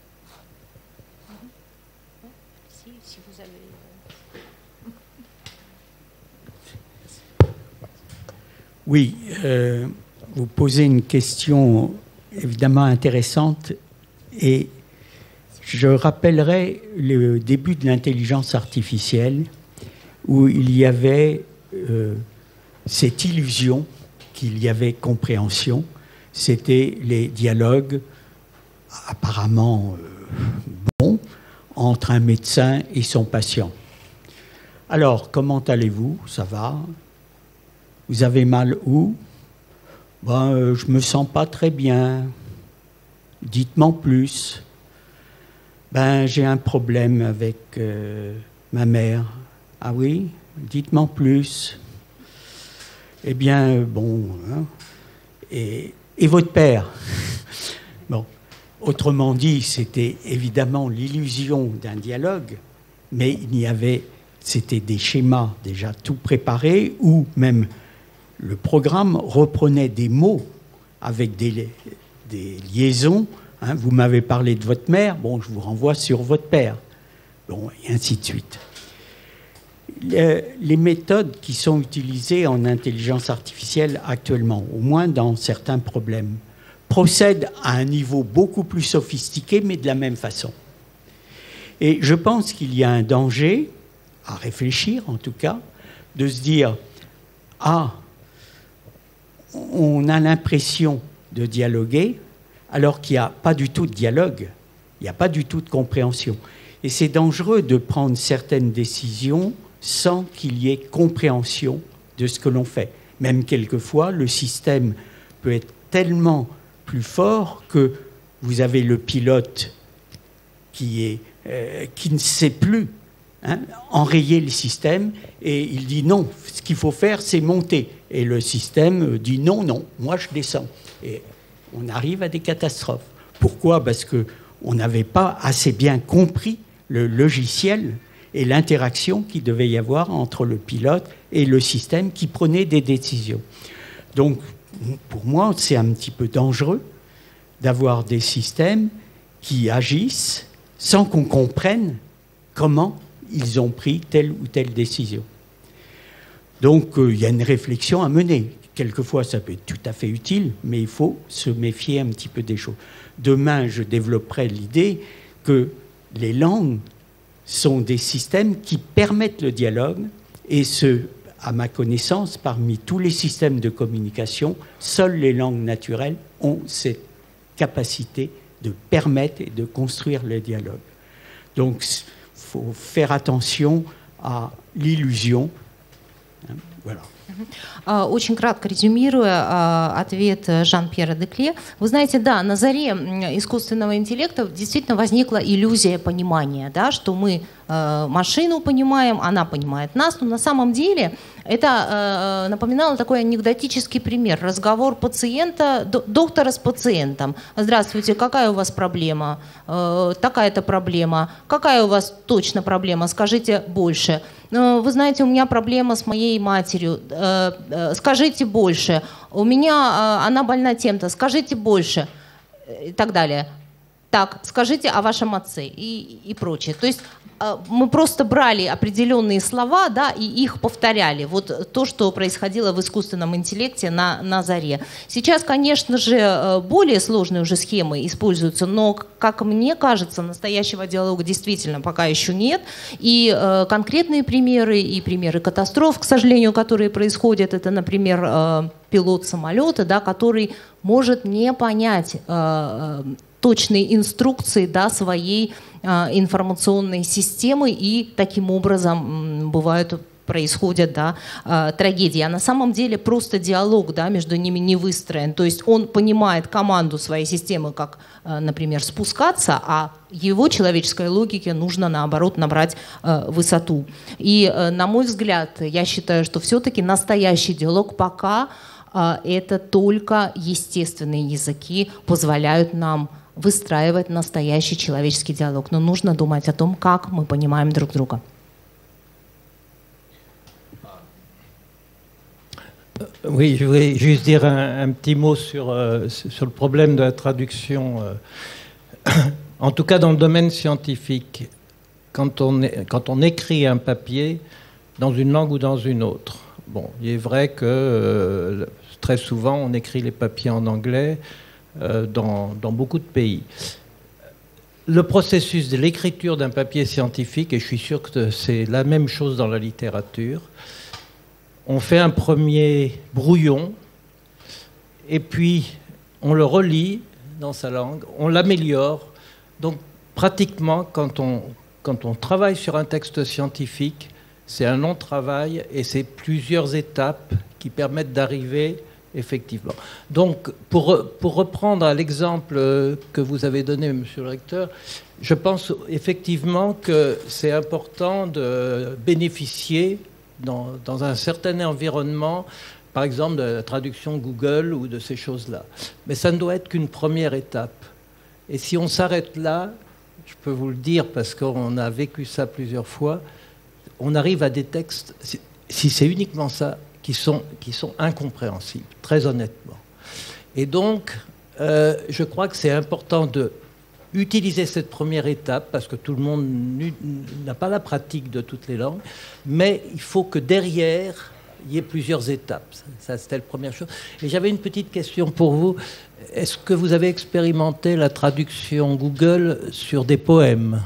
Oui, euh, vous posez une question évidemment intéressante et je rappellerai le début de l'intelligence artificielle où il y avait euh, cette illusion qu'il y avait compréhension, c'était les dialogues apparemment euh, bons entre un médecin et son patient. Alors, comment allez-vous? Ça va? Vous avez mal où? Ben, euh, je me sens pas très bien. Dites-moi plus. Ben, j'ai un problème avec euh, ma mère. Ah oui? Dites-moi plus. Eh bien, bon, hein, et, et votre père? Bon, autrement dit, c'était évidemment l'illusion d'un dialogue, mais il y avait, c'était des schémas déjà tout préparés, où même le programme reprenait des mots avec des, des liaisons. Hein, vous m'avez parlé de votre mère, bon, je vous renvoie sur votre père. Bon, et ainsi de suite. Les méthodes qui sont utilisées en intelligence artificielle actuellement, au moins dans certains problèmes, procèdent à un niveau beaucoup plus sophistiqué, mais de la même façon. Et je pense qu'il y a un danger, à réfléchir en tout cas, de se dire « Ah, on a l'impression de dialoguer, alors qu'il n'y a pas du tout de dialogue, il n'y a pas du tout de compréhension. » Et c'est dangereux de prendre certaines décisions sans qu'il y ait compréhension de ce que l'on fait. Même quelquefois, le système peut être tellement plus fort que vous avez le pilote qui, est, euh, qui ne sait plus hein, enrayer le système et il dit non, ce qu'il faut faire c'est monter. Et le système dit non, non, moi je descends. Et on arrive à des catastrophes. Pourquoi ? Parce qu'on n'avait pas assez bien compris le logiciel et l'interaction qu'il devait y avoir entre le pilote et le système qui prenait des décisions. Donc, pour moi, c'est un petit peu dangereux d'avoir des systèmes qui agissent sans qu'on comprenne comment ils ont pris telle ou telle décision. Donc, euh, il y a une réflexion à mener. Quelquefois, ça peut être tout à fait utile, mais il faut se méfier un petit peu des choses. Demain, je développerai l'idée que les langues sont des systèmes qui permettent le dialogue et ce, à ma connaissance, parmi tous les systèmes de communication, seules les langues naturelles ont cette capacité de permettre et de construire le dialogue. Donc, il faut faire attention à l'illusion. Voilà. Очень кратко резюмируя ответ Жан-Пьера Декле, вы знаете, да, на заре искусственного интеллекта действительно возникла иллюзия понимания, да, что мы машину понимаем, она понимает нас, но на самом деле это э, напоминало такой анекдотический пример. Разговор пациента, доктора с пациентом. Здравствуйте, какая у вас проблема? Э, такая-то проблема. Какая у вас точно проблема? Скажите больше. Э, вы знаете, у меня проблема с моей матерью. Э, э, скажите больше. У меня э, она больна тем-то. Скажите больше. И так далее. Так, скажите о вашем отце и, и прочее. То есть мы просто брали определенные слова, да, и их повторяли. Вот то, что происходило в искусственном интеллекте на, на заре. Сейчас, конечно же, более сложные уже схемы используются, но, как мне кажется, настоящего диалога действительно пока еще нет. И э, конкретные примеры, и примеры катастроф, к сожалению, которые происходят, это, например, э, пилот самолета, да, который может не понять э, точные инструкции, да, своей э, информационной системы, и таким образом м, бывают, происходят, да, э, трагедии. А на самом деле просто диалог, да, между ними не выстроен. То есть он понимает команду своей системы, как, э, например, спускаться, а его человеческой логике нужно, наоборот, набрать э, высоту. И, э, на мой взгляд, я считаю, что все-таки настоящий диалог пока э, это только естественные языки позволяют нам выстраивать настоящий человеческий диалог. Но нужно думать о том, как мы понимаем друг друга. Oui, je voulais juste dire un, un petit mot sur, euh, sur le problème de la traduction. Euh, en tout cas, dans le domaine scientifique, quand on, est, quand on écrit un papier dans une langue ou dans une autre, bon, il est vrai que euh, très souvent, on écrit les papiers en anglais, Dans, dans beaucoup de pays. Le processus de l'écriture d'un papier scientifique, et je suis sûr que c'est la même chose dans la littérature, on fait un premier brouillon, et puis on le relit dans sa langue, on l'améliore. Donc pratiquement, quand on, quand on travaille sur un texte scientifique, c'est un long travail, et c'est plusieurs étapes qui permettent d'arriver effectivement. Donc, pour, pour reprendre à l'exemple que vous avez donné, monsieur le recteur, je pense effectivement que c'est important de bénéficier dans, dans un certain environnement, par exemple de la traduction Google ou de ces choses-là. Mais ça ne doit être qu'une première étape. Et si on s'arrête là, je peux vous le dire parce qu'on a vécu ça plusieurs fois, on arrive à des textes, si c'est uniquement ça, qui sont, qui sont incompréhensibles, très honnêtement. Et donc, euh, je crois que c'est important d'utiliser cette première étape, parce que tout le monde n'a pas la pratique de toutes les langues, mais il faut que derrière, il y ait plusieurs étapes. Ça, c'était la première chose. Et j'avais une petite question pour vous. Est-ce que vous avez expérimenté la traduction Google sur des poèmes?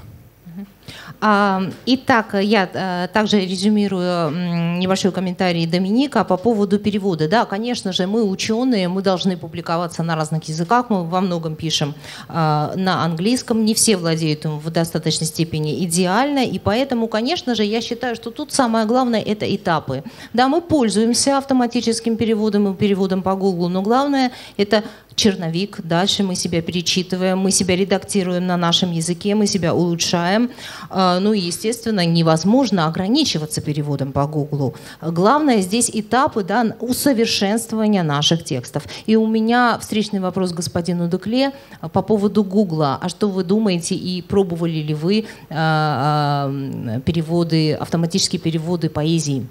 Итак, я также резюмирую небольшой комментарий Доминика по поводу перевода. Да, конечно же, мы ученые, мы должны публиковаться на разных языках, мы во многом пишем на английском, не все владеют им в достаточной степени идеально, и поэтому, конечно же, я считаю, что тут самое главное – это этапы. Да, мы пользуемся автоматическим переводом и переводом по Google, но главное – это черновик, дальше мы себя перечитываем, мы себя редактируем на нашем языке, мы себя улучшаем. Ну и, естественно, невозможно ограничиваться переводом по Гуглу. Главное здесь этапы, да, усовершенствования наших текстов. И у меня встречный вопрос господину Декле по поводу Гугла. А что вы думаете и пробовали ли вы переводы, автоматические переводы поэзии?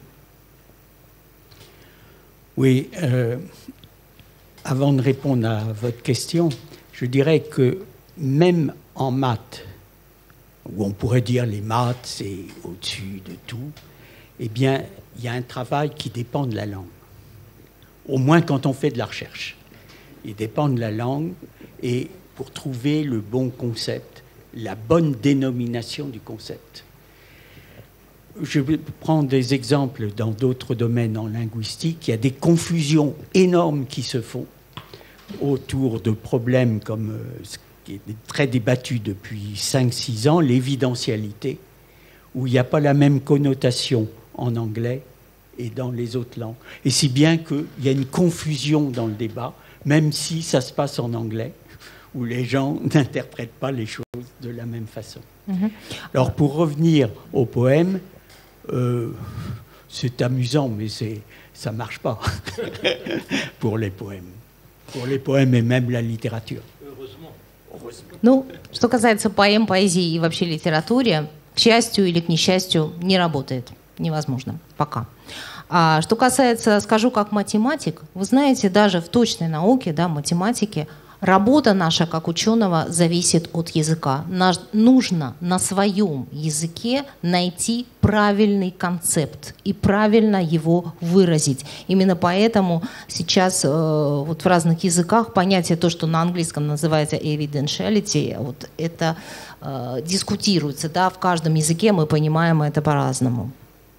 Oui, euh... Avant de répondre à votre question, je dirais que même en maths, où on pourrait dire les maths, c'est au-dessus de tout, eh bien, il y a un travail qui dépend de la langue. Au moins quand on fait de la recherche. Il dépend de la langue et pour trouver le bon concept, la bonne dénomination du concept. Je vais prendre des exemples dans d'autres domaines en linguistique. Il y a des confusions énormes qui se font autour de problèmes comme euh, ce qui est très débattu depuis cinq six ans, l'évidentialité, où il n'y a pas la même connotation en anglais et dans les autres langues. Et si bien qu'il y a une confusion dans le débat, même si ça se passe en anglais, où les gens n'interprètent pas les choses de la même façon. Mm-hmm. Alors pour revenir au poème, Euh, c'est amusant, mais c'est, ça ne marche pas pour les poèmes. Pour les poèmes et même la littérature. Heureusement. Ну, что касается поэм, поэзии и вообще литературы, к счастью или к несчастью, не работает. Невозможно. Пока. А что касается, скажу как математик, вы знаете, даже в точной науке, да, математике, работа наша как ученого зависит от языка. Наш, нужно на своем языке найти правильный концепт и правильно его выразить. Именно поэтому сейчас э, вот в разных языках понятие, то, что на английском называется evidentiality, вот это э, дискутируется. Да, в каждом языке мы понимаем это по-разному.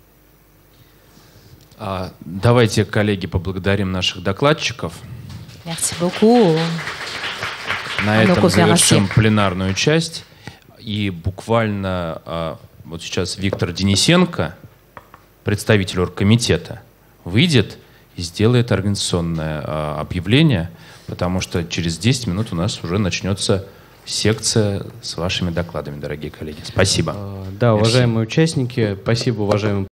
А, давайте, коллеги, поблагодарим наших докладчиков. Merci beaucoup. На этом завершим пленарную часть. И буквально вот сейчас Виктор Денисенко, представитель оргкомитета, выйдет и сделает организационное объявление, потому что через десять минут у нас уже начнется секция с вашими докладами, дорогие коллеги. Спасибо. Да, уважаемые участники, спасибо уважаемым